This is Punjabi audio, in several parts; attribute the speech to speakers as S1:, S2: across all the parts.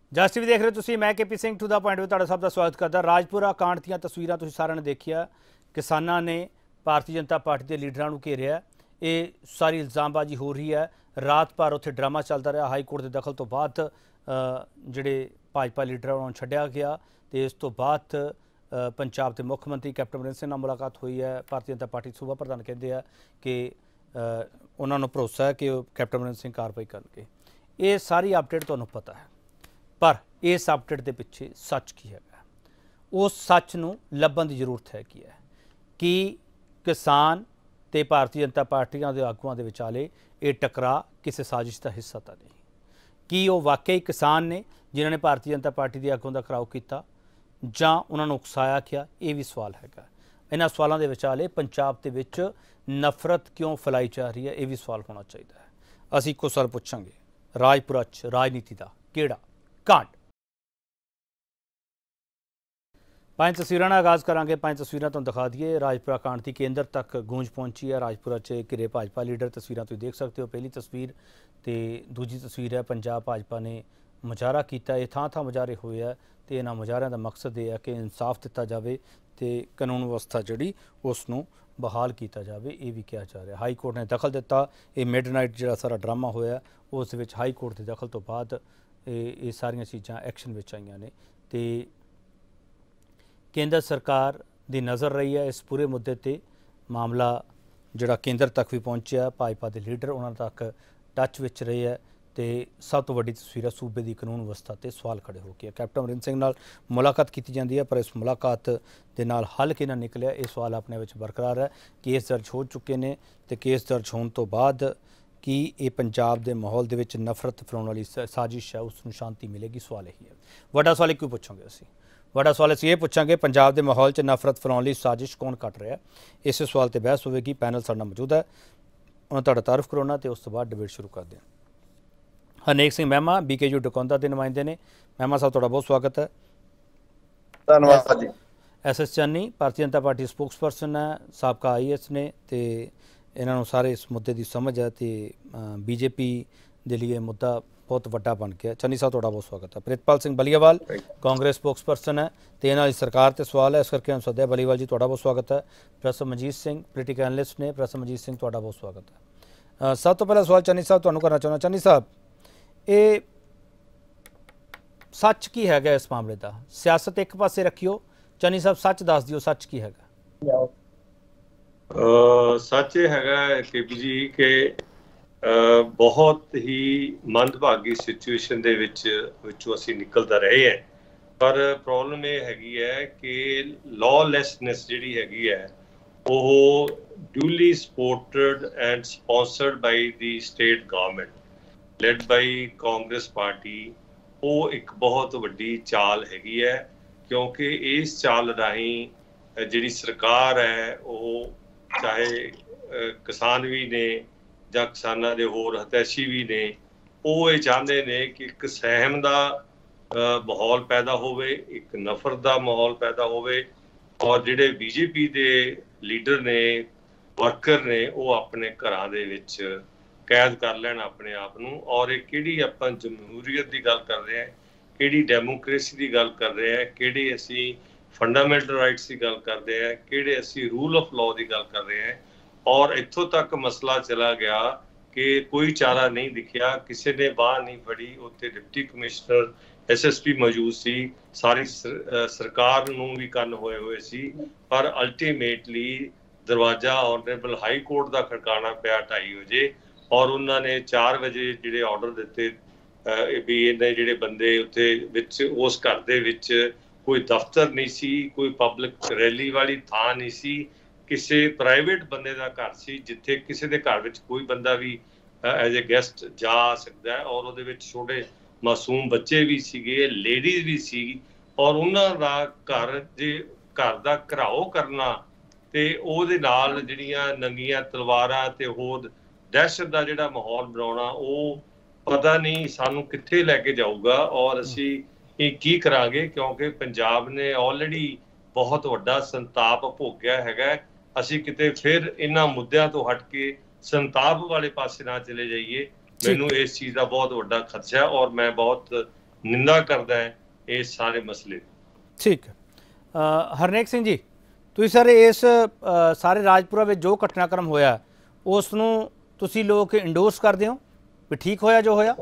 S1: ਜਸ ਟੀਵੀ देख रहे हो तुसी मैं KP Singh to the point में सब का स्वागत करता। राजपुरा कांड ਦੀਆਂ तस्वीरां तुसी साਰਿਆਂ ने देखिया। किसानां ने भारतीय जनता पार्टी के लीडरां नूं घेरिया। ये सारी इल्जामबाजी हो रही है। रात भर उत्थे ड्रामा चलता रहा। हाई कोर्ट के दखल तो बाद जिहड़े भाजपा लीडर उन्होंने छड्डिया गया तो इस तो बाद पंजाब के मुख्य मंत्री कैप्टन अमरिंदर सिंह नाल मुलाकात हुई है। भारतीय जनता पार्टी सूबा प्रधान कहते हैं कि उन्होंने भरोसा है कि कैप्टन अमरिंदर सिंह कार्रवाई करनगे। ये सारी अपडेट तुहानूं पता है, पर इस अपडेट के पिछे सच की है, उस सच नूं लभण की जरूरत है कि किसान ते भारतीय जनता पार्टियां के आगुआं दे विचाले ये टकरा किसी साजिश का हिस्सा तो नहीं कि वो वाकई किसान ने जिन्होंने भारतीय जनता पार्टी के आगुआं का घिराव किया जां उन्होंने उकसाया क्या, ये भी सवाल है। इन्हां सवालों के विचाले पंजाब के विच नफरत क्यों फैलाई जा रही है, ये भी सवाल होना चाहिए। असीं इक्को सवाल पुछांगे, राजपुरा च राजनीति का किहड़ा कांड। पांच तस्वीरों का आगाज़ करांगे। पांच तस्वीरें तुहानूं दिखा दिए। राजपुरा कांड की केंद्र तक गूंज पहुंची है। राजपुरा च घिरे भाजपा लीडर, तस्वीरें तुसीं देख सकते हो। पहली तस्वीर तो दूजी तस्वीर है पंजाब भाजपा ने मुजाहरा किया। ये थां थां मुजाहरे हुए है तो इन्हां मुजाहरिਆਂ का मकसद ये है कि इंसाफ दिता जाए तो कानून व्यवस्था जिहड़ी उसनूं बहाल किया जाए, ये भी कहा जा रहा है। हाई कोर्ट ने दखल दिता। ये मिडनाइट जिहड़ा सारा ड्रामा होया उस विच हाई कोर्ट के दखल तो बाद ये सारिया चीज़ां एक्शन में आईयां ने ते केंद्र सरकार की नज़र रही है इस पूरे मुद्दे ते। मामला जिहड़ा केंद्र तक भी पहुँचा, भाजपा के लीडर उन्होंने तक टच विच रहे है तो सब तो वड्डी तस्वीर है सूबे की कानून व्यवस्था ते सवाल खड़े हो गए। कैप्टन अमरिंदर सिंह नाल मुलाकात की जाती है, पर इस मुलाकात के नाल हल कि ना निकलिया, ये सवाल अपने विच बरकरार है। केस दर्ज हो चुके हैं तो केस दर्ज होने तो बाद कि ये पंजाब के माहौल दे विच नफरत फैलाउण वाली साजिश है, उसनूं शांति मिलेगी, सवाल यही है। वड्डा सवाल एक पूछांगे असीं, वड्डा सवाल असीं ये पूछांगे पंजाब के माहौल च नफरत फैलाउण लई साजिश कौन कट रहा है। इस सवाल पर बहस होगी। पैनल साडे नाल मौजूद है, उन्होंने तुहाडा तारुफ करवाउणा तो उस तो बाद डिबेट शुरू करते हैं। हरनेक सिंह मैमा BKU डकौंदा के नुमाइंदे ने। मैमा साहब तुहाडा बहुत स्वागत है।
S2: धन्यवाद जी।
S1: SS चानी भारतीय जनता पार्टी स्पोक्सपर्सन है, साबका IAS ने तो इन्हों सारे इस मुद्दे की समझ है तो BJP के लिए मुद्दा बहुत वड्डा बन गया। चन्नी साहब तुहाडा बहुत स्वागत है। प्रितपाल सिंह बलीआवाल कांग्रेस स्पोक्सपर्सन है तो इन्होंने सरकार ते सवाल है, इस करके हम सद्या। बलीवाल जी तुहाडा बहुत स्वागत है। Professor Manjit Singh political analyst ने। प्रोफेसर मनजीत सिंह तुहाडा बहुत स्वागत है। सब तो पहला सवाल चन्नी साहब तुहानूं करना चाहुंदा। चन्नी साहब, ये सच की है इस मामले का? सियासत एक पासे रखियो, चन्नी साहब सच दस दियो, सच की है?
S2: सच ये है केपी जी कि बहुत ही मंदभागी सिचुएशन दे विचों असीं निकलदा रहे हैं, पर प्रॉब्लम ये हैगी है कि लॉलेसनेस जिहड़ी हैगी है वो duly supported and sponsored by the state government led by Congress party. वो एक बहुत वड्डी चाल हैगी है, क्योंकि इस चाल राहीं जिहड़ी सरकार है वो चाहे किसान भी ने ਜਾਂ ਕਿਸਾਨਾਂ ਦੇ ਹੋਰ ਹਤੈਸ਼ੀ ਵੀ ਨੇ, ਉਹ ਇਹ ਚਾਹੁੰਦੇ ਨੇ ਕਿ ਇੱਕ ਸਹਿਮ ਦਾ ਮਾਹੌਲ ਪੈਦਾ ਹੋਵੇ, ਇੱਕ ਨਫ਼ਰਤ ਦਾ ਮਾਹੌਲ ਪੈਦਾ ਹੋਵੇ, ਔਰ ਜਿਹੜੇ BJP ਦੇ ਲੀਡਰ ਨੇ, ਵਰਕਰ ਨੇ, ਉਹ ਆਪਣੇ ਘਰਾਂ ਦੇ ਵਿੱਚ ਕੈਦ ਕਰ ਲੈਣ ਆਪਣੇ ਆਪ ਨੂੰ। ਔਰ ਇਹ ਕਿਹੜੀ ਆਪਾਂ ਜਮਹੂਰੀਅਤ ਦੀ ਗੱਲ ਕਰ ਰਹੇ ਹਾਂ, ਕਿਹੜੀ ਡੈਮੋਕ੍ਰੇਸੀ ਦੀ ਗੱਲ ਕਰ ਰਹੇ ਹਾਂ, ਕਿਹੜੇ ਅਸੀਂ ਫੰਡਾਮੈਂਟਲ ਰਾਈਟਸ ਦੀ ਗੱਲ ਕਰਦੇ ਹਾਂ, ਕਿਹੜੇ ਅਸੀਂ ਰੂਲ ਆਫ ਲਾਅ ਦੀ ਗੱਲ ਕਰ ਰਹੇ ਹਾਂ। और इत्थों तक मसला चला गया कि कोई चारा नहीं दिखिया, किसी ने बाह नहीं फड़ी। उत्थे डिप्टी कमिश्नर SSP मौजूद सी, सारी सरकार नूं भी कन्न होए हुए सी, पर अल्टीमेटली दरवाजा ऑनरेबल हाई कोर्ट का खड़काना पिया 2:30 बजे, और उन्होंने 4 बजे जिहड़े ऑर्डर दिते भी इन्ने जिहड़े बंदे उत्थे विच उस घर दे विच कोई दफ्तर नहीं सी, कोई पब्लिक रैली वाली थां नहीं सी, किसी प्राइवेट बंदे का घर सी जिथे किसी के घर में कोई बंदा भी एज ए गेस्ट जा सकता है। और वो छोटे मासूम बच्चे भी सीगे, लेडीज भी सी, और उन्होंने घर जे घर का घिराओ करना ते ओहदे नाल जिहड़ियां नंगियां तलवारां ते होर दहशत का जिहड़ा माहौल बनाउणा, वो पता नहीं सानू कित्थे लैके जाऊगा और असीं की करांगे, क्योंकि पंजाब ने ऑलरेडी बहुत वड्डा संताप भोगिया हैगा। ਅਸੀਂ ਕਿਤੇ ਫਿਰ ਇਹਨਾਂ ਮੁੱਦਿਆਂ ਤੋਂ ਹਟ ਕੇ ਸੰਤਾਪ ਵਾਲੇ ਪਾਸੇ ਨਾ ਚਲੇ ਜਾਈਏ। ਮੈਨੂੰ ਇਸ ਚੀਜ਼ ਦਾ ਬਹੁਤ ਵੱਡਾ ਖਦਸ਼ਾ, ਔਰ ਮੈਂ ਬਹੁਤ ਨਿੰਦਾ ਕਰਦਾ ਹੈ ਇਸ ਸਾਰੇ ਮਸਲੇ।
S1: ਠੀਕ ਹੈ। ਹਰਨੇਕ ਸਿੰਘ ਜੀ, ਤੁਸੀਂ ਸਰ ਇਸ ਸਾਰੇ ਰਾਜਪੁਰਾ ਵਿੱਚ ਜੋ ਘਟਨਾਕ੍ਰਮ ਹੋਇਆ ਉਸ ਨੂੰ ਤੁਸੀਂ ਲੋਕ ਇੰਡੋਰਸ ਕਰਦੇ ਹੋ ਵੀ ਠੀਕ ਹੋਇਆ ਜੋ ਹੋਇਆ?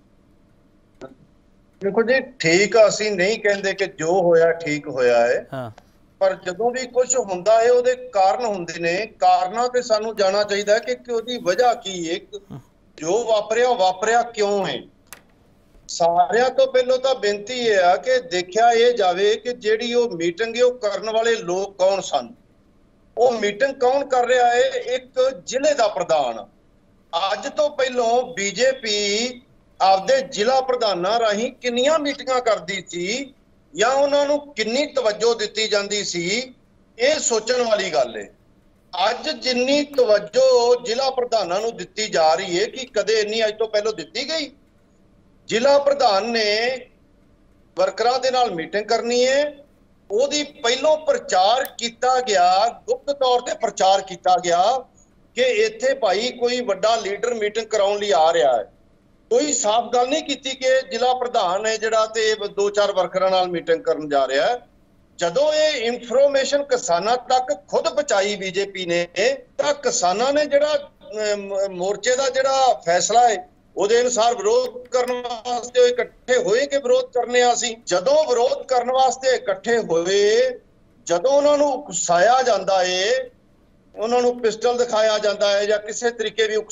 S3: देखो जी, ठीक ਅਸੀਂ ਨਹੀਂ ਕਹਿੰਦੇ ਕਿ ਜੋ ਹੋਇਆ ਠੀਕ ਹੋਇਆ ਹੈ।
S1: ਹਾਂ,
S3: ਪਰ ਜਦੋਂ ਵੀ ਕੁਝ ਹੁੰਦਾ ਹੈ ਉਹਦੇ ਕਾਰਨ ਹੁੰਦੇ ਨੇ। ਕਾਰਨਾਂ ਤੇ ਸਾਨੂੰ ਜਾਣਾ ਚਾਹੀਦਾ ਕਿ ਉਹਦੀ ਵਜ੍ਹਾ ਕੀ ਹੈ, ਜੋ ਵਾਪਰਿਆ ਕਿਉਂ ਹੈ। ਸਾਰਿਆਂ ਤੋਂ ਪਹਿਲਾਂ ਤਾਂ ਬੇਨਤੀ ਇਹ ਆ ਕਿ ਦੇਖਿਆ ਇਹ ਜਾਵੇ ਕਿ ਜਿਹੜੀ ਉਹ ਮੀਟਿੰਗ ਹੈ ਉਹ ਕਰਨ ਵਾਲੇ ਲੋਕ ਕੌਣ ਸਨ। ਉਹ ਮੀਟਿੰਗ ਕੌਣ ਕਰ ਰਿਹਾ ਹੈ? ਇੱਕ ਜ਼ਿਲ੍ਹੇ ਦਾ ਪ੍ਰਧਾਨ। ਅੱਜ ਤੋਂ ਪਹਿਲਾਂ ਬੀਜੇਪੀ ਆਪਦੇ ਜ਼ਿਲ੍ਹਾ ਪ੍ਰਧਾਨਾਂ ਰਾਹੀਂ ਕਿੰਨੀਆਂ ਮੀਟਿੰਗਾਂ ਕਰਦੀ ਸੀ ਜਾਂ ਉਹਨਾਂ ਨੂੰ ਕਿੰਨੀ ਤਵੱਜੋ ਦਿੱਤੀ ਜਾਂਦੀ ਸੀ, ਇਹ ਸੋਚਣ ਵਾਲੀ ਗੱਲ ਹੈ। ਅੱਜ ਜਿੰਨੀ ਤਵੱਜੋ ਜ਼ਿਲ੍ਹਾ ਪ੍ਰਧਾਨਾਂ ਨੂੰ ਦਿੱਤੀ ਜਾ ਰਹੀ ਹੈ ਕਿ ਕਦੇ ਇੰਨੀ ਅੱਜ ਤੋਂ ਪਹਿਲਾਂ ਦਿੱਤੀ ਗਈ। ਜ਼ਿਲ੍ਹਾ ਪ੍ਰਧਾਨ ਨੇ ਵਰਕਰਾਂ ਦੇ ਨਾਲ ਮੀਟਿੰਗ ਕਰਨੀ ਹੈ, ਉਹਦੀ ਪਹਿਲੋਂ ਪ੍ਰਚਾਰ ਕੀਤਾ ਗਿਆ, ਗੁਪਤ ਤੌਰ ਤੇ ਪ੍ਰਚਾਰ ਕੀਤਾ ਗਿਆ ਕਿ ਇੱਥੇ ਭਾਈ ਕੋਈ ਵੱਡਾ ਲੀਡਰ ਮੀਟਿੰਗ ਕਰਾਉਣ ਲਈ ਆ ਰਿਹਾ ਹੈ। ਕੋਈ ਸਾਫ਼ ਗੱਲ ਨਹੀਂ ਕੀਤੀ ਕਿ ਜ਼ਿਲ੍ਹਾ ਪ੍ਰਧਾਨ ਹੈ ਜਿਹੜਾ ਤੇ 2-4 ਵਰਕਰਾਂ ਨਾਲ ਮੀਟਿੰਗ ਕਰਨ ਜਾ ਰਿਹਾ ਹੈ। ਜਦੋਂ ਇਹ ਇਨਫੋਰਮੇਸ਼ਨ ਕਿਸਾਨਾਂ ਤੱਕ ਖੁਦ ਪਹੁੰਚਾਈ ਬੀਜੇਪੀ ਨੇ, ਤਾਂ ਕਿਸਾਨਾਂ ਨੇ ਜਿਹੜਾ ਮੋਰਚੇ ਦਾ ਜਿਹੜਾ ਫੈਸਲਾ ਹੈ ਉਹਦੇ ਅਨੁਸਾਰ ਵਿਰੋਧ ਕਰਨ ਵਾਸਤੇ ਇਕੱਠੇ ਹੋਏ ਕਿ ਵਿਰੋਧ ਕਰਨੇ ਆ। ਅਸੀਂ ਜਦੋਂ ਵਿਰੋਧ ਕਰਨ ਵਾਸਤੇ ਇਕੱਠੇ ਹੋਏ, ਜਦੋਂ ਉਹਨਾਂ ਨੂੰ ਉਕਸਾਇਆ ਜਾਂਦਾ ਹੈ, ਉਹਨਾਂ ਨੂੰ ਪਿਸਟਲ ਦਿਖਾਇਆ ਜਾਂਦਾ ਹੈ ਜਾਂ ਕਿਸੇ ਤਰੀਕੇ ਵੀ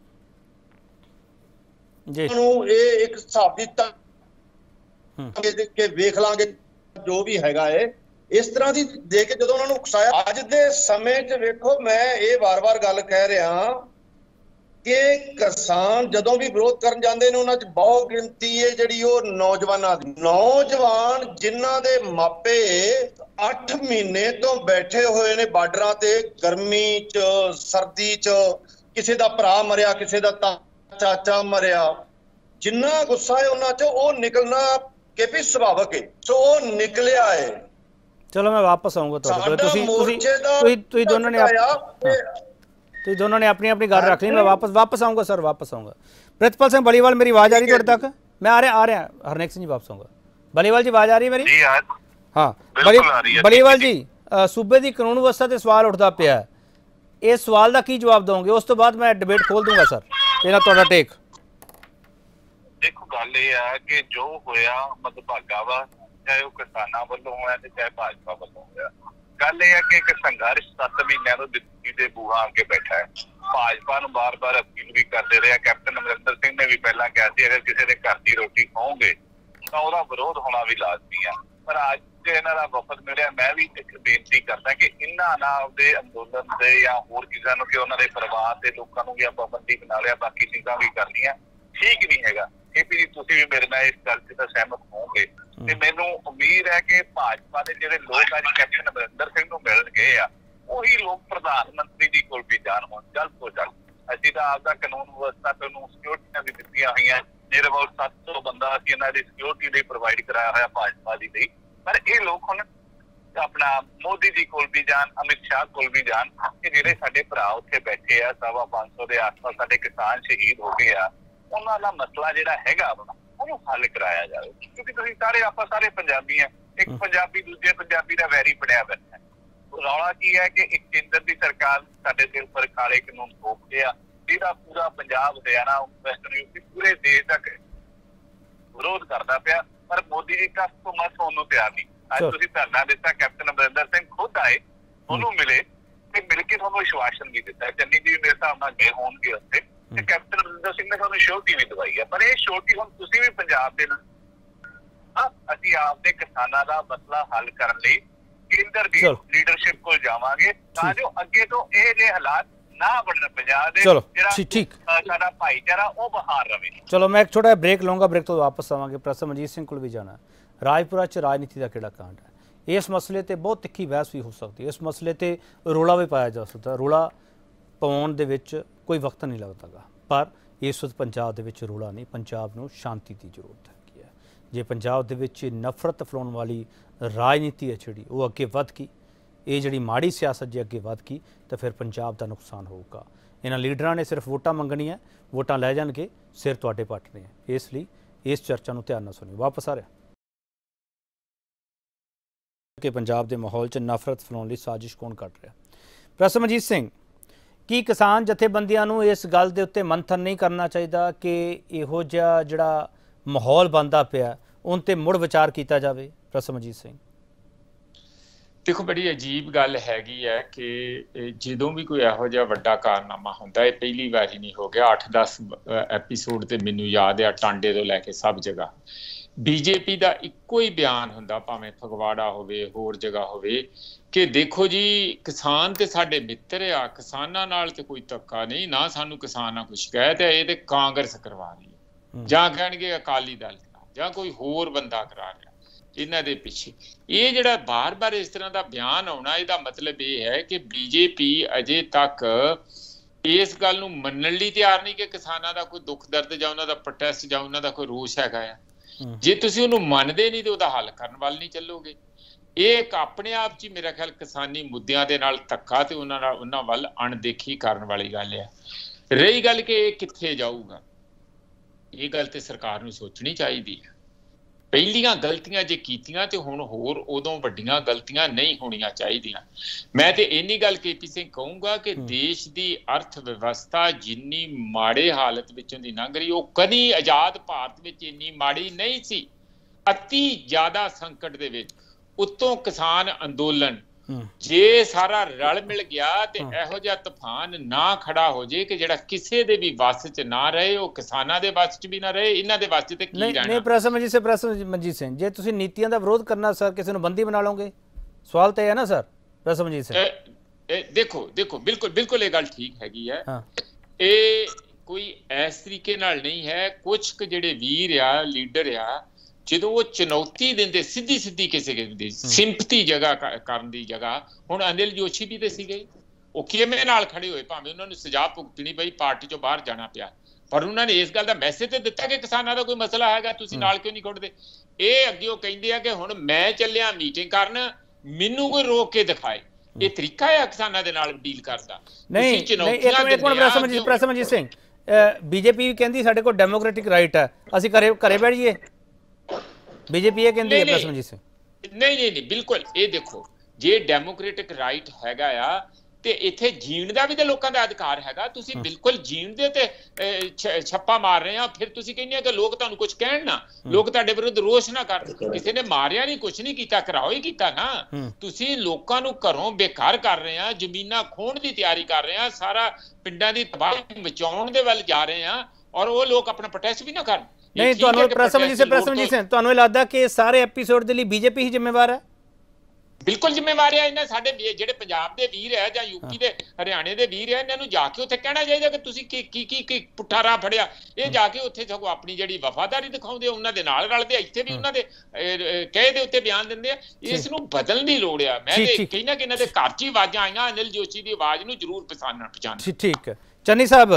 S1: ਜੀ
S3: ਨੂੰ ਇਹ ਇੱਕ ਹਿਸਾਬ ਦਿੱਤਾ ਕਿ ਵੇਖ ਲਾਂਗੇ ਜੋ ਵੀ ਹੈਗਾ ਹੈ, ਇਸ ਤਰ੍ਹਾਂ ਦੀ ਦੇ ਕੇ ਜਦੋਂ ਉਹਨਾਂ ਨੂੰ ਉਕਸਾਇਆ। ਅੱਜ ਦੇ ਸਮੇਂ 'ਚ ਵੇਖੋ, ਮੈਂ ਇਹ ਵਾਰ-ਵਾਰ ਗੱਲ ਕਹਿ ਰਿਹਾ ਕਿ ਕਿਸਾਨ ਜਦੋਂ ਵੀ ਵਿਰੋਧ ਕਰਨ ਜਾਂਦੇ ਨੇ ਉਹਨਾਂ 'ਚ ਬਹੁਤ ਗਿਣਤੀ ਹੈ ਜਿਹੜੀ ਉਹ ਨੌਜਵਾਨਾਂ ਦੀ। ਨੌਜਵਾਨ ਜਿਨ੍ਹਾਂ ਦੇ ਮਾਪੇ 8 ਮਹੀਨੇ ਤੋਂ ਬੈਠੇ ਹੋਏ ਨੇ ਬਾਰਡਰਾਂ ਤੇ, ਗਰਮੀ 'ਚ, ਸਰਦੀ 'ਚ, ਕਿਸੇ ਦਾ ਭਰਾ ਮਰਿਆ, ਕਿਸੇ ਦਾ ਚਾਚਾ ਮਰਿਆ, ਜਿੰਨਾ ਗੁੱਸਾ ਹੈ ਉਹਨਾਂ 'ਚ ਉਹ ਨਿਕਲਣਾ ਕਿ ਵੀ ਸੁਭਾਵਕ ਹੈ। ਸੋ ਉਹ ਨਿਕਲਿਆ ਹੈ।
S1: ਚਲੋ ਮੈਂ ਵਾਪਸ ਆਉਂਗਾ ਤੁਹਾਡੇ ਕੋਲ। ਤੁਸੀਂ ਦੋਨਾਂ ਨੇ ਆਪਣੀ ਆਪਣੀ ਗੱਲ ਰੱਖ ਲਈ। ਮੈਂ ਵਾਪਸ ਆਉਂਗਾ ਸਰ, ਵਾਪਸ ਆਉਂਗਾ। ਪ੍ਰਿਤਪਾਲ ਸਿੰਘ ਬਲੀਵਾਲ, ਮੇਰੀ ਆਵਾਜ਼ ਆ ਰਹੀ ਤੁਹਾਡੇ ਤੱਕ? मैं आ रहा हरनेक सिंह जी वापस आऊँगा। बलीवाल जी आवाज़ आ रही है मेरी? जी हाँ बलीवाल जी, सूबे की कानून व्यवस्था से सवाल उठता पिया, इस सवाल का की जवाब दोगे? उस तो बाद मैं डिबेट खोल दूंगा सर, तेरा थोड़ा टेक।
S4: देखो गल ये है कि जो होया मंदभागा वा, चाहे वह किसानों वालों होया ते चाहे भाजपा वालों होया। गल ये है कि एक संघर्ष 7 महीनों तो दिल्ली के बूहा अगे बैठा है। भाजपा नूं बार-बार अपील भी करते रहे। कैप्टन अमरिंदर सिंह ने भी पहला कहा कि अगर किसी के घर की रोटी खाओगे तो उसका विरोध होना भी लाजमी है। पर अज जो इन्हां दा वफद मिलिया, मैं भी एक बेनती करदा कि इन्हां ना आपदे अंदोलन दे या होर किसां नूं कि उन्हां दे परिवार दे लोकां नूं भी पाबंदी बना लिया, बाकी चीज़ां भी करनियां ठीक नहीं हैगा। केपी जी तुसीं भी मेरे नाल इस गल ते सहमत होवोगे ते मैनूं उम्मीद है कि भाजपा दे जिहड़े लोक अज कैप्टन अमरिंदर सिंह नूं मिलण गए आ, ਉਹੀ ਲੋਕ ਪ੍ਰਧਾਨ ਮੰਤਰੀ ਜੀ ਕੋਲ ਵੀ ਜਾਣ ਹੋਣ ਜਲਦ ਤੋਂ ਜਲਦ। ਅਸੀਂ ਤਾਂ ਆਪਦਾ ਕਾਨੂੰਨ ਵਿਵਸਥਾ ਤੇ ਉਹਨੂੰ ਸਿਕਿਉਰਿਟੀਆਂ ਵੀ ਦਿੱਤੀਆਂ ਹੋਈਆਂ, ਨਿਅਰ ਅਬਾਊਟ 700 ਬੰਦਾ ਅਸੀਂ ਇਹਨਾਂ ਦੀ ਸਿਕਿਉਰਿਟੀ ਲਈ ਪ੍ਰੋਵਾਈਡ ਕਰਾਇਆ ਹੋਇਆ ਭਾਜਪਾ ਦੀ ਲਈ। ਪਰ ਇਹ ਲੋਕ ਹੁਣ ਆਪਣਾ ਮੋਦੀ ਜੀ ਕੋਲ ਵੀ ਜਾਣ, ਅਮਿਤ ਸ਼ਾਹ ਕੋਲ ਵੀ ਜਾਣ ਕਿ ਜਿਹੜੇ ਸਾਡੇ ਭਰਾ ਉੱਥੇ ਬੈਠੇ ਆ, 550 ਦੇ ਆਸ-ਪਾਸ ਸਾਡੇ ਕਿਸਾਨ ਸ਼ਹੀਦ ਹੋ ਗਏ ਆ, ਉਹਨਾਂ ਦਾ ਮਸਲਾ ਜਿਹੜਾ ਹੈਗਾ ਉਹਨੂੰ ਹੱਲ ਕਰਾਇਆ ਜਾਵੇ। ਕਿਉਂਕਿ ਤੁਸੀਂ ਸਾਰੇ ਆਪਾਂ ਸਾਰੇ ਪੰਜਾਬੀ ਆ, ਇੱਕ ਪੰਜਾਬੀ ਦੂਜੇ ਪੰਜਾਬੀ ਦਾ ਵੈਰੀ ਬਣਿਆ ਬੈਠਾ। ਰੌਲਾ ਕੀ ਹੈ ਕਿ ਇੱਕ ਕੇਂਦਰ ਦੀ ਸਰਕਾਰ ਸਾਡੇ ਦੇ ਉੱਪਰ ਕਾਲੇ ਕਾਨੂੰਨ ਥੋਪਦੇ ਆ, ਜਿਹਦਾ ਪੂਰਾ ਪੰਜਾਬ, ਹਰਿਆਣਾ, ਵੈਸਟਰਨ ਯੂਪੀ ਪੂਰੇ ਦੇਸ਼ ਦਾ ਵਿਰੋਧ ਕਰਦਾ ਪਿਆ। ਪਰ ਮੋਦੀ ਜੀ ਕਸ ਤੋਂ ਮਸ ਹੋਣ ਨੂੰ ਤਿਆਰ ਨਹੀਂ। ਅੱਜ ਤੁਸੀਂ ਧਰਨਾ ਦਿੱਤਾ, ਕੈਪਟਨ ਅਮਰਿੰਦਰ ਸਿੰਘ ਖੁਦ ਆਏ, ਉਹਨੂੰ ਮਿਲੇ ਤੇ ਮਿਲ ਕੇ ਤੁਹਾਨੂੰ ਵਿਸ਼ਵਾਸਨ ਵੀ ਦਿੱਤਾ। ਚੰਨੀ ਜੀ ਮੇਰੇ ਹਿਸਾਬ ਨਾਲ ਗਏ ਹੋਣਗੇ ਉੱਥੇ ਤੇ ਕੈਪਟਨ ਅਮਰਿੰਦਰ ਸਿੰਘ ਨੇ ਤੁਹਾਨੂੰ ਸ਼ੋਰਟੀ ਵੀ ਦਵਾਈ ਹੈ। ਪਰ ਇਹ ਸ਼ੋਰਟੀ ਹੁਣ ਤੁਸੀਂ ਵੀ ਪੰਜਾਬ ਦੇ ਅਸੀਂ ਆਪਦੇ ਕਿਸਾਨਾਂ ਦਾ ਮਸਲਾ ਹੱਲ ਕਰਨ ਲਈ ਕੇਂਦਰ ਦੀ ਲੀਡਰਸ਼ਿਪ ਕੋਲ ਜਾਵਾਂਗੇ ਤਾਂ ਜੋ ਅੱਗੇ ਤੋਂ ਇਹ ਜੇ ਹਾਲਾਤ ਨਾ ਬਣਨ ਪੰਜਾਬ ਦੇ, ਜਿਹੜਾ ਸਾਡਾ ਭਾਈਚਾਰਾ ਉਹ ਬਹਾਰ ਰਵੇ।
S1: ਚਲੋ ਮੈਂ ਇੱਕ ਛੋਟਾ ਬ੍ਰੇਕ ਲਵਾਂਗਾ, ਬ੍ਰੇਕ ਤੋਂ ਵਾਪਸ ਆਵਾਂਗੇ। ਪ੍ਰੋਫੈਸਰ ਮਨਜੀਤ ਸਿੰਘ ਕੋਲ ਵੀ ਜਾਣਾ। ਰਾਜਪੁਰਾ 'ਚ ਰਾਜਨੀਤੀ ਦਾ ਕਿਹੜਾ ਕਾਂਡ ਹੈ? ਇਸ ਮਸਲੇ ਤੇ ਬਹੁਤ ਤਿੱਖੀ ਬਹਿਸ ਵੀ ਹੋ ਸਕਦੀ ਹੈ, ਇਸ ਮਸਲੇ ਤੇ ਰੌਲਾ ਵੀ ਪਾਇਆ ਜਾ ਸਕਦਾ। ਰੌਲਾ ਪਾਉਣ ਦੇ ਵਿੱਚ ਕੋਈ ਵਕਤ ਨਹੀਂ ਲੱਗਦਾਗਾ, ਪਰ ਇਸ ਵਕਤ ਪੰਜਾਬ ਦੇ ਵਿੱਚ ਰੌਲਾ ਨਹੀਂ, ਪੰਜਾਬ ਨੂੰ ਸ਼ਾਂਤੀ ਦੀ ਜ਼ਰੂਰਤ ਹੈਗੀ ਹੈ। ਜੇ ਪੰਜਾਬ ਦੇ ਵਿੱਚ ਨਫ਼ਰਤ ਫੈਲਾਉਣ ਵਾਲੀ ਰਾਜਨੀਤੀ ਹੈ ਜਿਹੜੀ ਉਹ ਅੱਗੇ ਵੱਧ ਗਈ, ਇਹ ਜਿਹੜੀ ਮਾੜੀ ਸਿਆਸਤ ਜੇ ਅੱਗੇ ਵੱਧ ਗਈ ਤਾਂ ਫਿਰ ਪੰਜਾਬ ਦਾ ਨੁਕਸਾਨ ਹੋਊਗਾ। ਇਹਨਾਂ ਲੀਡਰਾਂ ਨੇ ਸਿਰਫ ਵੋਟਾਂ ਮੰਗਣੀਆਂ, ਵੋਟਾਂ ਲੈ ਜਾਣਗੇ, ਸਿਰ ਤੁਹਾਡੇ ਪੱਟਣੇ ਹੈ। ਇਸ ਲਈ इस चर्चा ਨੂੰ ਧਿਆਨ ਨਾਲ ਸੁਣਿਓ। ਵਾਪਸ ਆ ਰਿਹਾ ਕਿ ਪੰਜਾਬ ਦੇ ਮਾਹੌਲ 'ਚ ਨਫ਼ਰਤ ਫੈਲਾਉਣ ਲਈ ਸਾਜ਼ਿਸ਼ ਕੌਣ ਕਰ ਰਿਹਾ। ਪ੍ਰਸਮਜੀਤ ਸਿੰਘ, ਕੀ ਕਿਸਾਨ ਜਥੇਬੰਦੀਆਂ ਨੂੰ ਇਸ ਗੱਲ ਦੇ ਉੱਤੇ ਮੰਥਨ ਨਹੀਂ ਕਰਨਾ ਚਾਹੀਦਾ ਕਿ ਇਹੋ ਜਿਹਾ ਜਿਹੜਾ ਮਾਹੌਲ ਬਣਦਾ ਪਿਆ उन ते मुड़ विचार किया जाए? प्रसमजीत सिंह,
S5: देखो बड़ी अजीब गल हैगी है कि जो भी कोई इहो जिहा वड्डा कारनामा हुंदा है, पहली बार ही नहीं हो गया, 8-10 एपीसोड ते मैनूं याद है टांडे तो लैके सब जगह बीजेपी का इक्को ही बयान हुंदा, भावें फगवाड़ा होवे होर जगह होवे, कि देखो जी किसान ते साडे मित्र आ, किसानां नाल ते कोई धक्का नहीं, ना सानूं किसानां कोई शिकायत है, ये ते कांग्रेस करवा रही है जां कहणगे अकाली दल ਜਾਂ ਕੋਈ ਹੋਰ ਬੰਦਾ ਕਰਾ ਰਿਹਾ ਇਹਨਾਂ ਦੇ ਪਿੱਛੇ। ਇਹ ਜਿਹੜਾ ਬਾਰ-ਬਾਰ ਇਸ ਤਰ੍ਹਾਂ ਦਾ ਬਿਆਨ ਆਉਣਾ, ਇਹਦਾ ਮਤਲਬ ਇਹ ਹੈ ਕਿ ਬੀਜੇਪੀ ਅਜੇ ਤੱਕ ਇਸ ਗੱਲ ਨੂੰ ਮੰਨਣ ਲਈ ਤਿਆਰ ਨਹੀਂ ਕਿ ਕਿਸਾਨਾਂ ਦਾ ਕੋਈ ਦੁੱਖ ਦਰਦ ਜਾਂ ਉਹਨਾਂ ਦਾ ਪ੍ਰੋਟੈਸਟ ਜਾਂ ਉਹਨਾਂ ਦਾ ਕੋਈ ਰੋਸ ਹੈਗਾ ਆ। ਜੇ ਤੁਸੀਂ ਉਹਨੂੰ ਮੰਨਦੇ ਨਹੀਂ ਤੇ ਉਹਦਾ ਹੱਲ ਕਰਨ ਵੱਲ ਨਹੀਂ ਚੱਲੋਗੇ। ਇਹ ਇੱਕ ਆਪਣੇ ਆਪ 'ਚ ਮੇਰਾ ਖਿਆਲ ਕਿਸਾਨੀ ਮੁੱਦਿਆਂ ਦੇ ਨਾਲ ਧੱਕਾ ਤੇ ਉਹਨਾਂ ਵੱਲ ਅਣਦੇਖੀ ਕਰਨ ਵਾਲੀ ਗੱਲ ਹੈ। ਰਹੀ ਗੱਲ ਕਿ ਇਹ ਕਿੱਥੇ ਜਾਊਗਾ, ਇਹ ਗੱਲ ਤੇ ਸਰਕਾਰ ਨੂੰ ਸੋਚਣੀ ਚਾਹੀਦੀ ਹੈ। ਪਹਿਲੀਆਂ ਗਲਤੀਆਂ ਜੇ ਕੀਤੀਆਂ ਤੇ ਹੁਣ ਹੋਰ ਉਦੋਂ ਵੱਡੀਆਂ ਗਲਤੀਆਂ ਨਹੀਂ ਹੋਣੀਆਂ ਚਾਹੀਦੀਆਂ। ਮੈਂ ਤੇ ਇੰਨੀ ਗੱਲ KP ਸਿੰਘ ਕਹੂੰਗਾ ਕਿ ਦੇਸ਼ ਦੀ ਅਰਥ ਵਿਵਸਥਾ ਜਿੰਨੀ ਮਾੜੇ ਹਾਲਤ ਵਿੱਚੋਂ ਦੀ ਲੰਘ ਰਹੀ, ਉਹ ਕਦੀ ਆਜ਼ਾਦ ਭਾਰਤ ਵਿੱਚ ਇੰਨੀ ਮਾੜੀ ਨਹੀਂ ਸੀ। ਅਤੀ ਜ਼ਿਆਦਾ ਸੰਕਟ ਦੇ ਵਿੱਚ ਉੱਤੋਂ ਕਿਸਾਨ ਅੰਦੋਲਨ ਜੇ ਸਾਰਾ ਰਲ ਮਿਲ ਗਿਆ ਤੇ ਇਹੋ ਜਿਹਾ ਤੂਫਾਨ ਨਾ ਖੜਾ ਹੋ ਜੇ ਕਿ ਜਿਹੜਾ ਕਿਸੇ ਦੇ ਵੀ ਵੱਸ 'ਚ ਨਾ ਰਹੇ, ਉਹ ਕਿਸਾਨਾਂ ਦੇ ਵੱਸ 'ਚ ਵੀ ਨਾ ਰਹੇ, ਇਹਨਾਂ ਦੇ ਵੱਸ 'ਚ ਤੇ ਕੀ ਰਹਿਣਾ।
S1: ਨਹੀਂ ਪ੍ਰਸਮਜੀਤ ਸਿੰਘ, ਜੇ ਤੁਸੀਂ ਨੀਤੀਆਂ ਦਾ ਵਿਰੋਧ ਕਰਨਾ ਸਰ ਕਿਸੇ ਨੂੰ ਬੰਦੀ ਬਣਾ ਲਓਗੇ, ਸਵਾਲ ਤਾਂ ਇਹ ਹੈ ਨਾ ਸਰ ਪ੍ਰਸਮਜੀਤ ਸਿੰਘ।
S5: ਦੇਖੋ ਬਿਲਕੁਲ ਇਹ ਗੱਲ ਠੀਕ ਹੈਗੀ ਹੈ। ਇਹ ਕੋਈ ਇਸ ਤਰੀਕੇ ਨਾਲ ਨਹੀਂ ਹੈ। ਕੁਝ ਕੁ ਜਿਹੜੇ ਵੀਰ ਆ, ਲੀਡਰ ਆ, ਜਦੋਂ ਉਹ ਚੁਣੌਤੀ ਦਿੰਦੇ ਸਿੱਧੀ ਕਿਸੇ ਦੀ ਸਿੰਪਥੀ ਜਗ੍ਹਾ ਕਰਨ ਦੀ ਜਗ੍ਹਾ, ਹੁਣ ਅਨਿਲ ਜੋਸ਼ੀ ਵੀ ਤੇ ਸੀਗੇ, ਉਹ ਕਿਵੇਂ ਨਾਲ ਖੜੇ ਹੋਏ, ਭਾਵੇਂ ਉਹਨਾਂ ਨੂੰ ਸਜ਼ਾ ਭੁਗਤਣੀ ਪਈ, ਪਾਰਟੀ ਚੋਂ ਬਾਹਰ ਜਾਣਾ ਪਿਆ, ਪਰ ਉਹਨਾਂ ਨੇ ਇਸ ਗੱਲ ਦਾ ਮੈਸੇਜ ਤੇ ਦਿੱਤਾ ਕਿ ਕਿਸਾਨਾਂ ਦਾ ਕੋਈ ਮਸਲਾ ਹੈਗਾ, ਤੁਸੀਂ ਨਾਲ ਕਿਉਂ ਨਹੀਂ ਖੜਦੇ। ਇਹ ਅੱਗੇ ਉਹ ਕਹਿੰਦੇ ਆ ਕਿ ਹੁਣ ਮੈਂ ਚੱਲਿਆ ਮੀਟਿੰਗ ਕਰਨ, ਮੈਨੂੰ ਕੋਈ ਰੋਕ ਕੇ ਦਿਖਾਏ। ਇਹ ਤਰੀਕਾ ਹੈ ਕਿਸਾਨਾਂ ਦੇ ਨਾਲ ਡੀਲ ਕਰਦਾ।
S1: ਨਹੀਂ ਪ੍ਰਸਮਜੀਤ ਸਿੰਘ, ਬੀਜੇਪੀ ਵੀ ਕਹਿੰਦੀ ਸਾਡੇ ਕੋਲ ਡੈਮੋਕ੍ਰੈਟਿਕ ਰਾਈਟ ਹੈ, ਅਸੀਂ ਘਰੇ ਬੈਠ ਜਾਈਏ, बीजेपी ये कहती है प्रसमजीत सिंह?
S5: नहीं बिल्कुल। ये देखो जे डेमोक्रेटिक राइट हैगा आ ते इत्थे जीण दा भी ते लोकां दा अधिकार हैगा। तुसीं बिल्कुल जीण दे ते छप्पा मार रहे हैं, फिर तुसीं कहंदे हो कि लोग तुहानूं कुछ कहण ना, लोग तुहाडे विरुद्ध रोष ना करन। किसी ने मारिया नहीं, कुछ नहीं कीता, कराओ ही कीता ना। तुसीं लोकां नूं घरों बेघर कर रहे हैं, जमीनां खोण दी तैयारी कर रहे हैं, सारा पिंडां दी तबाही मचाउण दे वल जा रहे हैं, और वो लोग अपना प्रोटेस्ट भी ना करन।
S1: नहीं ਤੁਹਾਨੂੰ ਪ੍ਰਸਮਜੀਤ ਸਿੰਘ ਤੁਹਾਨੂੰ ਲੱਗਦਾ ਕਿ ਸਾਰੇ ਐਪੀਸੋਡ ਦੇ ਲਈ ਬੀਜੇਪੀ ਹੀ ਜ਼ਿੰਮੇਵਾਰ ਹੈ?
S5: ਬਿਲਕੁਲ ਜ਼ਿੰਮੇਵਾਰ ਹੈ। ਇਹਨਾਂ ਸਾਡੇ ਜਿਹੜੇ ਪੰਜਾਬ ਦੇ ਵੀਰ ਹੈ ਜਾਂ ਯੂਪੀ ਦੇ ਹਰਿਆਣੇ ਦੇ ਵੀਰ ਹੈ, ਇਹਨਾਂ ਨੂੰ ਜਾ ਕੇ ਉੱਥੇ ਕਹਿਣਾ ਚਾਹੀਦਾ ਕਿ ਤੁਸੀਂ ਕੀ ਪੁੱਠਾ ਰਾਹ ਫੜਿਆ। ਇਹ ਜਾ ਕੇ ਉੱਥੇ ਸਗੋਂ ਆਪਣੀ ਜਿਹੜੀ ਵਫਾਦਾਰੀ ਦਿਖਾਉਂਦੇ, ਉਹਨਾਂ ਦੇ ਨਾਲ ਰਲਦੇ, ਇੱਥੇ ਵੀ ਉਹਨਾਂ ਦੇ ਕਹੇ ਦੇ ਉੱਤੇ ਬਿਆਨ ਦਿੰਦੇ ਆ। ਇਸ ਨੂੰ ਬਦਲਣ ਦੀ ਲੋੜ ਆ। ਮੈਂ ਤੇ ਕਹਿੰਦਾ ਕਿ ਇਹਨਾਂ ਦੇ ਘਰ 'ਚ ਹੀ ਆਵਾਜ਼ਾਂ ਆਈਆਂ, ਅਨਿਲ ਜੋਸ਼ੀ ਦੀ ਆਵਾਜ਼ ਨੂੰ ਜ਼ਰੂਰ ਪਛਾਣ।
S1: ਠੀਕ ਹੈ ਚੰਨੀ ਸਾਹਿਬ,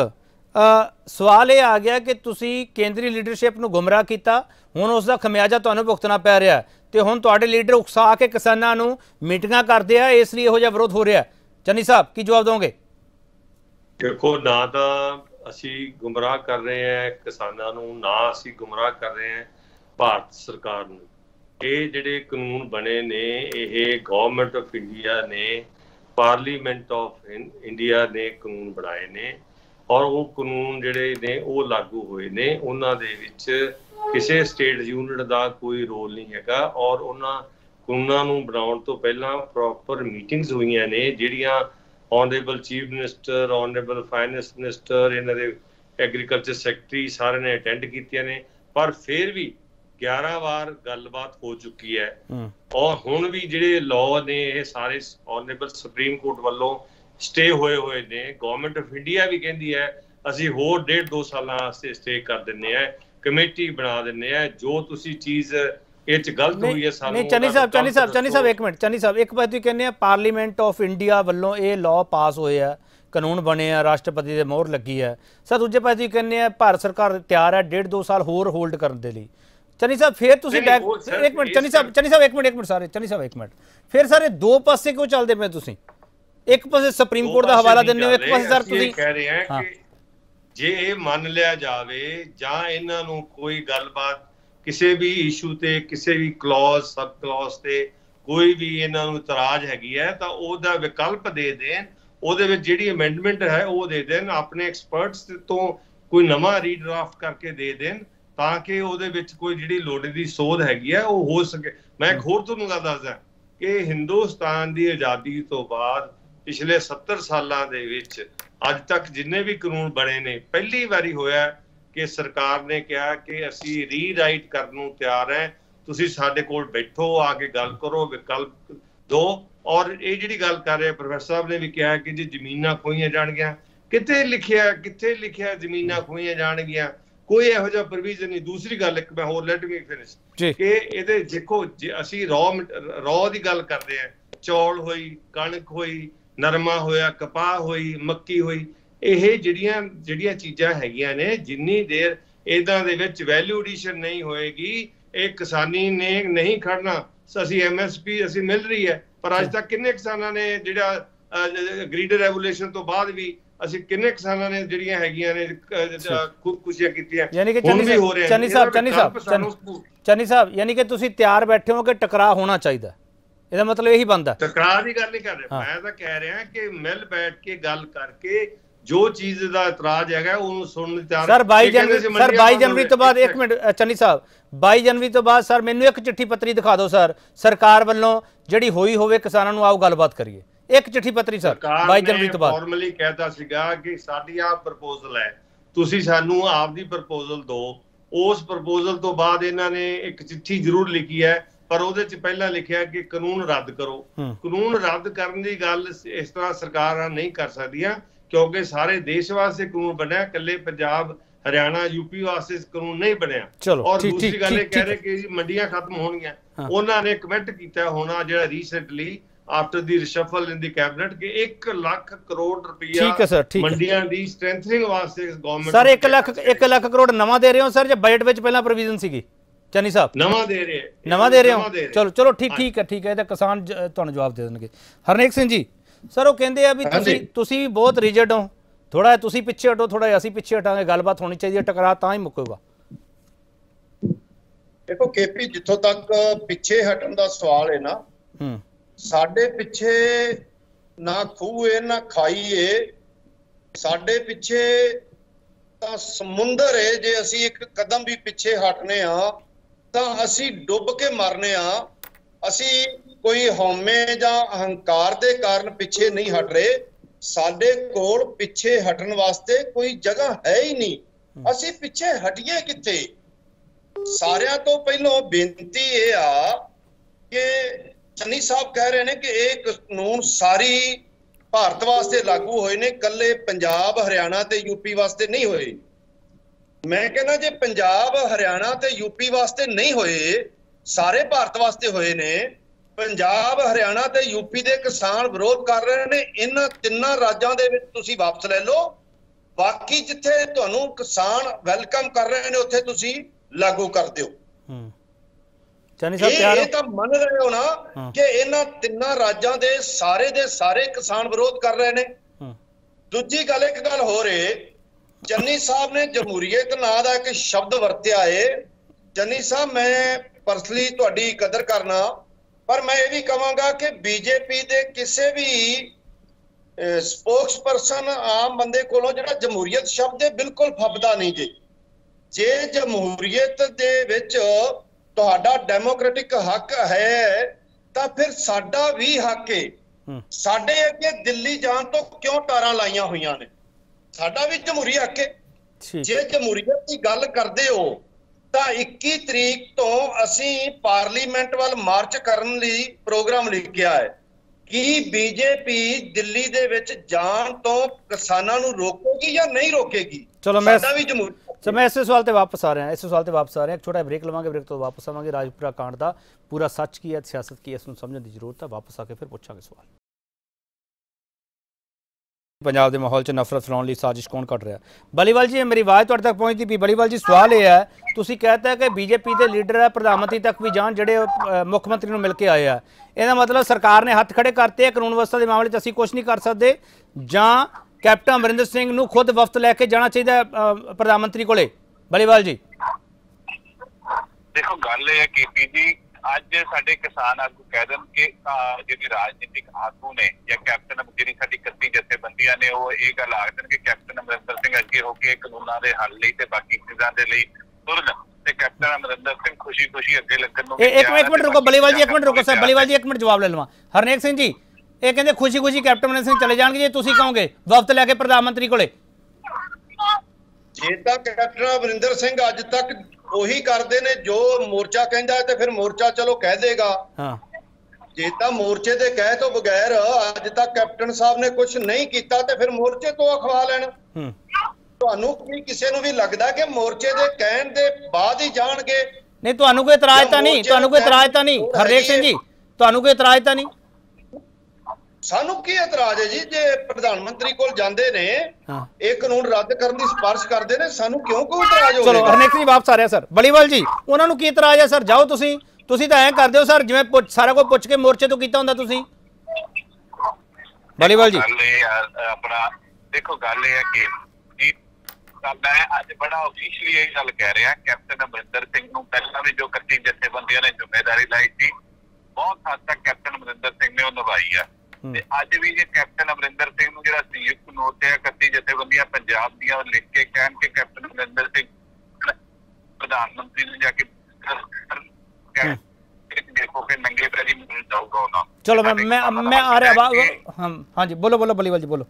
S1: ਸਵਾਲ ਇਹ ਆ ਗਿਆ ਕਿ ਤੁਸੀਂ ਕੇਂਦਰੀ ਲੀਡਰਸ਼ਿਪ ਨੂੰ ਗੁੰਮਰਾਹ ਕੀਤਾ, ਹੁਣ ਉਸ ਦਾ ਖਮਿਆਜਾ ਤੁਹਾਨੂੰ ਭੁਗਤਣਾ ਪੈ ਰਿਹਾ ਤੇ ਹੁਣ ਤੁਹਾਡੇ ਲੀਡਰ ਉਕਸਾ ਕੇ ਕਿਸਾਨਾਂ ਨੂੰ ਮੀਟਿੰਗਾਂ ਕਰਦੇ ਆ, ਇਸ ਲਈ ਇਹੋ ਜਿਹਾ ਵਿਰੋਧ ਹੋ ਰਿਹਾ। ਚੰਨੀ ਸਾਹਿਬ ਕੀ ਜਵਾਬ ਦੋਗੇ?
S2: ਦੇਖੋ, ਨਾ ਤਾਂ ਅਸੀਂ ਗੁੰਮਰਾਹ ਕਰ ਰਹੇ ਹਾਂ ਕਿਸਾਨਾਂ ਨੂੰ, ਨਾ ਅਸੀਂ ਗੁੰਮਰਾਹ ਕਰ ਰਹੇ ਹਾਂ ਭਾਰਤ ਸਰਕਾਰ ਨੂੰ। ਇਹ ਜਿਹੜੇ ਕਾਨੂੰਨ ਬਣੇ ਨੇ, ਇਹ ਗਵਰਨਮੈਂਟ ਆਫ ਇੰਡੀਆ ਨੇ, ਪਾਰਲੀਮੈਂਟ ਆਫ ਇੰਡੀਆ ਨੇ ਕਾਨੂੰਨ ਬਣਾਏ ਨੇ, ਔਰ ਉਹ ਕਾਨੂੰਨ ਜਿਹੜੇ ਨੇ ਉਹ ਲਾਗੂ ਹੋਏ ਨੇ। ਉਹਨਾਂ ਦੇ ਵਿੱਚ ਕਿਸੇ ਸਟੇਟ ਯੂਨਿਟ ਦਾ ਕੋਈ ਰੋਲ ਨਹੀਂ ਹੈਗਾ, ਔਰ ਉਹਨਾਂ ਕਾਨੂੰਨਾਂ ਨੂੰ ਬਣਾਉਣ ਤੋਂ ਪਹਿਲਾਂ ਪ੍ਰੋਪਰ ਮੀਟਿੰਗਸ ਹੋਈਆਂ ਨੇ, ਜਿਹੜੀਆਂ honourable chief minister, honourable finance minister, ਇਹਨਾਂ ਦੇ ਐਗਰੀਕਲਚਰ ਸੈਕਟਰੀ ਸਾਰਿਆਂ ਨੇ ਅਟੈਂਡ ਕੀਤੀਆਂ ਨੇ। ਪਰ ਫਿਰ ਵੀ 11 ਵਾਰ ਗੱਲਬਾਤ ਹੋ ਚੁੱਕੀ ਹੈ, ਔਰ ਹੁਣ ਵੀ ਜਿਹੜੇ ਲਾਅ ਨੇ ਇਹ ਸਾਰੇ ਆਨਰੇਬਲ ਸੁਪਰੀਮ ਕੋਰਟ ਵੱਲੋਂ ਸਟੇ ਹੋਏ ਨੇ। ਗਵਰਨਮੈਂਟ ਆਫ ਇੰਡੀਆ ਵੀ ਕਹਿੰਦੀ ਹੈ ਅਸੀਂ ਹੋਰ 1.5-2 ਸਾਲਾਂ ਵਾਸਤੇ ਸਟੇ ਕਰ ਦਿੰਦੇ ਆ, ਕਮੇਟੀ ਬਣਾ ਦਿੰਦੇ ਆ, ਜੋ ਤੁਸੀਂ ਚੀਜ਼ ਇਹ ਚ ਗਲਤ ਹੋਈ ਹੈ ਸਾਨੂੰ।
S1: ਨਹੀਂ ਚੰਨੀ ਸਾਹਿਬ ਇੱਕ ਮਿੰਟ। ਚੰਨੀ ਸਾਹਿਬ, ਇੱਕ ਪਾਸੇ ਕਹਿੰਦੇ ਆ ਪਾਰਲੀਮੈਂਟ ਆਫ ਇੰਡੀਆ ਵੱਲੋਂ ਇਹ ਲਾਅ ਪਾਸ ਹੋਏ ਆ, ਕਾਨੂੰਨ ਬਣੇ ਆ, ਰਾਸ਼ਟਰਪਤੀ ਦੇ ਮੋਹਰ ਲੱਗੀ ਹੈ। ਸਰ ਦੂਜੇ ਪਾਸੇ ਕਹਿੰਦੇ ਆ ਭਾਰਤ ਸਰਕਾਰ ਤਿਆਰ ਹੈ 1.5-2 ਸਾਲ ਹੋਰ ਹੋਲਡ ਕਰਨ ਦੇ ਲਈ। ਚੰਨੀ ਸਾਹਿਬ ਫਿਰ ਤੁਸੀਂ ਇੱਕ ਮਿੰਟ ਚੰਨੀ ਸਾਹਿਬ ਇੱਕ ਮਿੰਟ ਸਾਰੇ ਚੰਨੀ ਸਾਹਿਬ ਇੱਕ ਮਿੰਟ, ਫਿਰ ਸਾਰੇ ਦੋ ਪਾਸੇ ਕਿਉਂ ਚੱਲਦੇ ਪਏ ਤੁਸੀਂ? ਇੱਕ ਪਾਸੇ ਸੁਪਰੀਮ ਕੋਰਟ ਦਾ ਹਵਾਲਾ ਦਿੰਦੇ ਹੋ, ਇੱਕ ਪਾਸੇ ਸਰ ਤੁਸੀਂ
S2: ਕਹਿ ਰਹੇ ਆ ਕਿ ਜੇ ਇਹ ਮੰਨ ਲਿਆ ਜਾਵੇ ਜਾਂ ਇਹਨਾਂ ਨੂੰ ਕੋਈ ਗੱਲਬਾਤ ਕਿਸੇ ਵੀ ਇਸ਼ੂ ਤੇ ਕਿਸੇ ਵੀ ਕਲੌਜ਼ ਸਬ ਕਲੌਜ਼ ਤੇ ਕੋਈ ਵੀ ਇਹਨਾਂ ਨੂੰ ਇਤਰਾਜ਼ ਹੈਗੀ ਹੈ ਤਾਂ ਉਹਦਾ ਵਿਕਲਪ ਦੇ ਦੇਣ, ਉਹਦੇ ਵਿੱਚ ਜਿਹੜੀ ਅਮੈਂਡਮੈਂਟ ਹੈ ਉਹ ਦੇ ਦੇਣ, ਆਪਣੇ ਐਕਸਪਰਟਸ ਤੋਂ ਕੋਈ ਨਵਾਂ ਰੀਡਰਾਫਟ ਕਰਕੇ ਦੇ ਦੇਣ ਤਾਂ ਕਿ ਉਹਦੇ ਵਿੱਚ ਕੋਈ ਜਿਹੜੀ ਲੋੜ ਦੀ ਸੋਧ ਹੈਗੀ ਹੈ ਉਹ ਹੋ ਸਕੇ। ਮੈਂ ਇੱਕ ਹੋਰ ਤੁਹਾਨੂੰ ਗੱਲ ਦੱਸਦਾ ਕਿ ਹਿੰਦੁਸਤਾਨ ਦੀ ਆਜ਼ਾਦੀ ਤੋਂ ਬਾਅਦ ਪਿਛਲੇ 70 ਸਾਲਾਂ ਦੇ ਵਿੱਚ ਅੱਜ ਤੱਕ ਜਿੰਨੇ ਵੀ ਕਾਨੂੰਨ ਬਣੇ ਨੇ, ਪਹਿਲੀ ਵਾਰੀ ਹੋਇਆ ਕਿ ਸਰਕਾਰ ਨੇ ਕਿਹਾ ਕਿ ਅਸੀਂ ਰੀਰਾਈਟ ਕਰਨ ਨੂੰ ਤਿਆਰ ਹੈ, ਤੁਸੀਂ ਸਾਡੇ ਕੋਲ ਬੈਠੋ, ਆ ਕੇ ਗੱਲ ਕਰੋ, ਵਿਕਲਪ ਦਿਓ। ਔਰ ਇਹ ਜਿਹੜੀ ਗੱਲ ਕਰ ਰਹੇ ਪ੍ਰੋਫੈਸਰ ਸਾਹਿਬ ਨੇ ਵੀ ਕਿਹਾ ਕਿ ਜੇ ਜ਼ਮੀਨਾਂ ਖੋਹੀਆਂ ਜਾਣਗੀਆਂ, ਕਿੱਥੇ ਲਿਖਿਆ ਜ਼ਮੀਨਾਂ ਖੋਹੀਆਂ ਜਾਣਗੀਆਂ? ਕੋਈ ਇਹੋ ਜਿਹਾ ਪ੍ਰੋਵੀਜ਼ਨ ਨਹੀਂ। ਦੂਸਰੀ ਗੱਲ ਇੱਕ ਮੈਂ ਹੋਰ ਲੈਟ ਮੀ ਫਿਨਿਸ਼ ਕਿ ਇਹਦੇ ਦੇਖੋ ਜੇ ਅਸੀਂ ਰੌ ਦੀ ਗੱਲ ਕਰਦੇ ਹਾਂ, ਚੌਲ ਹੋਈ, ਕਣਕ ਹੋਈ, ਨਰਮਾ ਹੋਇਆ, ਕਪਾਹ ਹੋਈ, ਮੱਕੀ ਹੋਈ, ਇਹ ਜਿਹੜੀਆਂ ਚੀਜ਼ਾਂ ਹੈਗੀਆਂ ਨੇ, ਜਿੰਨੀ ਦੇਰ ਇਹਨਾਂ ਦੇ ਵਿੱਚ ਵੈਲਿਊ ਐਡੀਸ਼ਨ ਨਹੀਂ ਹੋਏਗੀ ਇਹ ਕਿਸਾਨੀ ਨੇ ਨਹੀਂ ਖੜਨਾ। ਅਸੀਂ MSP ਅਸੀਂ ਮਿਲ ਰਹੀ ਹੈ, ਪਰ ਅੱਜ ਤੱਕ ਕਿੰਨੇ ਕਿਸਾਨਾਂ ਨੇ ਜਿਹੜਾ ਗ੍ਰੀਡ ਰੈਵੋਲੂਸ਼ਨ ਤੋਂ ਬਾਅਦ ਵੀ ਅਸੀਂ ਕਿੰਨੇ ਕਿਸਾਨਾਂ ਨੇ ਜਿਹੜੀਆਂ ਹੈਗੀਆਂ ਨੇ ਖੁਦਕੁਸ਼ੀਆਂ ਕੀਤੀਆਂ।
S1: ਯਾਨੀ ਕਿ ਚੰਨੀ ਸਾਹਿਬ ਯਾਨੀ ਕਿ ਤੁਸੀਂ ਤਿਆਰ ਬੈਠੇ ਹੋ ਕਿ ਟਕਰਾਅ ਹੋਣਾ ਚਾਹੀਦਾ, ਇਹਦਾ ਮਤਲਬ ਇਹੀ ਬਣਦਾ?
S2: ਟਕਰਾਅ ਦੀ ਗੱਲ ਨਹੀਂ ਕਰ ਰਿਹਾ ਮੈਂ, ਤਾਂ ਕਹਿ ਰਿਹਾ ਕਿ ਮਿਲ ਬੈਠ ਕੇ ਗੱਲ ਕਰਕੇ ਜੋ ਚੀਜ਼ ਦਾ ਇਤਰਾਜ਼ ਹੈਗਾ ਉਹਨੂੰ ਸੁਣਨ ਦੀ ਤਿਆਰ।
S1: ਸਰ 22 ਜਨਵਰੀ ਤੋਂ ਬਾਅਦ, ਇੱਕ ਮਿੰਟ ਚੰਨੀ ਸਾਹਿਬ, 22 ਜਨਵਰੀ ਤੋਂ ਬਾਅਦ ਸਰ ਮੈਨੂੰ ਇੱਕ ਚਿੱਠੀ ਪੱਤਰੀ ਦਿਖਾ ਦਿਓ ਸਰ ਸਰਕਾਰ ਵੱਲੋਂ ਜਿਹੜੀ ਹੋਈ ਹੋਵੇ, ਕਿਸਾਨਾਂ ਨੂੰ ਆਓ ਗੱਲਬਾਤ ਕਰੀਏ। ਇੱਕ ਚਿੱਠੀ ਪੱਤਰੀ ਸਰ 22 ਜਨਵਰੀ ਤੋਂ ਬਾਅਦ
S2: ਫਾਰਮਲੀ ਕਹਿਤਾ ਸੀਗਾ ਕਿ ਸਾਡੀ ਆਹ ਪ੍ਰਪੋਜ਼ਲ ਹੈ, ਤੁਸੀਂ ਸਾਨੂੰ ਆਪਦੀ ਪ੍ਰਪੋਜ਼ਲ ਦਿਓ। ਉਸ ਪ੍ਰਪੋਜ਼ਲ ਤੋਂ ਬਾਅਦ ਇਹਨਾਂ ਨੇ ਇੱਕ ਚਿੱਠੀ ਜ਼ਰੂਰ ਲਿਖੀ ਹੈ, ਪਰ ਉਹਦੇ ਚ ਪਹਿਲਾਂ ਲਿਖਿਆ ਕਿ ਕਾਨੂੰਨ ਰੱਦ ਕਰੋ। ਕਾਨੂੰਨ ਰੱਦ ਕਰਨ ਦੀ ਗੱਲ ਇਸ ਤਰ੍ਹਾਂ ਸਰਕਾਰਾਂ ਨਹੀਂ ਕਰ ਸਕਦੀਆਂ ਕਿਉਂਕਿ ਸਾਰੇ ਦੇਸ਼ ਵਾਸਤੇ ਕਾਨੂੰਨ ਬਣਿਆ, ਇਕੱਲੇ ਪੰਜਾਬ, ਹਰਿਆਣਾ, ਯੂਪੀ ਵਾਸਤੇ ਕਾਨੂੰਨ ਨਹੀਂ ਬਣਿਆ। ਔਰ ਦੂਸਰੀ ਗੱਲ ਇਹ ਕਹਿ ਰਹੇ ਕਿ ਮੰਡੀਆਂ ਖਤਮ ਹੋਣਗੀਆਂ। ਉਹਨਾਂ ਨੇ ਕਮੈਂਟ ਕੀਤਾ ਹੋਣਾ ਜਿਹੜਾ recently after the reshuffle in the cabinet ਕਿ 1 ਲੱਖ ਕਰੋੜ ਰੁਪਇਆ ਮੰਡੀਆਂ ਦੀ ਸਟਰੈਂਥਨਿੰਗ ਵਾਸਤੇ ਗਵਰਨਮੈਂਟ।
S1: ਸਰ 1 ਲੱਖ ਕਰੋੜ ਨਵਾਂ ਦੇ ਰਹੇ ਹੋ ਸਰ, ਜਾਂ ਬਜਟ ਵਿੱਚ ਪਹਿਲਾਂ ਪ੍ਰੋਵੀਜ਼ਨ ਸੀਗੀ? ਚੰਨੀ ਸਾਹਿਬ ਨਵਾਂ ਦੇ ਰਹੇ ਹੋ? ਚਲੋ ਠੀਕ ਹੈ ਇਹ ਤਾਂ ਕਿਸਾਨ ਤੁਹਾਨੂੰ ਜਵਾਬ ਦੇ ਦੇਣਗੇ। ਹਰਨੇਕ ਸਿੰਘ ਜੀ ਸਰ ਉਹ ਕਹਿੰਦੇ ਆ ਵੀ ਤੁਸੀਂ ਵੀ ਬਹੁਤ ਰਿਜਿਡ ਹੋ, ਥੋੜਾ ਤੁਸੀਂ ਪਿੱਛੇ ਹਟੋ, ਥੋੜਾ ਅਸੀਂ ਪਿੱਛੇ ਹਟਾਂਗੇ, ਗੱਲਬਾਤ ਹੋਣੀ ਚਾਹੀਦੀ ਹੈ, ਟਕਰਾਅ ਤਾਂ ਹੀ ਮੁੱਕੇਗਾ।
S3: ਦੇਖੋ KP, ਜਿੱਥੋਂ ਤੱਕ ਪਿੱਛੇ ਹਟਣ ਦਾ ਸਵਾਲ ਹੈ ਨਾ, ਸਾਡੇ ਪਿੱਛੇ ਨਾ ਖੂਹ ਏ ਨਾ ਖਾਈ ਏ, ਸਾਡੇ ਪਿੱਛੇ ਤਾਂ ਸਮੁੰਦਰ ਏ। ਜੇ ਅਸੀਂ ਇੱਕ ਕਦਮ ਵੀ ਪਿੱਛੇ ਹਟਨੇ ਆ ਤਾਂ ਅਸੀਂ ਡੁੱਬ ਕੇ ਮਰਨੇ ਆ। ਅਸੀਂ ਕੋਈ ਹਉਮੈ ਜਾਂ ਅਹੰਕਾਰ ਦੇ ਕਾਰਨ ਪਿੱਛੇ ਨਹੀਂ ਹਟ ਰਹੇ, ਸਾਡੇ ਕੋਲ ਪਿੱਛੇ ਹਟਣ ਵਾਸਤੇ ਕੋਈ ਜਗ੍ਹਾ ਹੈ ਹੀ ਨਹੀਂ। ਅਸੀਂ ਪਿੱਛੇ ਹਟੀਏ ਕਿੱਥੇ? ਸਾਰਿਆਂ ਤੋਂ ਪਹਿਲਾਂ ਬੇਨਤੀ ਇਹ ਆ ਕਿ ਚੰਨੀ ਸਾਹਿਬ ਕਹਿ ਰਹੇ ਨੇ ਕਿ ਇਹ ਕਾਨੂੰਨ ਸਾਰੀ ਭਾਰਤ ਵਾਸਤੇ ਲਾਗੂ ਹੋਏ ਨੇ, ਕੱਲੇ ਪੰਜਾਬ, ਹਰਿਆਣਾ ਤੇ ਯੂਪੀ ਵਾਸਤੇ ਨਹੀਂ ਹੋਏ। ਮੈਂ ਕਹਿੰਦਾ ਜੇ ਪੰਜਾਬ, ਹਰਿਆਣਾ ਤੇ ਯੂਪੀ ਵਾਸਤੇ ਨਹੀਂ ਹੋਏ, ਸਾਰੇ ਭਾਰਤ ਵਾਸਤੇ ਹੋਏ ਨੇ। ਪੰਜਾਬ, ਹਰਿਆਣਾ ਤੇ ਯੂਪੀ ਦੇ ਕਿਸਾਨ ਵਿਰੋਧ ਕਰ ਰਹੇ ਨੇ, ਇਹਨਾਂ ਤਿੰਨਾਂ ਰਾਜਾਂ ਦੇ ਵਿੱਚ ਤੁਸੀਂ ਵਾਪਸ ਲੈ ਲਓ। ਬਾਕੀ ਜਿੱਥੇ ਤੁਹਾਨੂੰ ਕਿਸਾਨ ਵੈਲਕਮ ਕਰ ਰਹੇ ਨੇ ਉੱਥੇ ਤੁਸੀਂ ਲਾਗੂ ਕਰ ਦਿਓ। ਇਹ ਤਾਂ ਮੰਨ ਰਹੇ ਹੋ ਨਾ ਕਿ ਇਹਨਾਂ ਤਿੰਨਾਂ ਰਾਜਾਂ ਦੇ ਸਾਰੇ ਕਿਸਾਨ ਵਿਰੋਧ ਕਰ ਰਹੇ ਨੇ। ਦੂਜੀ ਗੱਲ, ਇੱਕ ਗੱਲ ਹੋਰ ਏ, ਚੰਨੀ ਸਾਹਿਬ ਨੇ ਜਮਹੂਰੀਅਤ ਨਾਂ ਦਾ ਇੱਕ ਸ਼ਬਦ ਵਰਤਿਆ ਏ। ਚੰਨੀ ਸਾਹਿਬ ਮੈਂ ਪਰਸਨਲੀ ਤੁਹਾਡੀ ਕਦਰ ਕਰਨਾ, ਪਰ ਮੈਂ ਇਹ ਵੀ ਕਹਾਂਗਾ ਕਿ BJP ਦੇ ਕਿਸੇ ਵੀ ਸਪੋਕਸ ਪਰਸਨ ਆਮ ਬੰਦੇ ਕੋਲੋਂ ਜਿਹੜਾ ਜਮਹੂਰੀਅਤ ਸ਼ਬਦ ਹੈ ਬਿਲਕੁਲ ਫੱਬਦਾ ਨਹੀਂ ਜੀ। ਜੇ ਜਮਹੂਰੀਅਤ ਦੇ ਵਿੱਚ ਤੁਹਾਡਾ ਡੈਮੋਕ੍ਰੈਟਿਕ ਹੱਕ ਹੈ ਤਾਂ ਫਿਰ ਸਾਡਾ ਵੀ ਹੱਕ ਹੈ। ਸਾਡੇ ਅੱਗੇ ਦਿੱਲੀ ਜਾਣ ਤੋਂ ਕਿਉਂ ਤਾਰਾਂ ਲਾਈਆਂ ਹੋਈਆਂ ਨੇ? ਸਾਡਾ ਵੀ ਜਮਹੂਰੀ ਹੱਕ ਹੈ। ਜੇ ਜਮਹੂਰੀਅਤ ਦੀ ਗੱਲ ਕਰਦੇ ਹੋ ਤਾਂ 21 ਤਰੀਕ ਤੋਂ ਅਸੀਂ ਪਾਰਲੀਮੈਂਟ ਵੱਲ ਮਾਰਚ ਕਰਨ ਲਈ ਪ੍ਰੋਗਰਾਮ ਲਿਖਿਆ ਹੈ। ਕੀ BJP ਦਿੱਲੀ ਦੇ ਵਿੱਚ ਜਾਣ ਤੋਂ ਕਿਸਾਨਾਂ ਨੂੰ ਰੋਕੇਗੀ ਜਾਂ ਨਹੀਂ ਰੋਕੇਗੀ?
S1: ਚਲੋ ਮੈਂ ਇਸੇ ਸਵਾਲ ਤੇ ਵਾਪਸ ਆ ਰਿਹਾ ਇੱਕ ਛੋਟਾ ਬ੍ਰੇਕ ਲਵਾਂਗੇ, ਬ੍ਰੇਕ ਤੋਂ ਵਾਪਸ ਆਵਾਂਗੇ। ਰਾਜਪੁਰਾ ਕਾਂਡ ਦਾ ਪੂਰਾ ਸੱਚ ਕੀ ਹੈ, ਸਿਆਸਤ ਕੀ ਹੈ, ਇਸ ਨੂੰ ਸਮਝਣ ਦੀ ਜ਼ਰੂਰਤ ਹੈ। ਵਾਪਸ ਆ ਕੇ ਫਿਰ ਪੁੱਛਾਂਗੇ ਸਵਾਲ। ਪੰਜਾਬ ਦੇ ਮਾਹੌਲ 'ਚ ਨਫ਼ਰਤ ਫੈਲਾਉਣ ਲਈ ਸਾਜ਼ਿਸ਼ ਕੌਣ ਕਰ ਰਿਹਾ? ਬਲੀਵਾਲ ਜੀ ਮੇਰੀ ਆਵਾਜ਼ ਤੁਹਾਡੇ ਤੱਕ ਪਹੁੰਚਦੀ ਪਈ? ਬਲੀਵਾਲ ਜੀ ਸਵਾਲ ਇਹ ਹੈ, ਤੁਸੀਂ कहता कि BJP ਦੇ ਲੀਡਰ ਹੈ, ਪ੍ਰਧਾਨ ਮੰਤਰੀ ਤੱਕ ਵੀ ਜਾਣ, ਜਿਹੜੇ ਮੁੱਖ ਮੰਤਰੀ ਨੂੰ ਮਿਲ ਕੇ ਆਏ ਆ, ਇਹਦਾ ਮਤਲਬ ਸਰਕਾਰ ਨੇ ਹੱਥ ਖੜੇ ਕਰਤੇ ਕਾਨੂੰਨ ਵਿਵਸਥਾ ਦੇ ਮਾਮਲੇ 'ਚ ਅਸੀਂ ਕੁਝ ਨਹੀਂ ਕਰ ਸਕਦੇ, ਜਾਂ कैप्टन अमरिंदर सिंह नूं खुद वफद लैके जाना चाहिए प्रधानमंत्री कोले? बलीवाल जी
S4: देखो गल है केपी जी, ਅੱਜ ਸਾਡੇ ਕਿਸਾਨ ਆਗੂ ਕਹਿ ਦੇਣ ਕਿ ਜਿਹੜੀ ਰਾਜਨੀਤਿਕ ਆਗੂ ਨੇ ਜਾਂ ਕੈਪਟਨ ਜਿਹੜੀ ਸਾਡੀ 31 ਜਥੇਬੰਦੀਆਂ ਨੇ ਉਹ ਇਹ ਗੱਲ ਆਖ ਦੇਣ ਕਿ ਕੈਪਟਨ ਅਮਰਿੰਦਰ ਸਿੰਘ ਅੱਗੇ ਹੋ ਕੇ ਕਾਨੂੰਨਾਂ ਦੇ ਹੱਲ ਲਈ ਤੇ ਬਾਕੀ ਚੀਜ਼ਾਂ ਦੇ ਲਈ ਤੁਰਨ ਤੇ ਕੈਪਟਨ ਅਮਰਿੰਦਰ ਸਿੰਘ ਖੁਸ਼ੀ ਖੁਸ਼ੀ ਅੱਗੇ ਲੱਗਣ ਨੂੰ
S1: एक मिनट रुको बलीवाल जी, एक मिनट रुको सर, बलीवाल जी एक मिनट जवाब ले लवां। हरनेक सिंह जी ये कहते खुशी खुशी कैप्टन अमरिंਦਰ ਸਿੰਘ चले जाएंगे, जे तुसीं कहोगे वफद लैके प्रधानमंत्री कोले?
S3: ਜੇ ਤਾਂ ਕੈਪਟਨ ਅਮਰਿੰਦਰ ਸਿੰਘ ਅੱਜ ਤੱਕ ਉਹੀ ਕਰਦੇ ਨੇ ਜੋ ਮੋਰਚਾ ਕਹਿੰਦਾ ਤੇ ਫਿਰ ਮੋਰਚਾ ਚਲੋ ਕਹਿ ਦੇਗਾ।
S1: ਹਾਂ,
S3: ਜੇ ਤਾਂ ਮੋਰਚੇ ਦੇ ਕਹਿ ਤੋਂ ਬਗੈਰ ਅੱਜ ਤੱਕ ਕੈਪਟਨ ਸਾਹਿਬ ਨੇ ਕੁਝ ਨਹੀਂ ਕੀਤਾ ਤੇ ਫਿਰ ਮੋਰਚੇ ਤੋਂ ਅਖਵਾ ਲੈਣ। ਤੁਹਾਨੂੰ ਕੀ ਕਿਸੇ ਨੂੰ ਵੀ ਲੱਗਦਾ ਕਿ ਮੋਰਚੇ ਦੇ ਕਹਿਣ ਦੇ ਬਾਅਦ ਹੀ ਜਾਣਗੇ?
S1: ਨਹੀਂ ਤੁਹਾਨੂੰ ਕੋਈ ਇਤਰਾਜ਼ ਤਾਂ ਨਹੀਂ? ਤੁਹਾਨੂੰ ਕੋਈ ਇਤਰਾਜ਼ ਤਾਂ ਨਹੀਂ ਹਰਨੇਕ ਸਿੰਘ ਜੀ? ਤੁਹਾਨੂੰ ਕੋਈ ਇਤਰਾਜ਼ ਤਾਂ ਨਹੀਂ?
S3: ਸਾਨੂੰ ਕੀ ਇਤਰਾਜ਼ ਹੈ ਜੀ? ਜੇ ਪ੍ਰਧਾਨ ਮੰਤਰੀ ਕੋਲ ਜਾਂਦੇ ਨੇ ਇਹ ਕਾਨੂੰਨ ਰੱਦ ਕਰਨ ਦੀ ਸਿਫਾਰਿਸ਼ ਕਰਦੇ ਨੇ, ਸਾਨੂੰ ਕਿਉਂ ਕੋਈ ਇਤਰਾਜ਼ ਹੋਵੇਗਾ?
S1: ਚਲੋ ਹਰਨੇਕ ਸਿੰਘ ਵਾਪਸ ਆ ਰਿਹਾ ਸਰ। ਬਲੀਵਾਲ ਜੀ ਉਹਨਾਂ ਨੂੰ ਕੀ ਇਤਰਾਜ਼ ਹੈ ਸਰ? ਜਾਓ ਤੁਸੀਂ ਤਾਂ ਐਂ ਕਰਦੇ ਹੋ ਸਰ ਜਿਵੇਂ ਸਾਰਾ ਕੁਝ ਪੁੱਛ ਕੇ ਮੋਰਚੇ ਤੋਂ ਕੀਤਾ ਹੁੰਦਾ ਤੁਸੀਂ। ਬਲੀਵਾਲ ਜੀ
S4: ਆਪਣਾ ਦੇਖੋ ਗੱਲ ਇਹ ਹੈ ਕਿ मैं आज बड़ा ऑफिशियली ये गल कह रहा, कैप्टन अमरिंदर सिंह नूं पहला भी जो 31 जथेबंदियां ने जिम्मेदारी लाई थी बहुत हद तक कैप्टन अमरिंदर सिंह ने वो निभाई है। ते अज भी जे कैप्टन अमरिंदर सिंह नूं जिहड़ा संयुक्त नोट है 31 जथेबंदियां पंजाब दियां लिख के कहन के कैप्टन अमरिंदर सिंह प्रधानमंत्री ने जाके देखो कि नंगे पैरी मिल जाऊगा उन्होंने।
S1: चलो मैं आ रहा। हाँ जी बोलो बलीवाल जी बोलो।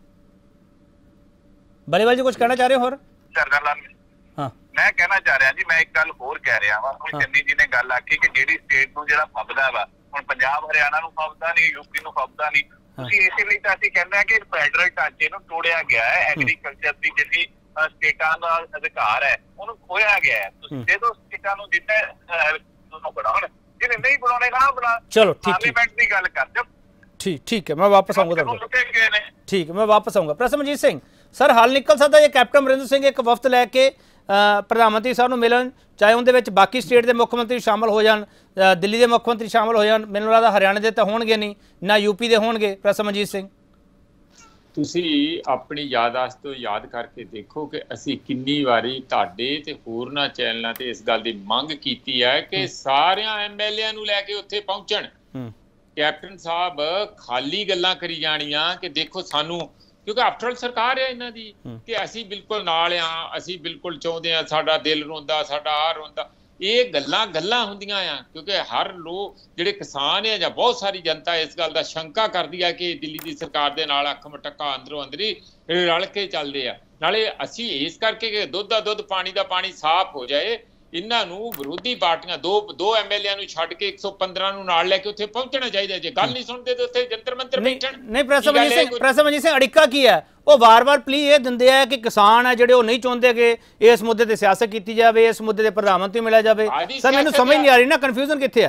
S1: बलीवाल जी कुछ कहना चाह रहे हो?
S4: हाँ मैं कहना चाह रहा जी, मैं एक गल होर कह रहा वा। चन्नी जी ने गल आखी कि जिहड़ी स्टेट नूं जिहड़ा फबदा वा, हुण पंजाब हरियाणा नूं फबदा नहीं, यूपी नूं फबदा नहीं। तुसीं इसे ਲਈ ਤਾਂ ਅਸੀਂ ਕਹਿੰਦੇ ਹਾਂ ਕਿ ਫੈਡਰਲ ਢਾਂਚੇ ਨੂੰ ਤੋੜਿਆ ਗਿਆ ਹੈ, ਐਗਰੀਕਲਚਰ ਦੀ ਜਿਹੜੀ ਸਟੇਟਾਂ ਦਾ ਅਧਿਕਾਰ ਹੈ ਉਹਨੂੰ ਖੋਇਆ ਗਿਆ ਹੈ। ਤੁਸੀਂ ਜਦੋਂ ਸਟੇਟਾਂ ਨੂੰ ਜਿੰਨੇ ਨੂੰ ਬਣਾਉਣ, ਜਿਹਨੇ ਨਹੀਂ ਬਣਾਉਣੇ ਨਾ ਬਣਾ।
S1: ਚਲੋ ਠੀਕ
S4: ਪਾਰਲੀਮੈਂਟ ਦੀ ਗੱਲ ਕਰ ਦਿਓ।
S1: ठीक है मैं वापस आऊंगा। ठीक है मैं वापस आऊंगा। प्रसमजीत सिंह सर हल निकल सकता है कैप्टन अमरिंदर सिंह एक वफद लैके प्रधानमंत्री साहब मिलन, चाहे उनके बाकी स्टेट के मुख्य मंत्री शामिल हो जान, दिल्ली के मुख्य मंत्री शामिल हो जान, मैनूं लगदा हरियाणा के तो होणगे नहीं, ना यूपी के होणगे। प्रसमजीत सिंह
S5: ਤੁਸੀਂ ਆਪਣੀ ਯਾਦਾਸ਼ਤ ਤੋਂ ਯਾਦ ਕਰਕੇ ਦੇਖੋ ਕਿ ਅਸੀਂ ਕਿੰਨੀ ਵਾਰੀ ਤੁਹਾਡੇ ਤੇ ਹੋਰਨਾਂ ਚੈਨਲਾਂ ਤੇ ਇਸ ਗੱਲ ਦੀ ਮੰਗ ਕੀਤੀ ਹੈ ਕਿ ਸਾਰਿਆਂ ਐਮਐਲਏਆਂ ਨੂੰ ਲੈ ਕੇ ਉੱਥੇ ਪਹੁੰਚਣ। कैप्टन साहब खाली गल्लां करी जानियां कि देखो सानू, क्योंकि आफ्टर ऑल सरकार है इन्हां दी कि असीं बिल्कुल नाल आ, असीं बिल्कुल चाहुंदे आ, साडा दिल रोंदा, साडा आ रोंदा। ये गल्लां हुंदियां आ क्योंकि हर लोग जिहड़े किसान है जां बहुत सारी जनता इस गल दा शंका करदी है कि दिल्ली दी सरकार दे नाल अख मटक्का अंदरों अंदरी रल के चलदे आ। नाले असीं इस करके कि दुध दा दुध पानी दा पानी साफ हो जाए, इन्हां नूं विरोधी पार्टियां दो एमएलए नूं छड्ड के 115 नूं नाल लैके उत्थे पहुंचना चाहिए। जे गल नहीं सुणदे ते उत्थे जंतर मंतर बैठण। नहीं
S1: प्रसमजीत सिंह अड़िक्का की है वो वार-वार प्ली ये दिंदे आ कि किसान है जिहड़े वो नहीं चाहुंदे कि इस मुद्दे ते सियासत कीती जावे, इस मुद्दे ते प्रधानमंत्री मिलिया जावे। सर मैनूं समझ नहीं आ रही ना, कन्फ्यूजन कित्थे है?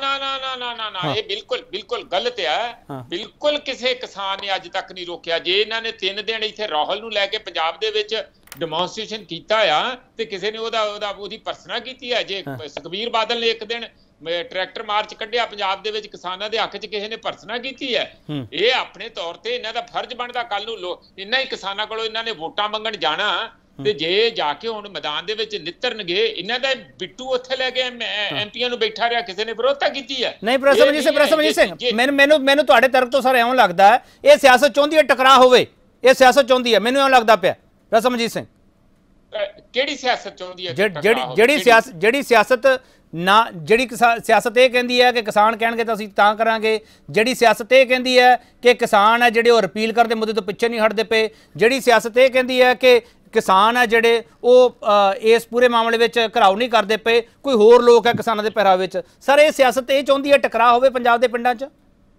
S5: ना ये बिल्कुल गलत है। बिल्कुल किसी किसान ने अज तक नहीं रोकिया। जे इन्हां ने 3 दिन इत्थे राहुल नूं लैके पंजाब दे विच ਡੈਮੋਨਸਟ੍ਰੇਸ਼ਨ ਕੀਤਾ ਆ ਤੇ ਕਿਸੇ ਨੇ ਉਹਦੀ ਪਰਸਨਾ ਕੀਤੀ ਹੈ। ਜੇ ਸੁਖਬੀਰ ਬਾਦਲ ਨੇ ਇੱਕ ਦਿਨ ਟਰੈਕਟਰ ਮਾਰਚ ਕੱਢਿਆ ਪੰਜਾਬ ਦੇ ਵਿੱਚ ਕਿਸਾਨਾਂ ਦੇ ਹੱਕ 'ਚ, ਕਿਸੇ ਨੇ ਪਰਸਨਾ ਕੀਤੀ ਹੈ? ਇਹ ਆਪਣੇ ਤੌਰ ਤੇ ਇਹਨਾਂ ਦਾ ਫਰਜ਼ ਬਣਦਾ ਕੱਲ ਨੂੰ ਇਹਨਾਂ ਹੀ ਕਿਸਾਨਾਂ ਕੋਲੋਂ ਇਹਨਾਂ ਨੇ ਵੋਟਾਂ ਮੰਗਣ ਜਾਣਾ ਤੇ ਜੇ ਜਾ ਕੇ ਹੁਣ ਮੈਦਾਨ ਦੇ ਵਿੱਚ ਨਿੱਤਰਨਗੇ ਇਹਨਾਂ ਦਾ ਬਿੱਟੂ ਉੱਥੇ ਲੈ ਕੇ ਐਮਪੀਆਂ ਨੂੰ ਬੈਠਾ ਰਿਹਾ, ਕਿਸੇ ਨੇ ਵਿਰੋਧਤਾ ਕੀਤੀ ਹੈ?
S1: ਨਹੀਂ ਪ੍ਰਸਮਜੀਤ ਸਿੰਘ ਮੈਨੂੰ ਤੁਹਾਡੇ ਤਰਫ ਤੋਂ ਸਰ ਐਵੇਂ ਲੱਗਦਾ ਹੈ ਇਹ ਸਿਆਸਤ ਚਾਹੁੰਦੀ ਹੈ ਟਕਰਾਅ ਹੋਵੇ, ਇਹ ਸਿਆਸਤ ਚਾਹੁੰਦੀ ਹੈ, ਮੈਨੂੰ ਐਵੇਂ ਲੱਗਦਾ ਪਿਆ। ਰਸਮਜੀਤ ਸਿੰਘ
S5: ਕਿਹੜੀ ਸਿਆਸਤ ਚਾਹੁੰਦੀ ਹੈ?
S1: ਜਿਹੜੀ ਸਿਆਸਤ ਨਾ ਜਿਹੜੀ ਸਿਆਸਤ ਇਹ ਕਹਿੰਦੀ ਹੈ ਕਿ ਕਿਸਾਨ ਕਹਿਣਗੇ ਤਾਂ ਅਸੀਂ ਤਾਂ ਕਰਾਂਗੇ, ਜਿਹੜੀ ਸਿਆਸਤ ਇਹ ਕਹਿੰਦੀ ਹੈ ਕਿ ਕਿਸਾਨ ਹੈ ਜਿਹੜੇ ਉਹ ਰਿਪੀਲ ਕਰਦੇ ਮੁੱਦੇ ਤੋਂ ਪਿੱਛੇ ਨਹੀਂ ਹਟਦੇ ਪਏ, ਜਿਹੜੀ ਸਿਆਸਤ ਇਹ ਕਹਿੰਦੀ ਹੈ ਕਿ ਕਿਸਾਨ ਹੈ ਜਿਹੜੇ ਉਹ ਇਸ ਪੂਰੇ ਮਾਮਲੇ ਵਿੱਚ ਘਰਾਓ ਨਹੀਂ ਕਰਦੇ ਪਏ, ਕੋਈ ਹੋਰ ਲੋਕ ਹੈ ਕਿਸਾਨਾਂ ਦੇ ਪਹਿਰਾਵੇ ਵਿੱਚ। ਸਰ ਇਹ ਸਿਆਸਤ ਇਹ ਚਾਹੁੰਦੀ ਹੈ ਟਕਰਾਅ ਹੋਵੇ ਪੰਜਾਬ ਦੇ ਪਿੰਡਾਂ 'ਚ?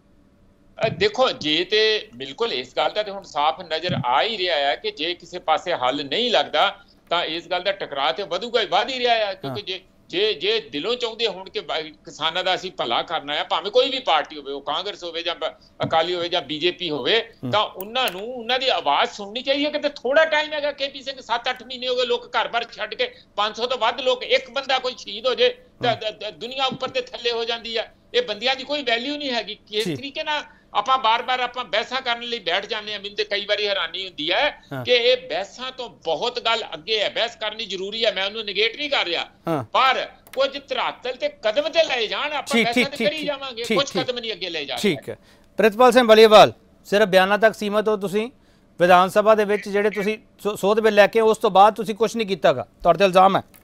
S5: देखो जे ते बिल्कुल इस गल का हुण साफ नज़र आ ही रहा है कि जे किसी पासे हल नहीं लगता तो इस गल का टकराव तो वधूगा वध ही रहा है। क्योंकि जे दिलों चाहते हो कि किसानों का असीं भला करना है, भावें कोई भी पार्टी होवे, कांग्रेस होवे जां अकाली होवे जां बीजेपी होवे, तो उन्हां दी आवाज़ सुननी चाहिए। कि थोड़ा टाइम है केपी सिंह 7-8 महीने हो गए, लोग घर बार छड्ड के 500 तो वध लोग, एक बंदा कोई शहीद हो जाए दुनिया उपर ते थल्ले हो जाती है। ਇਹ ਬੰਦਿਆਂ ਦੀ ਕੋਈ ਵੈਲਿਊ ਨਹੀਂ ਹੈਗੀ। ਕਿਸ ਤਰੀਕੇ ਨਾਲ ਆਪਾਂ ਬਾਰ-ਬਾਰ ਆਪਾਂ ਬਹਿਸਾਂ ਕਰਨ ਲਈ ਬੈਠ ਜਾਂਦੇ ਆ। ਮੈਨੂੰ ਤੇ ਕਈ ਵਾਰੀ ਹੈਰਾਨੀ ਹੁੰਦੀ ਹੈ ਕਿ ਇਹ ਬਹਿਸਾਂ ਤੋਂ ਬਹੁਤ ਗੱਲ ਅੱਗੇ ਹੈ। ਬਹਿਸ ਕਰਨੀ ਜ਼ਰੂਰੀ ਹੈ, ਮੈਂ ਉਹਨੂੰ ਨਿਗੇਟ ਨਹੀਂ ਕਰ ਰਿਹਾ, ਪਰ ਕੁਝ ਧਰਾਤਲ ਤੇ ਕਦਮ ਤੇ ਲਏ ਜਾਣ, ਆਪਾਂ ਬਹਿਸਾਂ ਤੇ ਕਰੀ ਜਾਵਾਂਗੇ, ਕੁਝ ਕਦਮ ਨਹੀਂ ਅੱਗੇ ਲੈ ਜਾ ਰਹੇ।
S1: ਠੀਕ ਹੈ। ਪ੍ਰਿਤਪਾਲ ਸਿੰਘ ਬਲੀਵਾਲ, ਸਿਰਫ ਬਿਆਨਾਂ ਤੱਕ ਸੀਮਤ ਹੋ ਤੁਸੀਂ। ਵਿਧਾਨ ਸਭਾ ਦੇ ਵਿੱਚ ਜਿਹੜੇ ਤੁਸੀਂ ਸੋਧ ਬਿੱਲ ਲੈ ਕੇ ਉਸ ਤੋਂ ਬਾਅਦ ਤੁਸੀਂ ਕੁਝ ਨਹੀਂ ਕੀਤਾਗਾ, ਤੁਹਾਡੇ ਤੇ ਇਲਜ਼ਾਮ ਹੈ।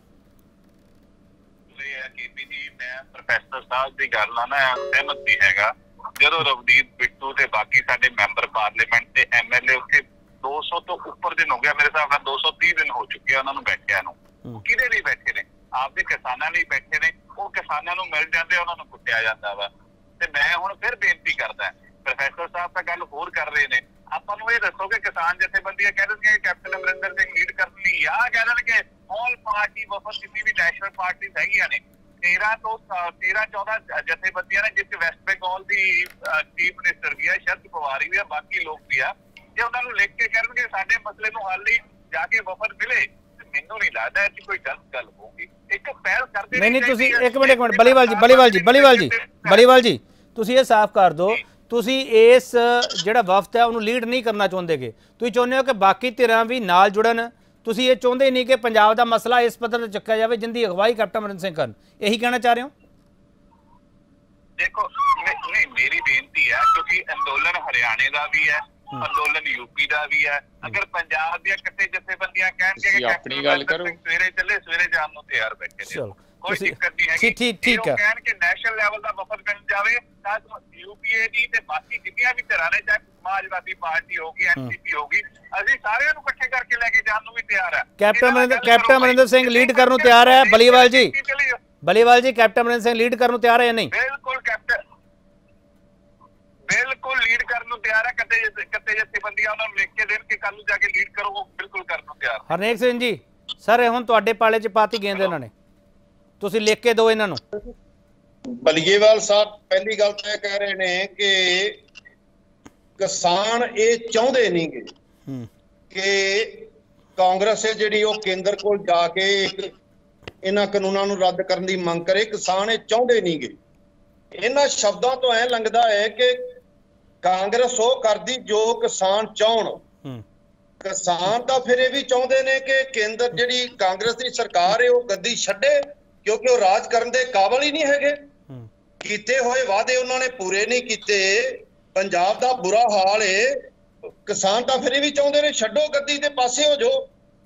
S4: ਮੈਂ ਪ੍ਰੋਫੈਸਰ ਸਾਹਿਬ ਦੀ ਗੱਲ ਨਾਲ ਨਾ ਸਹਿਮਤ ਨਹੀਂ ਹੈਗਾ। ਜਦੋਂ ਰਵਨੀਤ ਬਿੱਟੂ ਤੇ ਬਾਕੀ ਸਾਡੇ ਮੈਂਬਰ ਪਾਰਲੀਮੈਂਟ ਤੇ ਐਮਐਲਏ ਉੱਥੇ 200 ਤੋਂ ਉੱਪਰ ਦਿਨ ਹੋ ਗਿਆ, ਮੇਰੇ ਹਿਸਾਬ ਨਾਲ 230 ਦਿਨ ਹੋ ਚੁੱਕੇ ਆ ਉਹਨਾਂ ਨੂੰ ਬੈਠਿਆਂ ਨੂੰ। ਕਿਹਦੇ ਲਈ ਬੈਠੇ ਨੇ? ਆਪਦੇ ਕਿਸਾਨਾਂ ਲਈ ਬੈਠੇ ਨੇ। ਉਹ ਕਿਸਾਨਾਂ ਨੂੰ ਮਿਲ ਜਾਂਦੇ, ਉਹਨਾਂ ਨੂੰ ਕੁੱਟਿਆ ਜਾਂਦਾ ਵਾ। ਤੇ ਮੈਂ ਹੁਣ ਫਿਰ ਬੇਨਤੀ ਕਰਦਾ, ਪ੍ਰੋਫੈਸਰ ਸਾਹਿਬ ਤਾਂ ਗੱਲ ਹੋਰ ਕਰ ਰਹੇ ਨੇ, ਆਪਾਂ ਨੂੰ ਇਹ ਦੱਸੋ ਕਿ ਕਿਸਾਨ ਜਥੇਬੰਦੀਆਂ ਕਹਿ ਦਿੰਦੀਆਂ ਕਿ ਕੈਪਟਨ ਅਮਰਿੰਦਰ ਸਿੰਘ ਲੀਡ ਕਰਨ ਲਈ, ਜਾਂ ਕਹਿ ਦੇਣਗੇ ਆਲ ਪਾਰਟੀ ਵਫਦ ਜਿੰਨੀ ਵੀ ਨੈਸ਼ਨਲ ਪਾਰਟੀ ਹੈਗੀਆਂ ਨੇ 13-14 ਜਥੇਬੰਦੀਆਂ ਨੇ, ਜਿਸ ਵੈਸਟ ਬੰਗਾਲ ਦੀ ਚੀਫ ਮਿਨਿਸਟਰ ਵੀ ਆ, ਸ਼ਰਦ ਪਵਾਰ ਵੀ ਆ, ਬਾਕੀ ਲੋਕ ਵੀ ਆ। ਜੇ ਉਹਨਾਂ ਨੂੰ ਲਿਖ ਕੇ ਕਰਨਗੇ ਸਾਡੇ ਮਸਲੇ ਨੂੰ ਹੱਲ ਲਈ ਜਾ ਕੇ ਵਫਦ ਮਿਲੇ, ਮੈਨੂੰ ਨਹੀਂ ਲੱਗਦਾ ਕਿ ਕੋਈ ਗਲਤ ਗੱਲ ਹੋਊਗੀ। ਇੱਕ ਪਹਿਲ ਕਰਦੇ
S1: ਨਹੀਂ ਤੁਸੀਂ ਇੱਕ ਮਿੰਟ ਬਲੀਵਾਲ ਜੀ ਤੁਸੀਂ ਇਹ ਸਾਫ਼ ਕਰ ਦਿਓ, ਤੁਸੀਂ ਇਸ ਜਿਹੜਾ ਵਫਦ ਹੈ ਉਹਨੂੰ ਲੀਡ ਨਹੀਂ ਕਰਨਾ ਚਾਹੁੰਦੇਗੇ, ਤੁਸੀਂ ਚਾਹੁੰਦੇ ਹੋ ਕਿ ਬਾਕੀ ਧਿਰਾਂ ਵੀ ਨਾਲ ਜੁੜਨ। ਤੁਸੀਂ ਇਹ ਚਾਹੁੰਦੇ ਨਹੀਂ ਕਿ ਪੰਜਾਬ ਦਾ ਮਸਲਾ ਇਸ ਪੱਧਰ ਤੇ ਚੱਕਿਆ ਜਾਵੇ ਜਿੰਦੀ ਅਗਵਾਈ ਕੈਪਟਨ ਅਮਰਿੰਦਰ ਸਿੰਘ ਕਰਨ, ਇਹੀ ਕਹਿਣਾ ਚਾਹ ਰਹੇ ਹੋ?
S4: ਦੇਖੋ ਨਹੀਂ, ਮੇਰੀ ਬੇਨਤੀ ਹੈ ਕਿਉਂਕਿ ਅੰਦੋਲਨ ਹਰਿਆਣੇ ਦਾ ਵੀ ਹੈ, ਅੰਦੋਲਨ ਯੂਪੀ ਦਾ ਵੀ ਹੈ। ਅਗਰ ਪੰਜਾਬ ਦੀਆਂ ਕਿਤੇ ਜਥੇਬੰਦੀਆਂ ਕਹਿਣਗੇ ਕਿ
S5: ਆਪਣੀ ਗੱਲ ਕਰੋ,
S4: ਸਵੇਰੇ ਚੱਲੇ ਸਵੇਰੇ ਜਾਣ ਨੂੰ ਤਿਆਰ ਬੈਠੇ ਨੇ, ਕੋਈ ਦਿੱਕਤ ਨਹੀਂ ਹੈਗੀ।
S1: ਠੀਕ ਹੈ।
S4: ਕਹਿਣ ਕਿ ਨੈਸ਼ਨਲ ਲੈਵਲ ਦਾ ਵਫਦ ਮਿਲ ਜਾਵੇ ਤਾਂ ਯੂਪੀਏ ਦੀ ਤੇ ਬਾਕੀ ਜਿੰਨੀਆਂ ਵੀ ਧਿਰਾਂ ਨੇ, ਚਾਹੇ ਸਮਾਜਵਾਦੀ ਪਾਰਟੀ ਹੋਗੀ, ਐਨਸੀਪੀ ਹੋਗੀ, ਅਸੀਂ ਸਾਰਿਆਂ ਨੂੰ ਇਕੱਠੇ ਕਰਕੇ ਲੈ ਕੇ ਜਾਣ ਨੂੰ ਵੀ ਤਿਆਰ ਹੈ।
S1: ਕੈਪਟਨ ਅਮਰਿੰਦਰ ਸਿੰਘ ਲੀਡ ਕਰਨ ਨੂੰ ਤਿਆਰ ਹੈ। ਬਲੀਵਾਲ ਜੀ ਕੈਪਟਨ ਅਮਰਿੰਦਰ ਸਿੰਘ ਲੀਡ ਕਰਨ ਨੂੰ ਤਿਆਰ ਹੈ ਜਾਂ ਨਹੀਂ?
S4: ਬਿਲਕੁਲ ਲੀਡ ਕਰਨ ਨੂੰ ਤਿਆਰ ਹੈ। ਕਿਤੇ ਜਥੇਬੰਦੀਆਂ ਉਹਨਾਂ ਨੂੰ ਲਿਖ ਕੇ ਦੇਣ ਕਿ ਕੱਲ ਨੂੰ ਜਾ ਕੇ ਲੀਡ ਕਰੋ, ਉਹ ਬਿਲਕੁਲ ਕਰਨ ਨੂੰ ਤਿਆਰ।
S1: ਹਰਨੇਕ ਸਿੰਘ ਜੀ, ਸਰ ਇਹ ਹੁਣ ਤੁਹਾਡੇ ਪਾਲੇ 'ਚ ਪਾਤੀ ਗੇਂਦ ਇਹਨਾਂ ਨੇ, ਤੁਸੀਂ ਲਿਖ ਕੇ ਦਿਓ ਇਹਨਾਂ ਨੂੰ।
S3: ਬਲੀਏਵਾਲ ਸਾਹਿਬ ਪਹਿਲੀ ਗੱਲ ਤਾਂ ਇਹ ਕਹਿ ਰਹੇ ਨੇ ਕਿ ਕਿਸਾਨ ਇਹ ਚਾਹੁੰਦੇ ਨਹੀਂਗੇ ਕਿ ਕਾਂਗਰਸ ਹੈ ਜਿਹੜੀ ਉਹ ਕੇਂਦਰ ਕੋਲ ਜਾ ਕੇ ਇਹਨਾਂ ਕਾਨੂੰਨਾਂ ਨੂੰ ਰੱਦ ਕਰਨ ਦੀ ਮੰਗ ਕਰੇ। ਕਿਸਾਨ ਇਹ ਚਾਹੁੰਦੇ ਨਹੀਂਗੇ। ਇਹਨਾਂ ਸ਼ਬਦਾਂ ਤੋਂ ਐ ਲੰਘਦਾ ਹੈ ਕਿ ਕਾਂਗਰਸ ਉਹ ਕਰਦੀ ਜੋ ਕਿਸਾਨ ਚਾਹਣ। ਕਿਸਾਨ ਤਾਂ ਫਿਰ ਇਹ ਵੀ ਚਾਹੁੰਦੇ ਨੇ ਕਿ ਕੇਂਦਰ ਜਿਹੜੀ ਕਾਂਗਰਸ ਦੀ ਸਰਕਾਰ ਹੈ ਉਹ ਗੱਦੀ ਛੱਡੇ, ਕਿਉਂਕਿ ਉਹ ਰਾਜ ਕਰਨ ਦੇ ਕਾਬਲ ਹੀ ਨਹੀਂ ਹੈਗੇ। ਕੀਤੇ ਹੋਏ ਵਾਅਦੇ ਉਹਨਾਂ ਨੇ ਪੂਰੇ ਨਹੀਂ ਕੀਤੇ। ਪੰਜਾਬ ਦਾ ਬੁਰਾ ਹਾਲ ਹੈ। ਕਿਸਾਨ ਤਾਂ ਫਿਰ ਇਹ ਵੀ ਚਾਹੁੰਦੇ ਨੇ ਛੱਡੋ ਗੱਦੀ ਤੇ ਪਾਸੇ ਹੋ ਜਾਓ।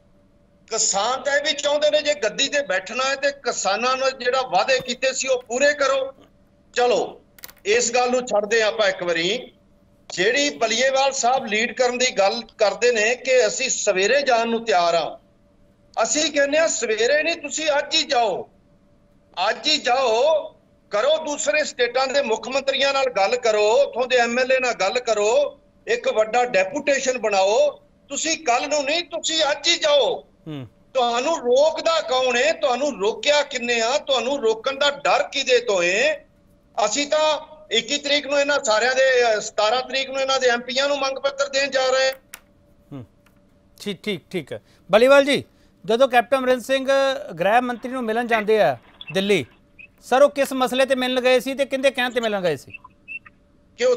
S3: ਕਿਸਾਨ ਤਾਂ ਇਹ ਵੀ ਚਾਹੁੰਦੇ ਨੇ ਜੇ ਗੱਦੀ ਤੇ ਬੈਠਣਾ ਹੈ ਤੇ ਕਿਸਾਨਾਂ ਨੂੰ ਜਿਹੜਾ ਵਾਅਦੇ ਕੀਤੇ ਸੀ ਉਹ ਪੂਰੇ ਕਰੋ। ਚਲੋ ਇਸ ਗੱਲ ਨੂੰ ਛੱਡਦੇ ਆਪਾਂ ਇੱਕ ਵਾਰੀ। ਜਿਹੜੀ ਬਲੀਏਵਾਲ ਸਾਹਿਬ ਲੀਡ ਕਰਨ ਦੀ ਗੱਲ ਕਰਦੇ ਨੇ ਕਿ ਅਸੀਂ ਸਵੇਰੇ ਜਾਣ ਨੂੰ ਤਿਆਰ ਆ, ਅਸੀਂ ਕਹਿੰਦੇ ਆ ਸਵੇਰੇ ਨਹੀਂ, ਤੁਸੀਂ ਅੱਜ ਹੀ ਜਾਓ। ਅੱਜ ਹੀ ਜਾਓ, ਕਰੋ ਦੂਸਰੇ ਸਟੇਟਾਂ ਦੇ ਮੁੱਖ ਮੰਤਰੀਆਂ ਨਾਲ ਗੱਲ ਕਰੋ, ਉੱਥੋਂ ਦੇ ਐਮਐਲਏ ਨਾਲ ਗੱਲ ਕਰੋ, ਇੱਕ ਵੱਡਾ ਡੈਪੂਟੇਸ਼ਨ ਬਣਾਓ। ਤੁਸੀਂ ਕੱਲ ਨੂੰ ਨਹੀਂ, ਤੁਸੀਂ ਅੱਜ ਹੀ ਜਾਓ। ਤੁਹਾਨੂੰ ਰੋਕਦਾ ਕੌਣ ਹੈ? ਤੁਹਾਨੂੰ ਰੋਕਿਆ ਕਿੰਨੇ ਆ? ਤੁਹਾਨੂੰ ਰੋਕਣ ਦਾ ਡਰ ਕਿਹਦੇ ਤੋਂ ਹੈ? ਅਸੀਂ ਤਾਂ 21 ਤਰੀਕ ਨੂੰ ਇਹਨਾਂ ਸਾਰਿਆਂ ਦੇ 17 ਤਰੀਕ ਨੂੰ ਇਹਨਾਂ ਦੇ ਐਮਪੀਆਂ ਨੂੰ ਮੰਗ ਪੱਤਰ ਦੇਣ ਜਾ ਰਹੇ ਹਾਂ।
S1: ਠੀਕ ਹੈ। ਬਲੀਵਾਲ ਜੀ, ਜਦੋਂ ਕੈਪਟਨ ਅਮਰਿੰਦਰ ਸਿੰਘ ਗ੍ਰਹਿ ਮੰਤਰੀ ਨੂੰ ਮਿਲਣ ਜਾਂਦੇ ਆ ਦਿੱਲੀ, ਸਰ ਉਹ ਕਿਸ ਮਸਲੇ ਤੇ ਮਿਲਣ ਗਏ ਸੀ ਤੇ ਕਿਹਦੇ ਕਹਿਣ ਤੇ ਮਿਲਣ ਗਏ ਸੀ?
S3: ਕਿਉਂ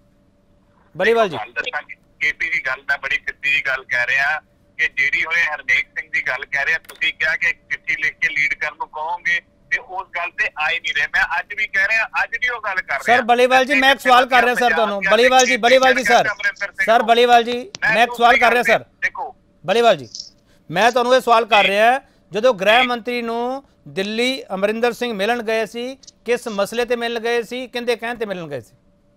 S1: ਬਲੀਵਾਲ ਜੀ
S4: ਕੇਪੀ ਦੀ ਗੱਲ ਮੈਂ ਬੜੀ ਸਿੱਧੀ ਜੀ ਗੱਲ ਕਹਿ ਰਿਹਾ ਕਿ ਜਿਹੜੀ ਹੋਏ ਹਰਨੇਕ ਸਿੰਘ ਦੀ ਗੱਲ ਕਹਿ ਰਿਹਾ, ਤੁਸੀਂ ਕਿਹਾ ਕਿ ਚਿੱਠੀ ਲਿਖ ਕੇ ਲੀਡ ਕਰਨ ਨੂੰ ਕਹੋਗੇ ਤੇ ਉਸ ਗੱਲ ਤੇ ਆਏ ਨਹੀਂ ਰਹੇ। ਮੈਂ ਅੱਜ ਵੀ ਕਹਿ ਰਿਹਾ, ਅੱਜ ਵੀ ਉਹ ਗੱਲ ਕਰ ਰਿਹਾ।
S1: ਸਰ ਬਲੀਵਾਲ ਜੀ, ਮੈਂ ਇੱਕ ਸਵਾਲ ਕਰ ਰਿਹਾ ਸਰ ਤੁਹਾਨੂੰ। ਬਲੀਵਾਲ ਜੀ ਸਰ ਬਲੀਵਾਲ ਜੀ ਮੈਂ ਇੱਕ ਸਵਾਲ ਕਰ ਰਿਹਾ ਸਰ।
S4: ਦੇਖੋ
S1: ਬਲੀਵਾਲ ਜੀ, ਮੈਂ ਤੁਹਾਨੂੰ ਇਹ ਸਵਾਲ ਕਰ ਰਿਹਾ, ਜਦੋਂ ਗ੍ਰਹਿ ਮੰਤਰੀ ਨੂੰ ਦਿੱਲੀ ਅਮਰਿੰਦਰ ਸਿੰਘ ਮਿਲਣ ਗਏ ਸੀ, ਕਿਸ ਮਸਲੇ ਤੇ ਮਿਲਣ ਗਏ ਸੀ, ਕਿਹਦੇ ਕਹਿਣ ਤੇ ਮਿਲਣ ਗਏ ਸੀ?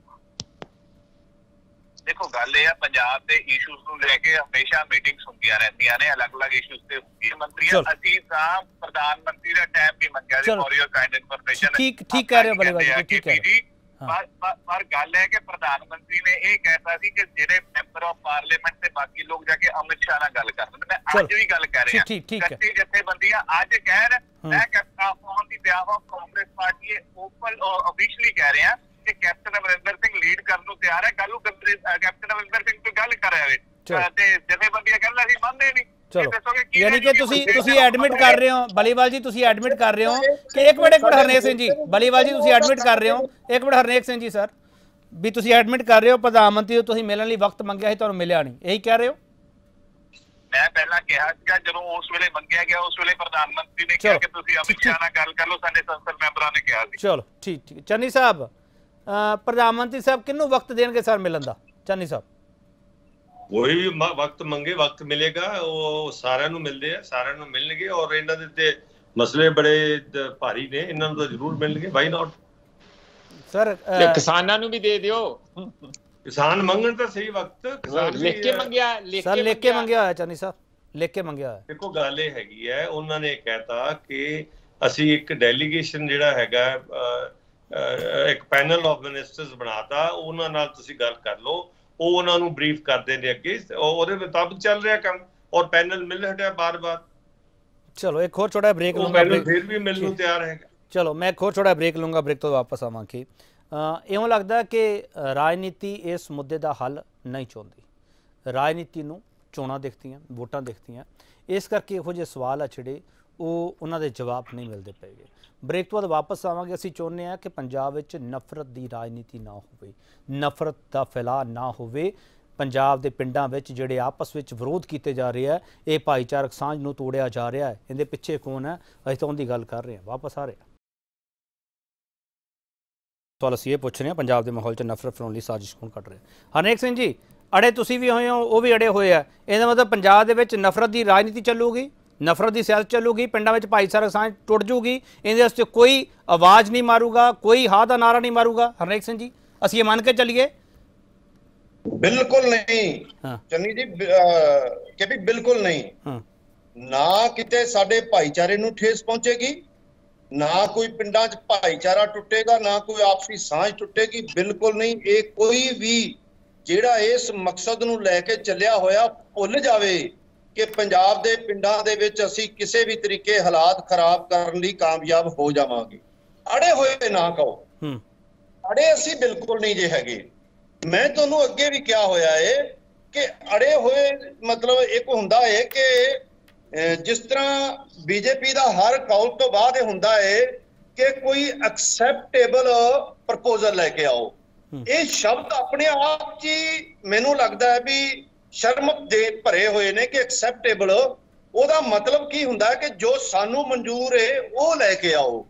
S4: ਦੇਖੋ ਗੱਲ ਇਹ ਆ, ਪੰਜਾਬ ਦੇ ਇਸ਼ੂਜ਼ ਨੂੰ ਲੈ ਕੇ ਹਮੇਸ਼ਾ ਮੀਟਿੰਗਸ ਹੁੰਦੀਆਂ ਰਹਿੰਦੀਆਂ ਨੇ, ਅਲੱਗ-ਅਲੱਗ ਇਸ਼ੂਜ਼ ਤੇ ਹੁੰਦੀਆਂ। ਮੰਤਰੀਆਂ ਅਸੀਂ ਤਾਂ ਪ੍ਰਧਾਨ ਮੰਤਰੀ ਦਾ ਟਾਈਮ ਵੀ ਮੰਗਿਆ ਸੀ ਫॉर योर काइंड ਇਨਫੋਰਮੇਸ਼ਨ।
S1: ਠੀਕ ਕਹਿ ਰਹੇ ਹੋ ਬਲੀਵਾਲ ਜੀ, ਠੀਕ ਹੈ।
S4: ਪਰ ਗੱਲ ਹੈ ਕਿ ਪ੍ਰਧਾਨ ਮੰਤਰੀ ਨੇ ਇਹ ਕਹਿਤਾ ਸੀ ਕਿ ਜਿਹੜੇ ਮੈਂਬਰ ਆਫ ਪਾਰਲੀਮੈਂਟ ਤੇ ਬਾਕੀ ਲੋਕ ਜਾ ਕੇ ਅਮਿਤ ਸ਼ਾਹ ਨਾਲ ਗੱਲ ਕਰਨ। ਮੈਂ ਅੱਜ ਵੀ ਗੱਲ ਕਰ ਰਿਹਾ, ਕੱਚੀ ਜਥੇਬੰਦੀਆਂ ਅੱਜ ਕਹਿਣ, ਮੈਂ on the behalf of Congress party open officially ਕਹਿ ਰਿਹਾ ਕਿ ਕੈਪਟਨ ਅਮਰਿੰਦਰ ਸਿੰਘ ਲੀਡ ਕਰਨ ਨੂੰ ਤਿਆਰ ਹੈ। ਕੱਲ ਨੂੰ ਕੈਪਟਨ ਅਮਰਿੰਦਰ ਸਿੰਘ ਤੋਂ ਗੱਲ ਕਰ ਰਹੇ ਤੇ ਜਥੇਬੰਦੀਆਂ ਕਹਿੰਦਾ ਅਸੀਂ ਮੰਨਦੇ ਨਹੀਂ।
S1: ਚਲੋ ਯਾਨੀ ਕਿ ਤੁਸੀਂ ਐਡਮਿਟ ਕਰ ਰਹੇ ਹੋ ਬਲੀਵਾਲ ਜੀ, ਤੁਸੀਂ ਐਡਮਿਟ ਕਰ ਰਹੇ ਹੋ ਕਿ ਇੱਕ ਮਿੰਟ ਹਰਨੇਕ ਸਿੰਘ ਜੀ, ਬਲੀਵਾਲ ਜੀ ਤੁਸੀਂ ਐਡਮਿਟ ਕਰ ਰਹੇ ਹੋ, ਇੱਕ ਮਿੰਟ ਹਰਨੇਕ ਸਿੰਘ ਜੀ ਸਰ, ਵੀ ਤੁਸੀਂ ਐਡਮਿਟ ਕਰ ਰਹੇ ਹੋ ਪ੍ਰਧਾਨ ਮੰਤਰੀ ਨੂੰ ਤੁਸੀਂ ਮਿਲਣ ਲਈ ਵਕਤ ਮੰਗਿਆ ਸੀ, ਤੁਹਾਨੂੰ ਮਿਲਿਆ ਨਹੀਂ, ਇਹੀ ਕਹਿ ਰਹੇ ਹੋ?
S4: ਮੈਂ ਪਹਿਲਾਂ ਕਿਹਾ ਸੀਗਾ, ਜਦੋਂ ਉਸ ਵੇਲੇ ਮੰਗਿਆ ਗਿਆ ਉਸ ਵੇਲੇ ਪ੍ਰਧਾਨ ਮੰਤਰੀ ਨੇ ਕਿਹਾ ਕਿ ਤੁਸੀਂ ਅਮਿਤ ਸ਼ਾਹ ਨਾਲ ਗੱਲ ਕਰ ਲਓ, ਸਾਡੇ ਸੰਸਦ ਮੈਂਬਰਾਂ ਨੇ ਕਿਹਾ ਸੀ। ਚਲੋ
S1: ਠੀਕ ਚੰਨੀ ਸਾਹਿਬ, ਪ੍ਰਧਾਨ ਮੰਤਰੀ ਸਾਹਿਬ ਕਿਹਨੂੰ ਵਕਤ ਦੇਣਗੇ ਸਰ ਮਿਲਣ ਦਾ? ਚੰਨੀ ਸਾਹਿਬ
S2: ਕੋਈ ਵੀ ਵਕਤ ਮੰਗੇ ਵਕਤ ਮਿਲੇਗਾ, ਉਹ ਸਾਰਿਆਂ ਨੂੰ ਮਿਲਦੇ ਆ, ਸਾਰਿਆਂ ਨੂੰ ਮਿਲਣਗੇ, ਔਰ ਇਹਨਾਂ ਦੇ ਤੇ ਮਸਲੇ ਬੜੇ ਭਾਰੀ ਨੇ, ਇਹਨਾਂ ਨੂੰ ਤਾਂ ਜ਼ਰੂਰ ਮਿਲਣਗੇ, ਵਾਈ ਨਾਟ
S1: ਸਰ?
S5: ਕਿਸਾਨਾਂ ਨੂੰ ਵੀ ਦੇ ਦਿਓ,
S2: ਕਿਸਾਨ ਮੰਗਣ ਤਾਂ ਸਹੀ ਵਕਤ, ਕਿਸਾਨ
S5: ਲਿਖ ਕੇ ਮੰਗਿਆ,
S1: ਲਿਖ ਕੇ ਮੰਗਿਆ ਹੋਇਆ ਚੰਨੀ ਸਾਹਿਬ, ਲਿਖ ਕੇ ਮੰਗਿਆ ਹੋਇਆ।
S2: ਦੇਖੋ ਗੱਲ ਇਹ ਹੈਗੀ ਹੈ, ਉਹਨਾਂ ਨੇ ਕਹਿਤਾ ਕਿ ਅਸੀਂ ਇੱਕ ਡੈਲੀਗੇਸ਼ਨ ਜਿਹੜਾ ਹੈਗਾ ਇੱਕ ਪੈਨਲ ਆਫ ਮਿਨਿਸਟਰਸ ਬਣਾਤਾ, ਉਹਨਾਂ ਨਾਲ ਤੁਸੀਂ ਗੱਲ ਕਰ ਲਓ, ਉਹ ਉਹਨਾਂ ਨੂੰ ਬਰੀਫ ਕਰਦੇ ਨੇ ਅੱਗੇ, ਉਹਦੇ ਮੁਤਾਬਕ ਚੱਲ ਰਿਹਾ ਕੰਮ, ਔਰ ਪੈਨਲ ਮਿਲ ਰਿਹਾ ਬਾਰ-ਬਾਰ।
S1: ਚਲੋ ਇੱਕ ਹੋਰ ਛੋਟਾ ਬ੍ਰੇਕ ਲੂੰਗਾ,
S2: ਫਿਰ ਵੀ ਮਿਲਣ ਨੂੰ ਤਿਆਰ ਹੈਗਾ।
S1: ਚਲੋ ਮੈਂ ਇੱਕ ਹੋਰ ਛੋਟਾ ਬ੍ਰੇਕ ਲੂੰਗਾ, ਬ੍ਰੇਕ ਤੋਂ ਵਾਪਸ ਆਵਾਂਗੇ। ਇਉਂ ਲੱਗਦਾ ਕਿ ਰਾਜਨੀਤੀ ਇਸ ਮੁੱਦੇ ਦਾ ਹੱਲ ਨਹੀਂ ਚਾਹੁੰਦੀ, ਰਾਜਨੀਤੀ ਨੂੰ ਚੋਣਾਂ ਦਿਖਦੀਆਂ, ਵੋਟਾਂ ਦਿਖਦੀਆਂ, ਇਸ ਕਰਕੇ ਇਹੋ ਜਿਹੇ ਸਵਾਲ ਆ ਜਿਹੜੇ ਉਹ ਉਹਨਾਂ ਦੇ ਜਵਾਬ ਨਹੀਂ ਮਿਲਦੇ ਪਏਗੇ। ਬ੍ਰੇਕ ਤੋਂ ਬਾਅਦ ਵਾਪਸ ਆਵਾਂਗੇ। ਅਸੀਂ ਚਾਹੁੰਦੇ ਹਾਂ ਕਿ ਪੰਜਾਬ ਵਿੱਚ ਨਫ਼ਰਤ ਦੀ ਰਾਜਨੀਤੀ ਨਾ ਹੋਵੇ, ਨਫ਼ਰਤ ਦਾ ਫੈਲਾਅ ਨਾ ਹੋਵੇ, ਪੰਜਾਬ ਦੇ ਪਿੰਡਾਂ ਵਿੱਚ ਜਿਹੜੇ ਆਪਸ ਵਿੱਚ ਵਿਰੋਧ ਕੀਤੇ ਜਾ ਰਹੇ ਆ, ਇਹ ਭਾਈਚਾਰਕ ਸਾਂਝ ਨੂੰ ਤੋੜਿਆ ਜਾ ਰਿਹਾ ਹੈ, ਇਹਦੇ ਪਿੱਛੇ ਕੌਣ ਹੈ, ਅਸੀਂ ਤਾਂ ਉਹਦੀ ਗੱਲ ਕਰ ਰਹੇ ਹਾਂ। ਵਾਪਸ ਆ ਰਹੇ ਹਾਂ। ਸਵਾਲ ਅਸੀਂ ਇਹ ਪੁੱਛ ਰਹੇ ਹਾਂ, ਪੰਜਾਬ ਦੇ ਮਾਹੌਲ 'ਚ ਨਫ਼ਰਤ ਫੈਲਾਉਣ ਲਈ ਸਾਜ਼ਿਸ਼ ਕੌਣ ਕੱਢ ਰਿਹਾ? ਹਰਨੇਕ ਸਿੰਘ ਜੀ, ਅੜੇ ਤੁਸੀਂ ਵੀ ਹੋਏ ਹੋ, ਉਹ ਵੀ ਅੜੇ ਹੋਏ ਆ, ਇਹਦਾ ਮਤਲਬ ਪੰਜਾਬ ਦੇ ਵਿੱਚ ਨਫ਼ਰਤ ਦੀ ਰਾਜਨੀਤੀ ਚੱਲੂਗੀ, ਨਫ਼ਰਤ ਦੀ ਸਿਆਸਤ ਚੱਲੂਗੀ, ਪਿੰਡਾਂ ਵਿੱਚ ਭਾਈਚਾਰਕ ਸਾਂਝ ਟੁੱਟ ਜੂਗੀ, ਇਹਦੇ ਵਾਸਤੇ ਕੋਈ ਆਵਾਜ਼ ਨਹੀਂ ਮਾਰੂਗਾ, ਕੋਈ ਹਾਂ ਦਾ ਨਾਰਾ ਨਹੀਂ ਮਾਰੂਗਾ? ਹਰਨੇਕ ਸਿੰਘ ਜੀ, ਅਸੀਂ ਇਹ ਮੰਨ ਕੇ ਚੱਲੀਏ?
S3: ਬਿਲਕੁਲ ਨਹੀਂ ਚੰਨੀ ਜੀ, ਕਿ ਵੀ ਬਿਲਕੁਲ ਨਹੀਂ। ਨਾ ਕਿਤੇ ਸਾਡੇ ਭਾਈਚਾਰੇ ਨੂੰ ਠੇਸ ਪਹੁੰਚੇਗੀ, ਨਾ ਕੋਈ ਪਿੰਡਾਂ 'ਚ ਭਾਈਚਾਰਾ ਟੁੱਟੇਗਾ, ਨਾ ਕੋਈ ਆਪਸੀ ਸਾਂਝ ਟੁੱਟੇਗੀ, ਬਿਲਕੁਲ ਨਹੀਂ। ਇਹ ਕੋਈ ਵੀ ਜਿਹੜਾ ਇਸ ਮਕਸਦ ਨੂੰ ਲੈ ਕੇ ਚੱਲਿਆ ਹੋਇਆ ਭੁੱਲ ਜਾਵੇ ਕਿ ਪੰਜਾਬ ਦੇ ਪਿੰਡਾਂ ਦੇ ਵਿੱਚ ਅਸੀਂ ਕਿਸੇ ਵੀ ਤਰੀਕੇ ਹਾਲਾਤ ਖਰਾਬ ਕਰਨ ਲਈ ਕਾਮਯਾਬ ਹੋ ਜਾਵਾਂਗੇ। ਅੜੇ ਹੋਏ ਨਾ ਕਹੋ, ਅੜੇ ਅਸੀਂ ਬਿਲਕੁਲ ਨਹੀਂ ਜੇ ਹੈਗੇ। ਮੈਂ ਤੁਹਾਨੂੰ ਅੱਗੇ ਵੀ ਕਿਹਾ ਹੋਇਆ ਹੈ ਕਿ ਅੜੇ ਹੋਏ ਮਤਲਬ ਇੱਕ ਹੁੰਦਾ ਹੈ ਕਿ ਜਿਸ ਤਰ੍ਹਾਂ ਬੀਜੇਪੀ ਦਾ ਹਰ ਕੌਲ ਤੋਂ ਬਾਅਦ ਇਹ ਹੁੰਦਾ ਹੈ ਕਿ ਕੋਈ ਐਕਸੈਪਟੇਬਲ ਪ੍ਰਪੋਜ਼ਲ ਲੈ ਕੇ ਆਓ। ਇਹ ਸ਼ਬਦ ਆਪਣੇ ਆਪ 'ਚ ਮੈਨੂੰ ਲੱਗਦਾ ਹੈ ਵੀ ਸ਼ਰਮ ਦੇ ਭਰੇ ਹੋਏ ਨੇ ਕਿ ਐਕਸੈਪਟੇਬਲ, ਉਹਦਾ ਮਤਲਬ ਕੀ ਹੁੰਦਾ ਕਿ ਜੋ ਸਾਨੂੰ ਮਨਜ਼ੂਰ ਹੈ ਉਹ ਲੈ ਕੇ ਆਓ।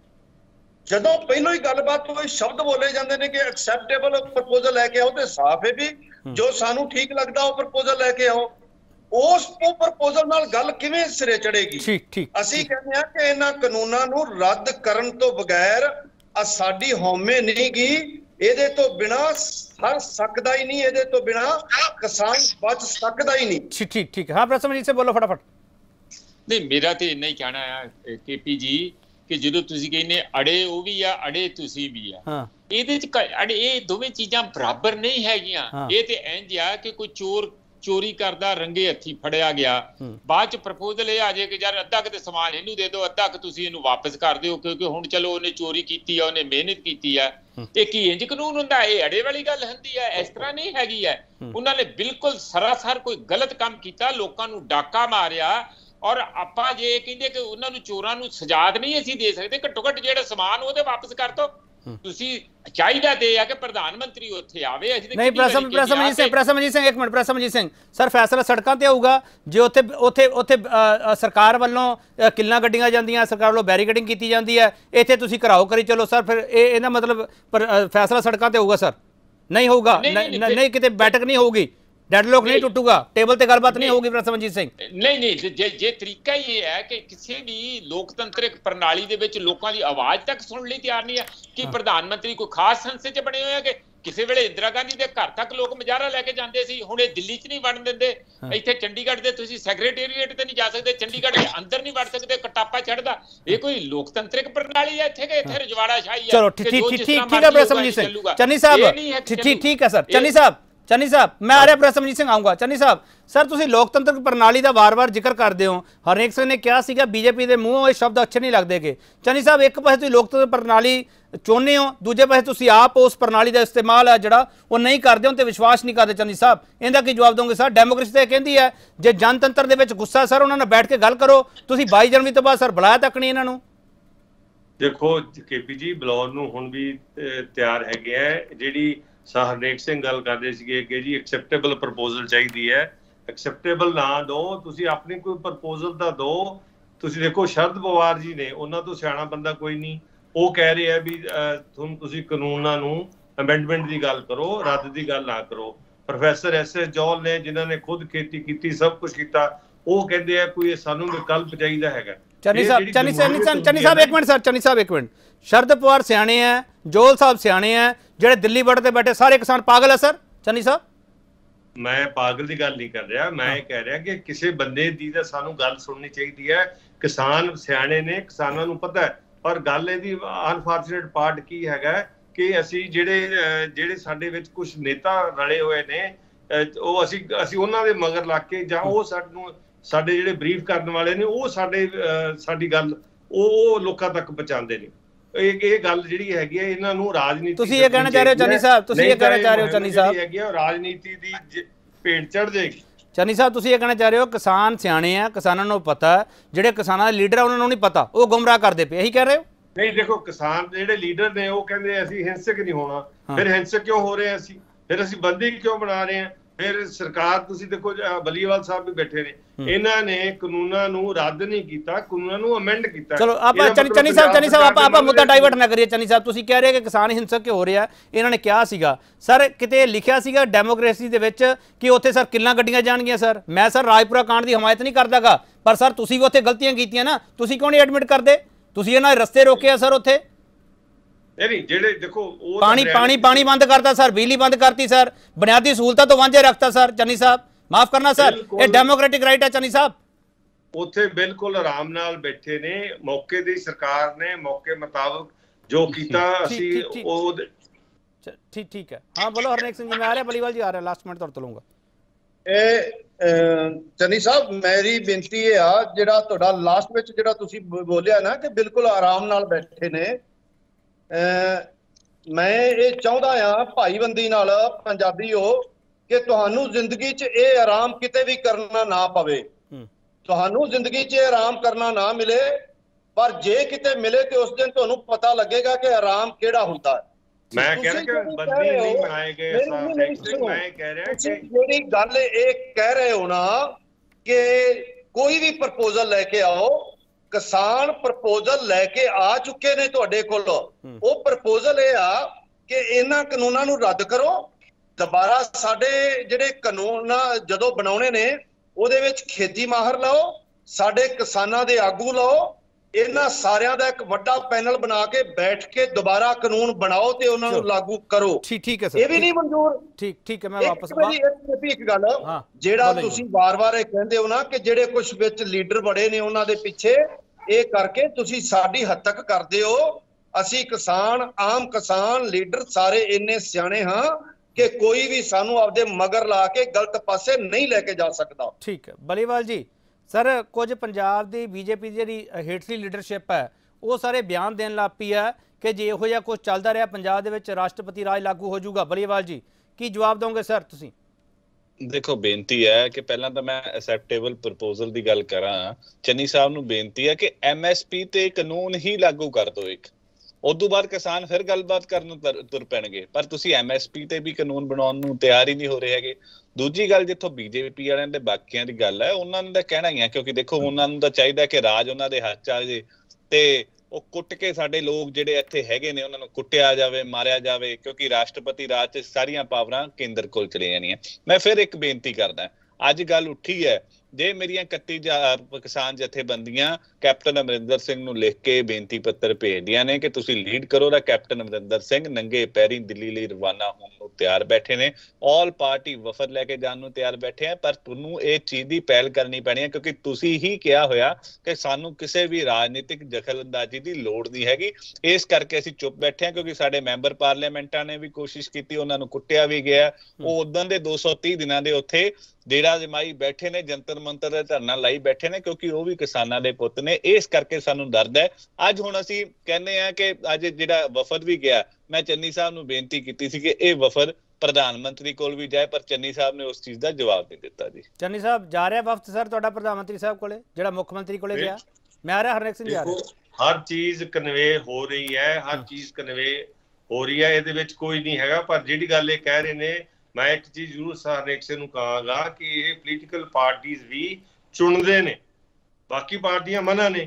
S3: ਜਦੋਂ ਪਹਿਲੋਂ ਹੀ ਗੱਲਬਾਤ ਹੋਈ ਸ਼ਬਦ ਬੋਲੇ ਜਾਂਦੇ ਨੇ ਕਿ ਐਕਸੈਪਟੇਬਲ ਪ੍ਰਪੋਜ਼ਲ ਲੈ ਕੇ ਆਓ, ਤੇ ਸਾਫ਼ ਹੈ ਵੀ ਜੋ ਸਾਨੂੰ ਠੀਕ ਲੱਗਦਾ ਉਹ ਪ੍ਰਪੋਜ਼ਲ ਲੈ ਕੇ ਆਓ। ਉਸ ਪ੍ਰਪੋਜ਼ਲ ਨਾਲ ਗੱਲ ਕਿਵੇਂ ਸਿਰੇ ਚੜੇਗੀ? ਅਸੀਂ ਕਹਿੰਦੇ ਹਾਂ ਕਿ ਇਹਨਾਂ ਕਾਨੂੰਨਾਂ ਨੂੰ ਰੱਦ ਕਰਨ ਤੋਂ ਬਗੈਰ ਸਾਡੀ ਹਉਮੈ ਨਹੀਂ ਗੀ, ਇਹਦੇ ਤੋਂ ਬਿਨਾ ਹਰ ਸਕਦਾ ਹੀ ਨਹੀਂ, ਇਹਦੇ ਤੋਂ ਬਿਨਾ ਕਿਸਾਨ ਬਚ ਸਕਦਾ ਹੀ ਨਹੀਂ।
S1: ਠੀਕ ਹਾਂ ਪ੍ਰਸਮਜੀਤ ਸੇ ਬੋਲੋ ਫਟਾਫਟ।
S5: ਨਹੀਂ, ਮੇਰਾ ਤੇ ਇੰਨਾ ਹੀ ਕਹਿਣਾ ਹੈ ਕੇਪੀ ਜੀ ਕਿ ਜਦੋਂ ਤੁਸੀਂ ਕਹਿੰਦੇ ਅੜੇ ਉਹ ਵੀ ਆ, ਅੜੇ ਤੁਸੀਂ ਵੀ ਆ, ਇਹਦੇ ਚ ਅੜੇ ਇਹ ਦੋਵੇਂ ਚੀਜ਼ਾਂ ਬਰਾਬਰ ਨਹੀਂ ਹੈਗੀਆਂ। ਇਹ ਤੇ ਇੰਜ ਆ ਕਿ ਕੋਈ ਚੋਰੀ ਕਰਦਾ ਰੰਗੇ ਹੱਥੀ ਫੜਿਆ ਗਿਆ, ਬਾਅਦ ਚ ਪ੍ਰਪੋਜ਼ਲ ਇਹ ਆ ਜਾਏ ਕਿ ਯਾਰ ਅੱਧਾ ਕਿਤੇ ਸਮਾਨ ਇਹਨੂੰ ਦੇ ਦਿਓ, ਅੱਧਾ ਕਿ ਤੁਸੀਂ ਇਹਨੂੰ ਵਾਪਸ ਕਰ ਦਿਓ, ਕਿਉਂਕਿ ਹੁਣ ਚਲੋ ਉਹਨੇ ਚੋਰੀ ਕੀਤੀ ਆ, ਉਹਨੇ ਮਿਹਨਤ ਕੀਤੀ ਆ। ਇਹ ਕੀ ਇੰਜ ਕਾਨੂੰਨ ਹੁੰਦਾ? ਇਹ ਅੜੇ ਵਾਲੀ ਗੱਲ ਹੁੰਦੀ ਹੈ? ਇਸ ਤਰ੍ਹਾਂ ਨਹੀਂ ਹੈਗੀ ਹੈ। ਉਹਨਾਂ ਨੇ ਬਿਲਕੁਲ ਸਰਾਸਰ ਕੋਈ ਗਲਤ ਕੰਮ ਕੀਤਾ, ਲੋਕਾਂ ਨੂੰ ਡਾਕਾ ਮਾਰਿਆ, ਔਰ ਆਪਾਂ ਜੇ ਕਹਿੰਦੇ ਕਿ ਉਹਨਾਂ ਨੂੰ ਚੋਰਾਂ ਨੂੰ ਸਜ਼ਾਤ ਨਹੀਂ ਅਸੀਂ ਦੇ ਸਕਦੇ, ਘੱਟੋ ਘੱਟ ਜਿਹੜਾ ਸਮਾਨ ਉਹਦੇ ਵਾਪਸ ਕਰ ਦੋ। ਤੁਸੀਂ ਚਾਹੀਦਾ ਤੇ ਆ ਕਿ ਪ੍ਰਧਾਨ ਮੰਤਰੀ ਉੱਥੇ ਆਵੇ।
S1: ਨਹੀਂ ਪ੍ਰਸਮਜੀਤ ਸਿੰਘ ਇੱਕ ਮਿੰਟ, ਪ੍ਰਸਮਜੀਤ ਸਿੰਘ ਸਰ, ਫੈਸਲਾ ਸੜਕਾਂ ਤੇ ਆਊਗਾ ਜੇ ਉੱਥੇ ਸਰਕਾਰ ਵੱਲੋਂ ਕਿੱਲਾਂ ਗੱਡੀਆਂ ਜਾਂਦੀਆਂ, ਸਰਕਾਰ ਵੱਲੋਂ ਬੈਰੀਕੇਡਿੰਗ ਕੀਤੀ ਜਾਂਦੀ ਹੈ, ਇੱਥੇ ਤੁਸੀਂ ਘਰਾਓ ਕਰੀ ਚਲੋ ਸਰ, ਫਿਰ ਇਹਦਾ ਮਤਲਬ ਫੈਸਲਾ ਸੜਕਾਂ ਤੇ ਹੋਊਗਾ ਸਰ? ਨਹੀਂ ਹੋਊਗਾ, ਨਹੀਂ ਕਿਤੇ ਬੈਠਕ ਨਹੀਂ ਹੋਊਗੀ, ਡੈਡਲੋਕ ਨਹੀਂ ਟੁੱਟੂਗਾ, ਟੇਬਲ ਤੇ ਗੱਲਬਾਤ ਨਹੀਂ ਹੋਊਗੀ ਪ੍ਰਸਮਜੀਤ ਸਿੰਘ?
S5: ਨਹੀਂ, ਜੇ ਤਰੀਕਾ ਇਹ ਹੈ ਕਿ ਕਿਸੇ ਵੀ ਲੋਕਤੰਤਰਿਕ ਪ੍ਰਣਾਲੀ ਦੇ ਵਿੱਚ ਲੋਕਾਂ ਦੀ ਆਵਾਜ਼ ਤੱਕ ਸੁਣਨ ਲਈ ਤਿਆਰ ਨਹੀਂ ਹੈ ਕਿ ਪ੍ਰਧਾਨ ਮੰਤਰੀ ਕੋਈ ਖਾਸ ਸੰਸਦ 'ਚ ਬਣੇ ਹੋਏ ਆ ਕਿ ਕਿਸੇ ਵੇਲੇ ਇੰਦਰਾ ਗਾਂਧੀ ਦੇ ਘਰ ਤੱਕ ਲੋਕ ਮੁਜ਼ਾਹਰਾ ਲੈ ਕੇ ਜਾਂਦੇ ਸੀ, ਹੁਣ ਇਹ ਦਿੱਲੀ 'ਚ ਨਹੀਂ ਵੜਨ ਦਿੰਦੇ, ਇੱਥੇ ਚੰਡੀਗੜ੍ਹ ਦੇ ਤੁਸੀਂ ਸੈਕਟਰੀਏਟ ਤੇ ਨਹੀਂ ਜਾ ਸਕਦੇ, ਚੰਡੀਗੜ੍ਹ ਦੇ ਅੰਦਰ ਨਹੀਂ ਵੜ ਸਕਦੇ, ਕਟਾਪਾ ਚੜਦਾ। ਇਹ ਕੋਈ ਲੋਕਤੰਤਰਿਕ ਪ੍ਰਣਾਲੀ ਹੈ ਇੱਥੇ ਕਿ ਇੱਥੇ ਰਜਵਾੜਾ ਸ਼ਾਹੀ ਹੈ?
S1: ਚਲੋ ਠੀਕ ਹੈ ਪ੍ਰਸਮਜੀਤ ਸਿੰਘ। ਚੰਨੀ ਸਾਹਿਬ ਠੀਕ ਹੈ ਸਰ, ਚੰਨੀ ਸਾਹਿਬ, ਮੈਂ ਆਰਿਆ ਪ੍ਰਸਮਜੀਤ ਸਿੰਘ ਆਉਂਗਾ। ਚੰਨੀ ਸਾਹਿਬ, ਸਰ ਤੁਸੀਂ ਲੋਕਤੰਤਰਕ ਪ੍ਰਣਾਲੀ ਦਾ ਵਾਰ-ਵਾਰ ਜ਼ਿਕਰ ਕਰਦੇ ਹੋ। ਹਰਨੇਕ ਸਿੰਘ ਨੇ ਕਿਹਾ ਸੀਗਾ ਬੀਜੇਪੀ ਦੇ ਮੂੰਹੋਂ ਇਹ ਸ਼ਬਦ ਅੱਛੇ ਨਹੀਂ ਲੱਗਦੇਗੇ। ਚੰਨੀ ਸਾਹਿਬ, ਇੱਕ ਪਾਸੇ ਤੁਸੀਂ ਲੋਕਤੰਤਰ ਪ੍ਰਣਾਲੀ ਚਾਹੁੰਦੇ ਹੋ, ਦੂਜੇ ਪਾਸੇ ਤੁਸੀਂ ਆਪ ਉਸ ਪ੍ਰਣਾਲੀ ਦਾ ਇਸਤੇਮਾਲ ਹੈ ਜਿਹੜਾ ਉਹ ਨਹੀਂ ਕਰਦੇ ਹੋ ਤੇ ਵਿਸ਼ਵਾਸ ਨਹੀਂ ਕਰਦੇ। ਚੰਨੀ ਸਾਹਿਬ, ਇਹਦਾ ਕੀ ਜਵਾਬ ਦੋਗੇ? ਸਰ ਡੈਮੋਕ੍ਰੇਸੀ ਤਾਂ ਕਹਿੰਦੀ ਹੈ ਜੇ ਜਨਤੰਤਰ ਦੇ ਵਿੱਚ ਗੁੱਸਾ ਸਰ ਉਹਨਾਂ ਨਾਲ ਬੈਠ ਕੇ ਗੱਲ ਕਰੋ। ਤੁਸੀਂ 22 ਜਨਵਰੀ ਤੋਂ ਬਾਅਦ ਸਰ ਬੁਲਾਇਆ ਤੱਕ ਨਹੀਂ ਇਹਨਾਂ ਨੂੰ।
S2: ਦੇਖੋ ਕੇਪੀ ਜੀ, ਬੁਲਾਉਣ ਨੂੰ ਹੁਣ ਵੀ ਤਿਆਰ ਹੈਗੇ ਆ। ਜਿਹੜੀ ਹਰਨੇਕ ਸਿੰਘ ਗੱਲ ਕਰਦੇ ਸੀਗੇ ਕਿ ਜੀ ਐਕਸੈਪਟੇਬਲ ਪ੍ਰਪੋਜ਼ਲ ਚਾਹੀਦੀ ਹੈ, ਐਕਸੈਪਟੇਬਲ ਨਾ ਦਿਓ, ਤੁਸੀਂ ਆਪਣੀ ਕੋਈ ਪ੍ਰਪੋਜ਼ਲ ਤਾਂ ਦਿਓ। ਤੁਸੀਂ ਦੇਖੋ ਸ਼ਰਦ ਪਵਾਰ ਜੀ ਨੇ, ਉਹਨਾਂ ਤੋਂ ਸਿਆਣਾ ਬੰਦਾ ਕੋਈ ਨਹੀਂ। ਉਹ ਕਹਿ ਰਹੇ ਆ ਵੀ ਤੁਸੀਂ ਕਾਨੂੰਨਾਂ ਨੂੰ ਅਮੈਂਡਮੈਂਟ ਦੀ ਗੱਲ ਕਰੋ, ਰੱਦ ਦੀ ਗੱਲ ਨਾ ਕਰੋ। Professor SS. ਜੌਲ ਨੇ, ਜਿਨ੍ਹਾਂ ਨੇ ਖੁਦ ਖੇਤੀ ਕੀਤੀ, ਸਭ ਕੁਝ ਕੀਤਾ, ਉਹ ਕਹਿੰਦੇ ਆ ਕੋਈ ਸਾਨੂੰ ਵਿਕਲਪ ਚਾਹੀਦਾ ਹੈਗਾ।
S1: ਚੰਨੀ ਸਾਹਿਬ ਇੱਕ ਮਿੰਟ ਸਰ, ਚੰਨੀ ਸਾਹਿਬ ਇੱਕ ਮਿੰਟ। ਸ਼ਰਦ ਪਵਾਰ ਸਿਆਣੇ ਆ, ਜੋਲ ਸਾਹਿਬ ਸਿਆਣੇ ਆ, ਜਿਹੜੇ ਦਿੱਲੀ ਬੋਰਡ ਤੇ ਬੈਠੇ ਸਾਰੇ ਕਿਸਾਨ ਪਾਗਲ ਆ ਸਰ? ਚੰਨੀ ਸਾਹਿਬ,
S2: ਮੈਂ ਪਾਗਲ ਦੀ ਗੱਲ ਨਹੀਂ ਕਰ ਰਿਹਾ, ਮੈਂ ਇਹ ਕਹਿ ਰਿਹਾ ਕਿ ਕਿਸੇ ਬੰਦੇ ਦੀ ਤਾਂ ਸਾਨੂੰ ਗੱਲ ਸੁਣਨੀ ਚਾਹੀਦੀ ਹੈ। ਕਿਸਾਨ ਸਿਆਣੇ ਨੇ, ਕਿਸਾਨਾਂ ਨੂੰ ਪਤਾ ਹੈ, ਪਰ ਗੱਲ ਇਹਦੀ ਅਨਫੋਰਚੂਨੇਟ ਪਾਰਟ ਕੀ ਹੈਗਾ ਕਿ ਅਸੀਂ ਜਿਹੜੇ ਸਾਡੇ ਵਿੱਚ ਕੁਝ ਨੇਤਾ ਰਲੇ ਹੋਏ ਨੇ, ਉਹ ਅਸੀਂ ਉਹਨਾਂ ਦੇ ਮਗਰ ਲੱਗ ਕੇ, ਜਾਂ ਉਹ ਸਾਡੇ ਜਿਹੜੇ ਬਰੀਫ ਕਰਨ ਵਾਲੇ ਨੇ, ਉਹ ਸਾਡੀ ਗੱਲ ਉਹ ਲੋਕਾਂ ਤੱਕ ਪਹੁੰਚਾਉਂਦੇ ਨੇ। ਇਹ ਗੱਲ ਜਿਹੜੀ ਹੈਗੀ ਹੈ, ਇਹਨਾਂ ਨੂੰ ਰਾਜਨੀਤੀ
S1: ਤੁਸੀਂ ਇਹ ਕਹਿਣਾ ਚਾਹ ਰਹੇ ਹੋ ਚੰਨੀ ਸਾਹਿਬ? ਤੁਸੀਂ ਇਹ ਕਹਿਣਾ ਚਾਹ ਰਹੇ ਹੋ ਚੰਨੀ ਸਾਹਿਬ
S2: ਹੈਗੀ ਆ ਰਾਜਨੀਤੀ ਦੀ ਭੇਟ ਚੜ ਜਾਏਗੀ?
S1: ਚੰਨੀ ਸਾਹਿਬ, ਤੁਸੀਂ ਇਹ ਕਹਿਣਾ ਚਾਹ ਰਹੇ ਹੋ ਕਿਸਾਨ ਸਿਆਣੇ ਆ, ਕਿਸਾਨਾਂ ਨੂੰ ਪਤਾ, ਜਿਹੜੇ ਕਿਸਾਨਾਂ ਦੇ ਲੀਡਰ ਆ ਉਹਨਾਂ ਨੂੰ ਨਹੀਂ ਪਤਾ, ਉਹ ਗੁੰਮਰਾਹ ਕਰਦੇ ਪਏ, ਇਹੀ ਕਹਿ ਰਹੇ ਹੋ?
S2: ਨਹੀਂ, ਦੇਖੋ ਕਿਸਾਨ ਜਿਹੜੇ ਲੀਡਰ ਨੇ ਉਹ ਕਹਿੰਦੇ ਅਸੀਂ ਹਿੰਸਕ ਨਹੀਂ ਹੋਣਾ। ਫਿਰ ਹਿੰਸਕ ਕਿਉਂ ਹੋ ਰਹੇ ਅਸੀਂ? ਫਿਰ ਅਸੀਂ ਬੰਦੀ ਕਿਉਂ ਬਣਾ ਰਹੇ ਹਾਂ? ਫਿਰ ਸਰਕਾਰ, ਤੁਸੀਂ ਦੇਖੋ ਬਲੀਵਾਲ ਸਾਹਿਬ ਵੀ ਬੈਠੇ ਨੇ, ਇਹਨਾਂ ਨੇ ਕਾਨੂੰਨਾਂ ਨੂੰ ਰੱਦ ਨਹੀਂ ਕੀਤਾ, ਕਾਨੂੰਨਾਂ ਨੂੰ ਅਮੈਂਡ ਕੀਤਾ।
S1: ਚਲੋ ਆਪਾਂ ਚੰਨੀ ਸਾਹਿਬ ਆਪਾਂ ਮੁੱਦਾ ਡਾਈਵਰਟ ਨਾ ਕਰੀਏ। ਚੰਨੀ ਸਾਹਿਬ, ਤੁਸੀਂ ਕਹਿ ਰਹੇ ਕਿ ਕਿਸਾਨ ਹਿੰਸਕ ਕਿਉਂ ਹੋ ਰਿਹਾ? ਇਹਨਾਂ ਨੇ ਕਿਹਾ ਸੀਗਾ ਸਰ, ਕਿਤੇ ਲਿਖਿਆ ਸੀਗਾ ਡੈਮੋਕ੍ਰੇਸੀ ਦੇ ਵਿੱਚ ਕਿ ਉੱਥੇ ਸਰ ਕਿੱਲਾਂ ਗੱਡੀਆਂ ਜਾਣਗੀਆਂ। ਸਰ ਮੈਂ ਸਰ ਰਾਜਪੁਰਾ ਕਾਂਡ ਦੀ ਹਮਾਇਤ ਨਹੀਂ ਕਰਦਾਗਾ, ਪਰ ਸਰ ਤੁਸੀਂ ਵੀ ਉੱਥੇ ਗਲਤੀਆਂ ਕੀਤੀਆਂ ਨਾ, ਤੁਸੀਂ ਕਿਉਂ ਨਹੀਂ ਐਡਮਿਟ ਕਰਦੇ? ਤੁਸੀਂ ਇਹਨਾਂ ਦੇ ਰਸਤੇ ਰੋਕੇ ਆ ਸਰ ਉੱਥੇ।
S2: ਨਹੀਂ, ਜਿਹੜੇ ਦੇਖੋ ਉਹ
S1: ਪਾਣੀ ਬੰਦ ਕਰਤਾ ਸਰ, ਬਿਜਲੀ ਬੰਦ ਕਰਤੀ ਸਰ, ਬੁਨਿਆਦੀ ਸਹੂਲਤਾਂ ਤੋਂ ਵਾਂਝੇ ਰੱਖਤਾ ਸਰ। ਚੰਨੀ ਸਾਹਿਬ ਮਾਫ ਕਰਨਾ ਸਰ, ਇਹ ਡੈਮੋਕ੍ਰੈਟਿਕ ਰਾਈਟ ਹੈ ਚੰਨੀ ਸਾਹਿਬ।
S2: ਉੱਥੇ ਬਿਲਕੁਲ ਆਰਾਮ ਨਾਲ ਬੈਠੇ ਨੇ, ਮੌਕੇ ਦੀ ਸਰਕਾਰ ਨੇ ਮੌਕੇ ਮੁਤਾਬਕ ਜੋ ਕੀਤਾ ਅਸੀਂ ਉਹ
S1: ਠੀਕ ਹੈ। ਹਾਂ ਬੋਲੋ ਹਰਨੇਕ ਸਿੰਘ ਜੀ, ਮੈਂ ਆ ਰਿਹਾ, ਬਲੀਵਾਲ ਜੀ ਆ ਰਿਹਾ, ਲਾਸਟ ਮਿੰਟ ਤੁਹਾਡੇ ਤੋਂ ਲਊਂਗਾ।
S3: ਚੰਨੀ ਸਾਹਿਬ, ਮੇਰੀ ਬੇਨਤੀ ਇਹ ਆ, ਜਿਹੜਾ ਤੁਹਾਡਾ ਲਾਸਟ ਵਿੱਚ ਜਿਹੜਾ ਤੁਸੀਂ ਬੋਲਿਆ ਨਾ ਕਿ ਬਿਲਕੁਲ ਆਰਾਮ ਨਾਲ ਬੈਠੇ ਨੇ, ਮੈਂ ਇਹ ਚਾਹੁੰਦਾ ਆ ਭਾਈਬੰਦੀ ਨਾਲ ਪੰਜਾਬੀਓ ਕਿ ਤੁਹਾਨੂੰ ਜ਼ਿੰਦਗੀ 'ਚ ਇਹ ਆਰਾਮ ਕਿਤੇ ਵੀ ਕਰਨਾ ਨਾ ਪਵੇ, ਤੁਹਾਨੂੰ ਜ਼ਿੰਦਗੀ 'ਚ ਆਰਾਮ ਕਰਨਾ ਨਾ ਮਿਲੇ, ਪਰ ਜੇ ਕਿਤੇ ਮਿਲੇ ਤੇ ਉਸ ਦਿਨ ਤੁਹਾਨੂੰ ਪਤਾ ਲੱਗੇਗਾ ਕਿ ਆਰਾਮ ਕਿਹੜਾ ਹੁੰਦਾ ਹੈ।
S2: ਮੈਂ ਕਹਿ ਰਿਹਾ ਕਿ ਬੰਦੀ ਨਹੀਂ ਬਣਾਏ ਗਏ। ਮੈਂ ਕਹਿ ਰਿਹਾ ਕਿ
S3: ਜਿਹੜੀ ਗੱਲ ਇਹ ਕਹਿ ਰਹੇ ਹੋ ਨਾ ਕਿ ਕੋਈ ਵੀ ਪ੍ਰਪੋਜ਼ਲ ਲੈ ਕੇ ਆਓ, ਕਿਸਾਨ ਪ੍ਰਪੋਜ਼ਲ ਲੈ ਕੇ ਆ ਚੁੱਕੇ ਨੇ ਤੁਹਾਡੇ ਕੋਲ। ਉਹ ਪ੍ਰਪੋਜ਼ਲ ਇਹ ਆ ਕਿ ਇਹਨਾਂ ਕਾਨੂੰਨਾਂ ਨੂੰ ਰੱਦ ਕਰੋ, ਦੁਬਾਰਾ ਸਾਡੇ ਜਿਹੜੇ ਕਾਨੂੰਨ ਜਦੋਂ ਬਣਾਉਣੇ ਨੇ ਉਹਦੇ ਵਿੱਚ ਖੇਤੀ ਮਾਹਰ ਲਾਓ, ਸਾਡੇ ਕਿਸਾਨਾਂ ਦੇ ਆਗੂ ਲਾਓ, ਇਹਨਾਂ ਸਾਰਿਆਂ ਦਾ ਇੱਕ ਵੱਡਾ ਪੈਨਲ ਬਣਾ ਕੇ ਬੈਠ ਕੇ ਦੁਬਾਰਾ ਕਾਨੂੰਨ ਬਣਾਓ ਤੇ ਉਹਨਾਂ ਨੂੰ ਲਾਗੂ ਕਰੋ।
S1: ਠੀਕ ਹੈ ਸਰ,
S3: ਇਹ ਵੀ ਨਹੀਂ ਮਨਜ਼ੂਰ।
S1: ਠੀਕ ਹੈ, ਮੈਂ ਵਾਪਸ
S3: ਇੱਕ ਗੱਲ, ਜਿਹੜਾ ਤੁਸੀਂ ਵਾਰ-ਵਾਰ ਇਹ ਕਹਿੰਦੇ ਹੋ ਨਾ ਕਿ ਜਿਹੜੇ ਕੁਝ ਵਿੱਚ ਲੀਡਰ ਬੜੇ ਨੇ ਉਹਨਾਂ ਦੇ ਪਿੱਛੇ ਇਹ ਕਰਕੇ ਤੁਸੀਂ ਸਾਡੀ ਹੱਦ ਤੱਕ ਕਰਦੇ ਹੋ। ਅਸੀਂ ਕਿਸਾਨ, ਆਮ ਕਿਸਾਨ ਲੀਡਰ ਸਾਰੇ ਇੰਨੇ ਸਿਆਣੇ ਹਾਂ ਕਿ ਕੋਈ ਵੀ ਸਾਨੂੰ ਆਪਦੇ ਮਗਰ ਲਾ ਕੇ ਗਲਤ ਪਾਸੇ ਨਹੀਂ ਲੈ ਕੇ ਜਾ ਸਕਦਾ।
S1: ਠੀਕ ਹੈ ਬਲੀਵਾਲ ਜੀ। ਸਰ ਕੁਝ ਪੰਜਾਬ ਦੀ ਬੀਜੇਪੀ ਦੀ ਜਿਹੜੀ ਹੇਠਲੀ ਲੀਡਰਸ਼ਿਪ ਹੈ ਉਹ ਸਾਰੇ ਬਿਆਨ ਦੇਣ ਲੱਗ ਪਈ ਹੈ ਕਿ ਜੇ ਇਹੋ ਜਿਹਾ ਕੁਝ ਚੱਲਦਾ ਰਿਹਾ ਪੰਜਾਬ ਦੇ ਵਿੱਚ ਰਾਸ਼ਟਰਪਤੀ ਰਾਜ ਲਾਗੂ ਹੋ ਜਾਊਗਾ। ਬਲੀਵਾਲ ਜੀ ਕੀ ਜਵਾਬ ਦੋਗੇ ਸਰ ਤੁਸੀਂ?
S6: ਦੇਖੋ ਬੇਨਤੀ ਹੈ ਕਿ ਪਹਿਲਾਂ ਤਾਂ ਮੈਂ ਐਕਸੈਪਟੇਬਲ ਪ੍ਰਪੋਜ਼ਲ ਦੀ ਗੱਲ ਕਰਾਂ। ਚੰਨੀ ਸਾਹਿਬ ਨੂੰ ਬੇਨਤੀ ਹੈ ਕਿ MSP ਤੇ ਕਾਨੂੰਨ ਹੀ ਲਾਗੂ ਕਰ ਦਿਓ ਇੱਕ, ਉਦੋਂ ਬਾਅਦ ਕਿਸਾਨ ਫਿਰ ਗੱਲਬਾਤ ਕਰਨ ਨੂੰ ਤੁਰ ਪੈਣਗੇ, ਪਰ ਤੁਸੀਂ MSP ਤੇ ਵੀ ਕਾਨੂੰਨ ਬਣਾਉਣ ਨੂੰ ਤਿਆਰ ਹੀ ਨਹੀਂ ਹੋ ਰਹੇ ਹੈਗੇ। ਦੂਜੀ ਗੱਲ, ਜਿੱਥੋਂ BJP ਵਾਲਿਆਂ ਦੇ ਬਾਕੀਆਂ ਦੀ ਗੱਲ ਹੈ, ਉਹਨਾਂ ਨੂੰ ਤਾਂ ਕਹਿਣਾ ਹੀ ਹੈ, ਕਿਉਂਕਿ ਦੇਖੋ ਉਹਨਾਂ ਨੂੰ ਤਾਂ ਚਾਹੀਦਾ ਕਿ ਰਾਜ ਉਹਨਾਂ ਦੇ ਹੱਥ 'ਚ ਆ ਜੇ ਤੇ ਉਹ ਕੁੱਟ ਕੇ ਸਾਡੇ ਲੋਕ ਜਿਹੜੇ ਇੱਥੇ ਹੈਗੇ ਨੇ ਉਹਨਾਂ ਨੂੰ ਕੁੱਟਿਆ ਜਾਵੇ, ਮਾਰਿਆ ਜਾਵੇ, ਕਿਉਂਕਿ ਰਾਸ਼ਟਰਪਤੀ ਰਾਜ 'ਚ ਸਾਰੀਆਂ ਪਾਵਰਾਂ ਕੇਂਦਰ ਕੋਲ ਚਲੇ ਜਾਣੀਆਂ। ਮੈਂ ਫਿਰ ਇੱਕ ਬੇਨਤੀ ਕਰਦਾ, ਅੱਜ ਗੱਲ ਉੱਠੀ ਹੈ ਜੇ ਮੇਰੀਆਂ 31 ਕਿਸਾਨ ਜਥੇਬੰਦੀਆਂ ਕੈਪਟਨ ਅਮਰਿੰਦਰ ਸਿੰਘ ਨੂੰ ਲਿਖ ਕੇ ਬੇਨਤੀ ਪੱਤਰ ਭੇਜਦੀਆਂ ਨੇ ਕਿ ਤੁਸੀਂ ਲੀਡ ਕਰੋ ਤਾਂ ਕੈਪਟਨ ਅਮਰਿੰਦਰ ਸਿੰਘ ਨੰਗੇ ਪੈਰੀ ਦਿੱਲੀ ਲਈ ਰਵਾਨਾ ਹੋਣ ਨੂੰ ਤਿਆਰ ਬੈਠੇ ਨੇ। ਆਲ ਪਾਰਟੀ ਵਫਦ ਲੈ ਕੇ ਜਾਣ ਨੂੰ ਤਿਆਰ ਬੈਠੇ ਆ, ਪਰ ਤੁਹਾਨੂੰ ਇਹ ਚੀਜ਼ ਦੀ ਪਹਿਲ ਕਰਨੀ ਪੈਣੀ ਹੈ ਕਿਉਂਕਿ ਤੁਸੀਂ ਹੀ ਕਿਹਾ ਹੋਇਆ ਕਿ ਸਾਨੂੰ ਕਿਸੇ ਵੀ ਰਾਜਨੀਤਿਕ ਦਖਲਅੰਦਾਜ਼ੀ ਦੀ ਲੋੜ ਨਹੀਂ ਹੈਗੀ। ਇਸ ਕਰਕੇ ਅਸੀਂ ਚੁੱਪ ਬੈਠੇ ਹਾਂ ਕਿਉਂਕਿ ਸਾਡੇ ਮੈਂਬਰ ਪਾਰਲੀਮੈਂਟਾਂ ਨੇ ਵੀ ਕੋਸ਼ਿਸ਼ ਕੀਤੀ, ਉਹਨਾਂ ਨੂੰ ਕੁੱਟਿਆ ਵੀ ਗਿਆ। ਉਹ ਉਦੋਂ ਦੇ 230 ਦਿਨਾਂ ਦੇ ਉੱਥੇ ਡੇਰਾ ਜਮਾਈ ਬੈਠੇ ਨੇ, ਜੰਤਰ ਮੰਤਰ ਦੇ ਧਰਨਾ ਲਾਈ ਬੈਠੇ ਨੇ ਕਿਉਂਕਿ ਉਹ ਵੀ ਕਿਸਾਨਾਂ ਦੇ ਪੁੱਤ ਨੇ। ਇਸ ਕਰਕੇ ਸਾਨੂੰ ਦਰਦ ਹੈ। ਅੱਜ ਹੁਣ ਅਸੀਂ ਕਹਿੰਦੇ ਆ ਕਿ ਅੱਜ ਜਿਹੜਾ ਵਫਦ ਵੀ ਗਿਆ, ਮੈਂ ਚੰਨੀ ਸਾਹਿਬ ਨੂੰ ਬੇਨਤੀ ਕੀਤੀ ਸੀ ਕਿ ਇਹ ਵਫਦ ਪ੍ਰਧਾਨ ਮੰਤਰੀ ਕੋਲ ਵੀ ਜਾਏ, ਪਰ ਚੰਨੀ ਸਾਹਿਬ ਨੇ ਉਸ ਚੀਜ਼ ਦਾ ਜਵਾਬ ਨਹੀਂ ਦਿੱਤਾ ਜੀ।
S1: ਚੰਨੀ ਸਾਹਿਬ ਜਾ ਰਿਹਾ ਵਫਦ ਸਰ ਤੁਹਾਡਾ ਪ੍ਰਧਾਨ ਮੰਤਰੀ ਸਾਹਿਬ ਕੋਲੇ, ਜਿਹੜਾ ਮੁੱਖ ਮੰਤਰੀ ਕੋਲੇ ਗਿਆ? ਮੈਂ ਆ ਰਿਹਾ, ਹਰਨੇਕ ਸਿੰਘ ਜਾ ਰਿਹਾ।
S2: ਹਰ ਚੀਜ਼ ਕਨਵੇ ਹੋ ਰਹੀ ਹੈ, ਹਰ ਚੀਜ਼ ਕਨਵੇ ਹੋ ਰਹੀ ਹੈ, ਇਹਦੇ ਵਿੱਚ ਕੋਈ ਨਹੀਂ ਹੈਗਾ। ਪਰ ਜਿਹੜੀ ਗੱਲ ਇਹ ਕਹਿ ਰਹੇ ਨੇ, ਮੈਂ ਇੱਕ ਚੀਜ਼ ਜ਼ਰੂਰ ਹਰਨੇਕ ਸਿੰਘ ਨੂੰ ਕਹਾਂਗਾ ਕਿ ਇਹ ਪੋਲੀਟੀਕਲ ਪਾਰਟੀਆਂ ਵੀ ਚੁਣਦੇ ਨੇ, ਬਾਕੀ ਪਾਰਟੀਆਂ ਮਨਾ ਨੇ।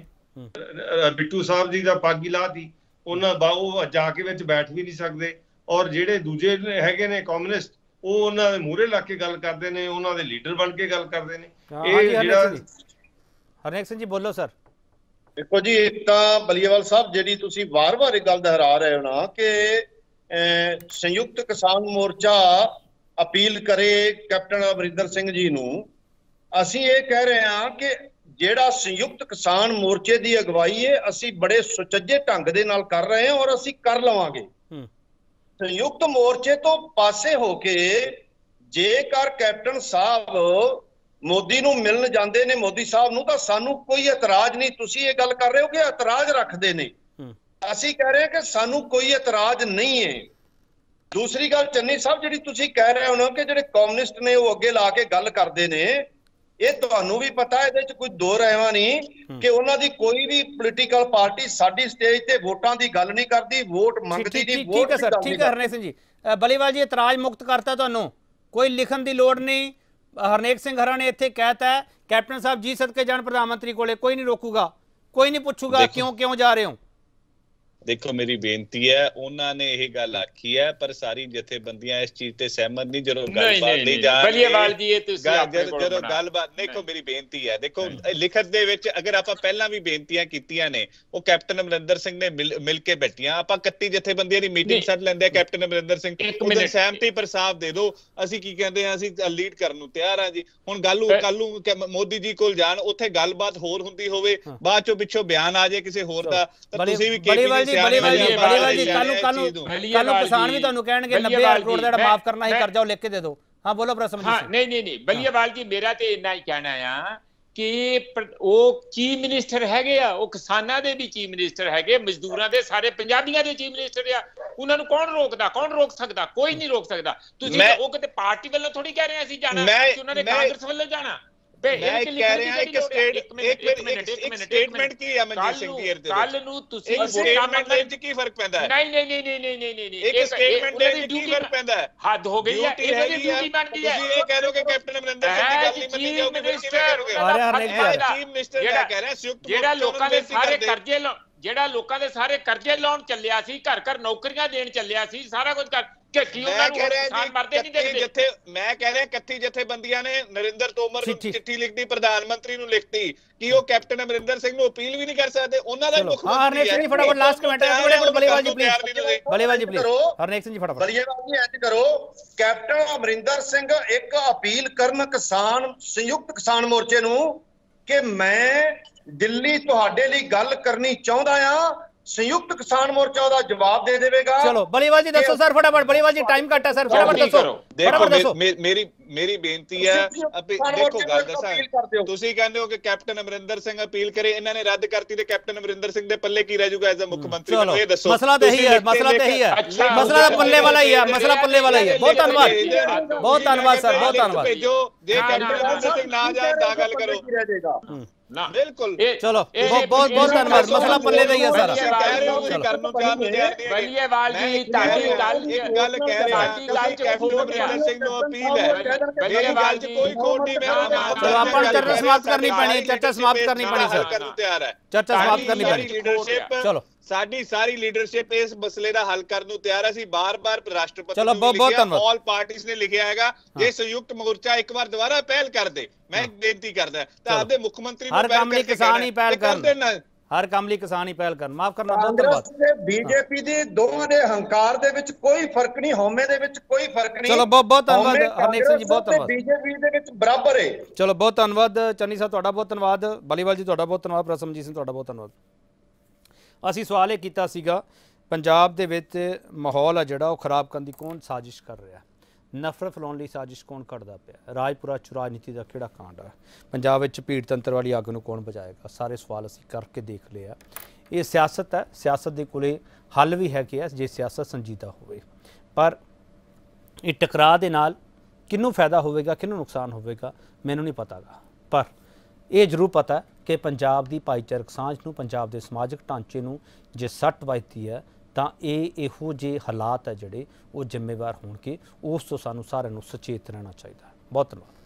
S2: ਬਿੱਟੂ ਸਾਹਿਬ ਜੀ ਦਾ ਪੱਗ ਹੀ ਲਾਤੀ, ਉਹਨਾਂ ਉਹ ਜਾ ਕੇ ਵਿੱਚ ਬੈਠ ਵੀ ਨਹੀਂ ਸਕਦੇ। ਔਰ ਜਿਹੜੇ ਦੂਜੇ ਹੈਗੇ ਨੇ ਕਮਿਊਨਿਸਟ, ਉਹ ਉਹਨਾਂ ਦੇ ਮੂਹਰੇ ਲਾ ਕੇ ਗੱਲ ਕਰਦੇ ਨੇ, ਉਹਨਾਂ ਦੇ ਲੀਡਰ ਬਣ ਕੇ ਗੱਲ ਕਰਦੇ ਨੇ। ਇਹ ਜਿਹੜਾ
S1: ਹਰਨੇਕ ਸਿੰਘ ਜੀ ਬੋਲੋ ਸਰ।
S3: ਦੇਖੋ ਜੀ, ਇੱਕ ਤਾਂ ਬਲੀਏਵਾਲ ਸਾਹਿਬ ਜਿਹੜੀ ਤੁਸੀਂ ਵਾਰ-ਵਾਰ ਇਹ ਗੱਲ ਦੁਹਰਾ ਰਹੇ ਹੋ ਨਾ ਕਿ ਸੰਯੁਕਤ ਕਿਸਾਨ ਮੋਰਚਾ ਅਪੀਲ ਕਰੇ ਕੈਪਟਨ ਅਮਰਿੰਦਰ ਸਿੰਘ ਜੀ ਨੂੰ, ਅਸੀਂ ਇਹ ਕਹਿ ਰਹੇ ਹਾਂ ਕਿ ਜਿਹੜਾ ਸੰਯੁਕਤ ਕਿਸਾਨ ਮੋਰਚੇ ਦੀ ਅਗਵਾਈ ਹੈ ਅਸੀਂ ਬੜੇ ਸੁਚੱਜੇ ਢੰਗ ਦੇ ਨਾਲ ਕਰ ਰਹੇ ਹਾਂ ਔਰ ਅਸੀਂ ਕਰ ਲਵਾਂਗੇ। ਸੰਯੁਕਤ ਮੋਰਚੇ ਤੋਂ ਪਾਸੇ ਹੋ ਕੇ ਜੇਕਰ ਕੈਪਟਨ ਸਾਹਿਬ ਮੋਦੀ ਨੂੰ ਮਿਲਣ ਜਾਂਦੇ ਨੇ, ਮੋਦੀ ਸਾਹਿਬ ਨੂੰ, ਤਾਂ ਸਾਨੂੰ ਕੋਈ ਇਤਰਾਜ਼ ਨਹੀਂ। ਤੁਸੀਂ ਇਹ ਗੱਲ ਕਰ ਰਹੇ ਹੋ ਕਿ ਇਤਰਾਜ਼ ਰੱਖਦੇ ਨੇ, ਅਸੀਂ ਕਹਿ ਰਹੇ ਹਾਂ ਕਿ ਸਾਨੂੰ ਕੋਈ ਇਤਰਾਜ਼ ਨਹੀਂ ਹੈ। ਦੂਸਰੀ ਗੱਲ, ਚੰਨੀ ਸਾਹਿਬ ਜਿਹੜੀ ਤੁਸੀਂ ਕਹਿ ਰਹੇ ਹੋ ਨਾ ਕਿ ਜਿਹੜੇ ਕਮਿਊਨਿਸਟ ਨੇ ਉਹ ਅੱਗੇ ਲਾ ਕੇ ਗੱਲ ਕਰਦੇ ਨੇ, ਇਹ ਤੁਹਾਨੂੰ ਵੀ ਪਤਾ, ਇਹਦੇ ਚ ਕੋਈ ਦੋ ਰਹਿਵਾ ਨਹੀਂ ਕਿ ਉਹਨਾਂ ਦੀ ਕੋਈ ਵੀ ਪੋਲੀਟੀਕਲ ਪਾਰਟੀ ਸਾਡੀ ਸਟੇਜ ਤੇ ਵੋਟਾਂ ਦੀ ਗੱਲ ਨਹੀਂ ਕਰਦੀ, ਵੋਟ ਮੰਗਦੀ ਨਹੀਂ।
S1: ਠੀਕ ਹੈ ਸਰ, ਠੀਕ ਹੈ ਹਰਨੇਕ ਸਿੰਘ ਜੀ। ਬਲੀਵਾਲ ਜੀ ਇਤਰਾਜ਼ ਮੁਕਤ ਕਰਤਾ, ਤੁਹਾਨੂੰ ਕੋਈ ਲਿਖਣ ਦੀ ਲੋੜ ਨਹੀਂ। ਹਰਨੇਕ ਸਿੰਘ ਹਰਾਂ ਨੇ ਇੱਥੇ ਕਹਿਤਾ ਕੈਪਟਨ ਸਾਹਿਬ ਜੀ ਸਦਕੇ ਜਾਣ ਪ੍ਰਧਾਨ ਮੰਤਰੀ ਕੋਲੇ, ਕੋਈ ਨਹੀਂ ਰੋਕੂਗਾ, ਕੋਈ ਨਹੀਂ ਪੁੱਛੂਗਾ ਕਿਉਂ ਜਾ ਰਹੇ ਹੋ।
S6: ਦੇਖੋ ਮੇਰੀ ਬੇਨਤੀ ਹੈ, ਉਹਨਾਂ ਨੇ ਇਹ ਗੱਲ ਆਖੀ ਹੈ ਪਰ ਸਾਰੀ ਜਥੇਬੰਦੀਆਂ ਇਸ ਚੀਜ਼ ਤੇ ਸਹਿਮਤ ਨਹੀਂ। ਜਦੋਂ ਗੱਲਬਾਤ ਨਹੀਂ ਜਾਣਗੇ
S5: ਬਲੀਏਵਾਲ ਜੀ, ਇਹ ਤੁਸੀਂ ਆਪਣੇ ਕੋਲ
S6: ਜਦੋਂ ਗੱਲਬਾਤ, ਦੇਖੋ ਮੇਰੀ ਬੇਨਤੀ ਹੈ, ਦੇਖੋ ਲਿਖਤ ਦੇ ਵਿੱਚ ਅਗਰ ਆਪਾਂ ਪਹਿਲਾਂ ਵੀ ਬੇਨਤੀਆਂ ਕੀਤੀਆਂ ਨੇ, ਉਹ ਕੈਪਟਨ ਅਮਰਿੰਦਰ ਸਿੰਘ ਨੇ ਮਿਲ ਕੇ ਬੈਠੀਆਂ, ਆਪਾਂ 31 ਜਥੇਬੰਦੀਆਂ ਦੀ ਮੀਟਿੰਗ ਸੱਦ ਲੈਂਦੇ ਆ ਕੈਪਟਨ ਅਮਰਿੰਦਰ ਸਿੰਘ, ਉਹਦੇ ਸਹਿਮਤੀ ਪ੍ਰਸਤਾਵ ਦੇ ਦਿਓ, ਅਸੀਂ ਕੀ ਕਹਿੰਦੇ ਆ, ਅਸੀਂ ਲੀਡ ਕਰਨ ਨੂੰ ਤਿਆਰ ਆ ਜੀ। ਹੁਣ ਕੱਲ ਨੂੰ ਮੋਦੀ ਜੀ ਕੋਲ ਜਾਣ, ਉੱਥੇ ਗੱਲਬਾਤ ਹੋਰ ਹੁੰਦੀ ਹੋਵੇ, ਬਾਅਦ ਚੋਂ ਪਿੱਛੋਂ ਬਿਆਨ ਆ ਜਾਏ ਕਿਸੇ ਹੋਰ ਦਾ, ਤਾਂ ਤੁਸੀਂ ਵੀ
S1: ਬਲੀਵਾਲ ਜੀ ਕੱਲ ਨੂੰ ਕਿਸਾਨ ਵੀ ਤੁਹਾਨੂੰ ਕਹਿਣਗੇ 90,000 ਕਰੋੜ ਦਾ ਜਿਹੜਾ ਮਾਫ ਕਰਨਾ ਹੀ ਕਰਜ਼ਾ ਉਹ ਲਿਖ ਕੇ ਦੇ ਦਿਓ। ਹਾਂ ਬੋਲੋ ਪ੍ਰਸਮਜੀਤ।
S5: ਨਹੀਂ ਬਲੀਏਵਾਲ ਜੀ, ਮੇਰਾ ਤੇ ਇੰਨਾ ਹੀ ਕਹਿਣਾ ਆ ਕਿ ਉਹ ਚੀਫ ਮਿਨਿਸਟਰ ਹੈਗੇ ਆ, ਉਹ ਕਿਸਾਨਾਂ ਦੇ ਵੀ ਚੀਫ ਮਿਨਿਸਟਰ ਹੈਗੇ, ਮਜ਼ਦੂਰਾਂ ਦੇ, ਸਾਰੇ ਪੰਜਾਬੀਆਂ ਦੇ ਚੀਫ ਮਿਨਿਸਟਰ ਆ। ਉਹਨਾਂ ਨੂੰ ਕੌਣ ਰੋਕਦਾ? ਕੌਣ ਰੋਕ ਸਕਦਾ? ਕੋਈ ਨਹੀਂ ਰੋਕ ਸਕਦਾ। ਤੁਸੀਂ ਉਹ ਕਿਤੇ ਪਾਰਟੀ ਵੱਲੋਂ ਥੋੜੀ ਕਹਿ ਰਹੇ ਅਸੀਂ ਜਾਣਾ, ਉਹਨਾਂ ਨੇ ਕਾਂਗਰਸ ਵੱਲੋਂ ਜਾਣਾ।
S6: ਮੈਂ ਕਹਿ ਰਿਹਾ ਇੱਕ ਸਟੇਟਮੈਂਟ ਕੀ ਹੈ ਮਨਜੀਤ ਸਿੰਘ ਜੀ,
S5: ਕੱਲ ਨੂੰ ਤੁਸੀਂ
S6: ਸਟੇਟਮੈਂਟ ਦੇ ਵਿੱਚ ਕੀ ਫਰਕ ਪੈਂਦਾ ਹੈ?
S5: ਨਹੀਂ
S6: ਇੱਕ ਸਟੇਟਮੈਂਟ ਦੇ ਵਿੱਚ ਕੀ ਫਰਕ ਪੈਂਦਾ ਹੈ?
S5: ਹੱਦ ਹੋ ਗਈ ਹੈ, ਇਹਨਾਂ ਦੀ ਡਿਊਟੀ ਬਣ ਗਈ ਹੈ।
S6: ਤੁਸੀਂ ਇਹ ਕਹਿ ਰਹੇ ਹੋ ਕਿ ਕੈਪਟਨ ਅਮਰਿੰਦਰ ਸਿੰਘ ਦੀ ਗੱਲ ਨਹੀਂ ਮੰਨੀ ਜਾਊਗੀ, ਫਿਰ ਕਿਵੇਂ ਕਰੋਗੇ? ਚੀਫ ਮਿਨਿਸਟਰ ਮੈਂ ਕਹਿ ਰਿਹਾ ਸੰਯੁਕਤ
S5: ਜਿਹੜਾ ਲੋਕਾਂ ਦੇ ਸਾਰੇ ਕਰਜ਼ੇ ਜਿਹੜਾ ਲੋਕਾਂ ਦੇ ਸਾਰੇ ਕਰਜ਼ੇ ਲਾਉਣ ਚੱਲਿਆ ਸੀ, ਘਰ ਘਰ ਨੌਕਰੀਆਂ ਦੇਣ ਚੱਲਿਆ ਸੀ, ਸਾਰਾ ਕੁਝ ਕਰ ਕਿ ਕੀ ਉਹਨਾਂ ਨੂੰ ਕਿਸਾਨ ਮਰਦੇ ਨਹੀਂ ਦੇਖਦੇ।
S6: ਮੈਂ ਕਹਿ ਰਿਹਾ 31 ਜਥੇਬੰਦੀਆਂ ਨੇ ਨਰਿੰਦਰ ਤੋਮਰ ਨੂੰ ਚਿੱਠੀ ਲਿਖਤੀ, ਪ੍ਰਧਾਨ ਮੰਤਰੀ ਨੂੰ ਲਿਖਤੀ, ਕਿ ਉਹ ਕੈਪਟਨ ਅਮਰਿੰਦਰ ਸਿੰਘ ਨੂੰ ਅਪੀਲ ਵੀ ਨਹੀਂ ਕਰ ਸਕਦੇ। ਉਹਨਾਂ ਦਾ ਮੁੱਖ ਮੰਤਰੀ ਹੈ।
S1: ਹਰਨੇਕ ਸਿੰਘ ਜੀ ਫਟਾਫਟ ਲਾਸਟ ਕਮੈਂਟ ਹੈ। ਬਲੀਵਾਲ ਜੀ ਪਲੀਜ਼, ਬਲੀਵਾਲ ਜੀ ਪਲੀਜ਼, ਹਰਨੇਕ ਸਿੰਘ ਜੀ ਫਟਾਫਟ।
S3: ਬਲੀਵਾਲ ਜੀ ਇੰਜ ਕਰੋ, ਕੈਪਟਨ ਅਮਰਿੰਦਰ ਸਿੰਘ ਇੱਕ ਅਪੀਲ ਕਰਨ ਕਿਸਾਨ ਸੰਯੁਕਤ ਕਿਸਾਨ ਮੋਰਚੇ ਨੂੰ ਕਿ ਮੈਂ ਦਿੱਲੀ ਤੁਹਾਡੇ ਲਈ ਗੱਲ ਕਰਨੀ ਚਾਹੁੰਦਾ ਆ, ਸੰਯੁਕਤ ਕਿਸਾਨ ਮੋਰਚਾ ਉਹਦਾ ਜਵਾਬ ਦੇ ਦੇਵੇਗਾ।
S1: ਚਲੋ ਬਲੀਵਾਲ ਜੀ ਦੱਸੋ ਸਰ ਫਟਾਫਟ, ਬਲੀਵਾਲ ਜੀ ਟਾਈਮ ਘੱਟ ਹੈ ਸਰ, ਫਟਾਫਟ ਦੱਸੋ।
S6: ਦੇਖੋ ਮੇਰੀ ਬੇਨਤੀ ਹੈ, ਦੇਖੋ ਗੱਲ ਦੱਸਾਂ, ਤੁਸੀਂ ਕਹਿੰਦੇ ਹੋ ਕਿ ਕੈਪਟਨ ਅਮਰਿੰਦਰ ਸਿੰਘ ਅਪੀਲ ਕਰੇ, ਇਹਨਾਂ ਨੇ ਰੱਦ ਕਰਤੀ ਤੇ ਕੈਪਟਨ ਅਮਰਿੰਦਰ ਸਿੰਘ ਦੇ ਪੱਲੇ ਕੀ ਰਹਿ ਜਾਊਗਾ ਐਜ਼ ਅ ਮੁੱਖ ਮੰਤਰੀ? ਮੈਨੂੰ ਇਹ ਦੱਸੋ।
S1: ਮਸਲਾ ਤਾਂ ਇਹੀ ਹੈ, ਮਸਲਾ ਤਾਂ ਇਹੀ ਹੈ, ਮਸਲਾ ਤਾਂ ਪੱਲੇ ਵਾਲਾ ਹੀ ਹੈ, ਮਸਲਾ ਪੱਲੇ ਵਾਲਾ ਹੀ ਹੈ। ਬਹੁਤ ਧੰਨਵਾਦ, ਬਹੁਤ ਧੰਨਵਾਦ ਸਰ, ਬਹੁਤ ਧੰਨਵਾਦ।
S6: ਜੇ ਕੈਪਟਨ ਅਮਰਿੰਦਰ ਸਿੰਘ ਨਾ ਜਾਏ ਤਾਂ ਗੱਲ ਕਰੋ ਨਾ, ਬਿਲਕੁਲ।
S1: ਚਲੋ ਬਹੁਤ ਧੰਨਵਾਦ, ਮਸਲਾ ਪੱਲੇ ਦਾ ਹੀ ਹੈ ਸਾਰਾ।
S5: ਬਲੀਏਵਾਲ ਜੀ ਤੁਹਾਡੀ ਗੱਲ
S6: ਇੱਕ ਗੱਲ ਕਹਿ ਰਿਹਾ, ਕੈਪਟਨ ਅਮਰਿੰਦਰ ਸਿੰਘ ਨੂੰ ਅਪੀਲ ਹੈ, ਮੇਰੀ ਗੱਲ 'ਚ ਕੋਈ ਖੋਟ ਨਹੀਂ।
S1: ਚਲੋ ਆਪਾਂ ਚਰਚਾ ਸਮਾਪਤ ਕਰਨੀ ਪੈਣੀ ਹੈ, ਚਰਚਾ ਸਮਾਪਤ ਕਰਨੀ ਪੈਣੀ ਸਰ,
S6: ਕਰਨ ਨੂੰ ਤਿਆਰ ਹੈ,
S1: ਚਰਚਾ ਸਮਾਪਤ ਕਰਨੀ ਪੈਣੀ।
S6: ਲੀਡਰਸ਼ਿਪ
S1: ਚਲੋ
S6: ਸਾਡੀ ਸਾਰੀ ਲੀਡਰਸ਼ਿਪ ਇਸ ਮਸਲੇ ਦਾ ਹੱਲ ਕਰਨ ਨੂੰ ਤਿਆਰ ਹੈ। ਅਸੀਂ ਬਾਰ-ਬਾਰ ਰਾਸ਼ਟਰਪਤੀ
S1: ਚਲੋ,
S6: ਨੂੰ
S1: ਬਹੁਤ
S6: ਲਿਖਿਆ,
S1: ਧੰਨਵਾਦ।
S6: ਆਲ ਪਾਰਟੀਆਂ ਨੇ ਲਿਖਿਆ ਹੈਗਾ। ਜੇ ਸੰਯੁਕਤ ਮੋਰਚਾ ਇੱਕ ਵਾਰ ਦੁਬਾਰਾ ਪਹਿਲ ਕਰ ਦੇ, ਮੈਂ ਬੇਨਤੀ ਕਰਦਾ ਤਾਂ ਆਪਦੇ ਮੁੱਖ ਮੰਤਰੀ ਨੂੰ
S1: ਹਰ ਕੰਮ ਲਈ ਕਿਸਾਨ ਹੀ ਪਹਿਲ ਕਰਨ, ਹਰ ਕੰਮ ਲਈ ਕਿਸਾਨ ਹੀ ਪਹਿਲ ਕਰਨ। ਮਾਫ ਕਰਨਾ, ਬਹੁਤ
S3: ਕਾਂਗਰਸ
S1: ਧੰਨਵਾਦ।
S3: ਤੇ ਬੀਜੇਪੀ ਦੇ ਦੋਵਾਂ ਦੇ ਹੰਕਾਰ ਦੇ ਵਿੱਚ ਕੋਈ ਫਰਕ ਨਹੀਂ, ਹਉਮੈ ਦੇ ਵਿੱਚ ਕੋਈ ਫਰਕ ਨਹੀਂ।
S1: ਚਲੋ, ਬਹੁਤ ਧੰਨਵਾਦ ਹਰਨੇਕ ਸਿੰਘ ਜੀ, ਬਹੁਤ ਧੰਨਵਾਦ।
S3: ਬੀਜੇਪੀ ਦੇ ਵਿੱਚ ਬਰਾਬਰ ਹੈ।
S1: ਚਲੋ, ਬਹੁਤ ਧੰਨਵਾਦ ਚੰਨੀ ਸਾਹਿਬ, ਤੁਹਾਡਾ ਬਹੁਤ ਧੰਨਵਾਦ। ਬਲੀਵਾਲ ਜੀ ਤੁਹਾਡਾ ਬਹੁਤ ਧੰਨਵਾਦ। ਪ੍ਰਸਮਜੀਤ ਸਿੰਘ ਤੁਹਾਡਾ ਬਹੁਤ ਧੰਨਵਾਦ। ਅਸੀਂ ਸਵਾਲ ਇਹ ਕੀਤਾ ਸੀਗਾ, ਪੰਜਾਬ ਦੇ ਵਿੱਚ ਮਾਹੌਲ ਆ ਜਿਹੜਾ ਉਹ ਖਰਾਬ ਕਰਨ ਦੀ ਕੌਣ ਸਾਜ਼ਿਸ਼ ਕਰ ਰਿਹਾ, ਨਫ਼ਰਤ ਫੈਲਾਉਣ ਲਈ ਸਾਜ਼ਿਸ਼ ਕੌਣ ਕਰਦਾ ਪਿਆ, ਰਾਜਪੁਰਾ 'ਚ ਰਾਜਨੀਤੀ ਦਾ ਕਿਹੜਾ ਕਾਂਡ ਹੈ, ਪੰਜਾਬ ਵਿੱਚ ਭੀੜ ਤੰਤਰ ਵਾਲੀ ਅੱਗ ਨੂੰ ਕੌਣ ਬੁਝਾਏਗਾ। ਸਾਰੇ ਸਵਾਲ ਅਸੀਂ ਕਰਕੇ ਦੇਖ ਲਏ ਆ। ਇਹ ਸਿਆਸਤ ਹੈ, ਸਿਆਸਤ ਦੇ ਕੋਲੇ ਹੱਲ ਵੀ ਹੈਗੇ ਆ ਜੇ ਸਿਆਸਤ ਸੰਜੀਦਾ ਹੋਵੇ। ਪਰ ਇਹ ਟਕਰਾਅ ਦੇ ਨਾਲ ਕਿਹਨੂੰ ਫਾਇਦਾ ਹੋਵੇਗਾ, ਕਿਹਨੂੰ ਨੁਕਸਾਨ ਹੋਵੇਗਾ, ਮੈਨੂੰ ਨਹੀਂ ਪਤਾਗਾ। ਪਰ ਇਹ ਜ਼ਰੂਰ ਪਤਾ ਕਿ ਪੰਜਾਬ ਦੀ ਭਾਈਚਾਰਕ ਸਾਂਝ ਨੂੰ, ਪੰਜਾਬ ਦੇ ਸਮਾਜਿਕ ਢਾਂਚੇ ਨੂੰ ਜੇ ਸੱਟ ਵੱਜਦੀ ਹੈ ਤਾਂ ਇਹੋ ਜਿਹੇ ਹਾਲਾਤ ਹੈ ਜਿਹੜੇ ਉਹ ਜ਼ਿੰਮੇਵਾਰ ਹੋਣਗੇ। ਉਸ ਤੋਂ ਸਾਨੂੰ ਸਾਰਿਆਂ ਨੂੰ ਸੁਚੇਤ ਰਹਿਣਾ ਚਾਹੀਦਾ ਹੈ। ਬਹੁਤ ਧੰਨਵਾਦ।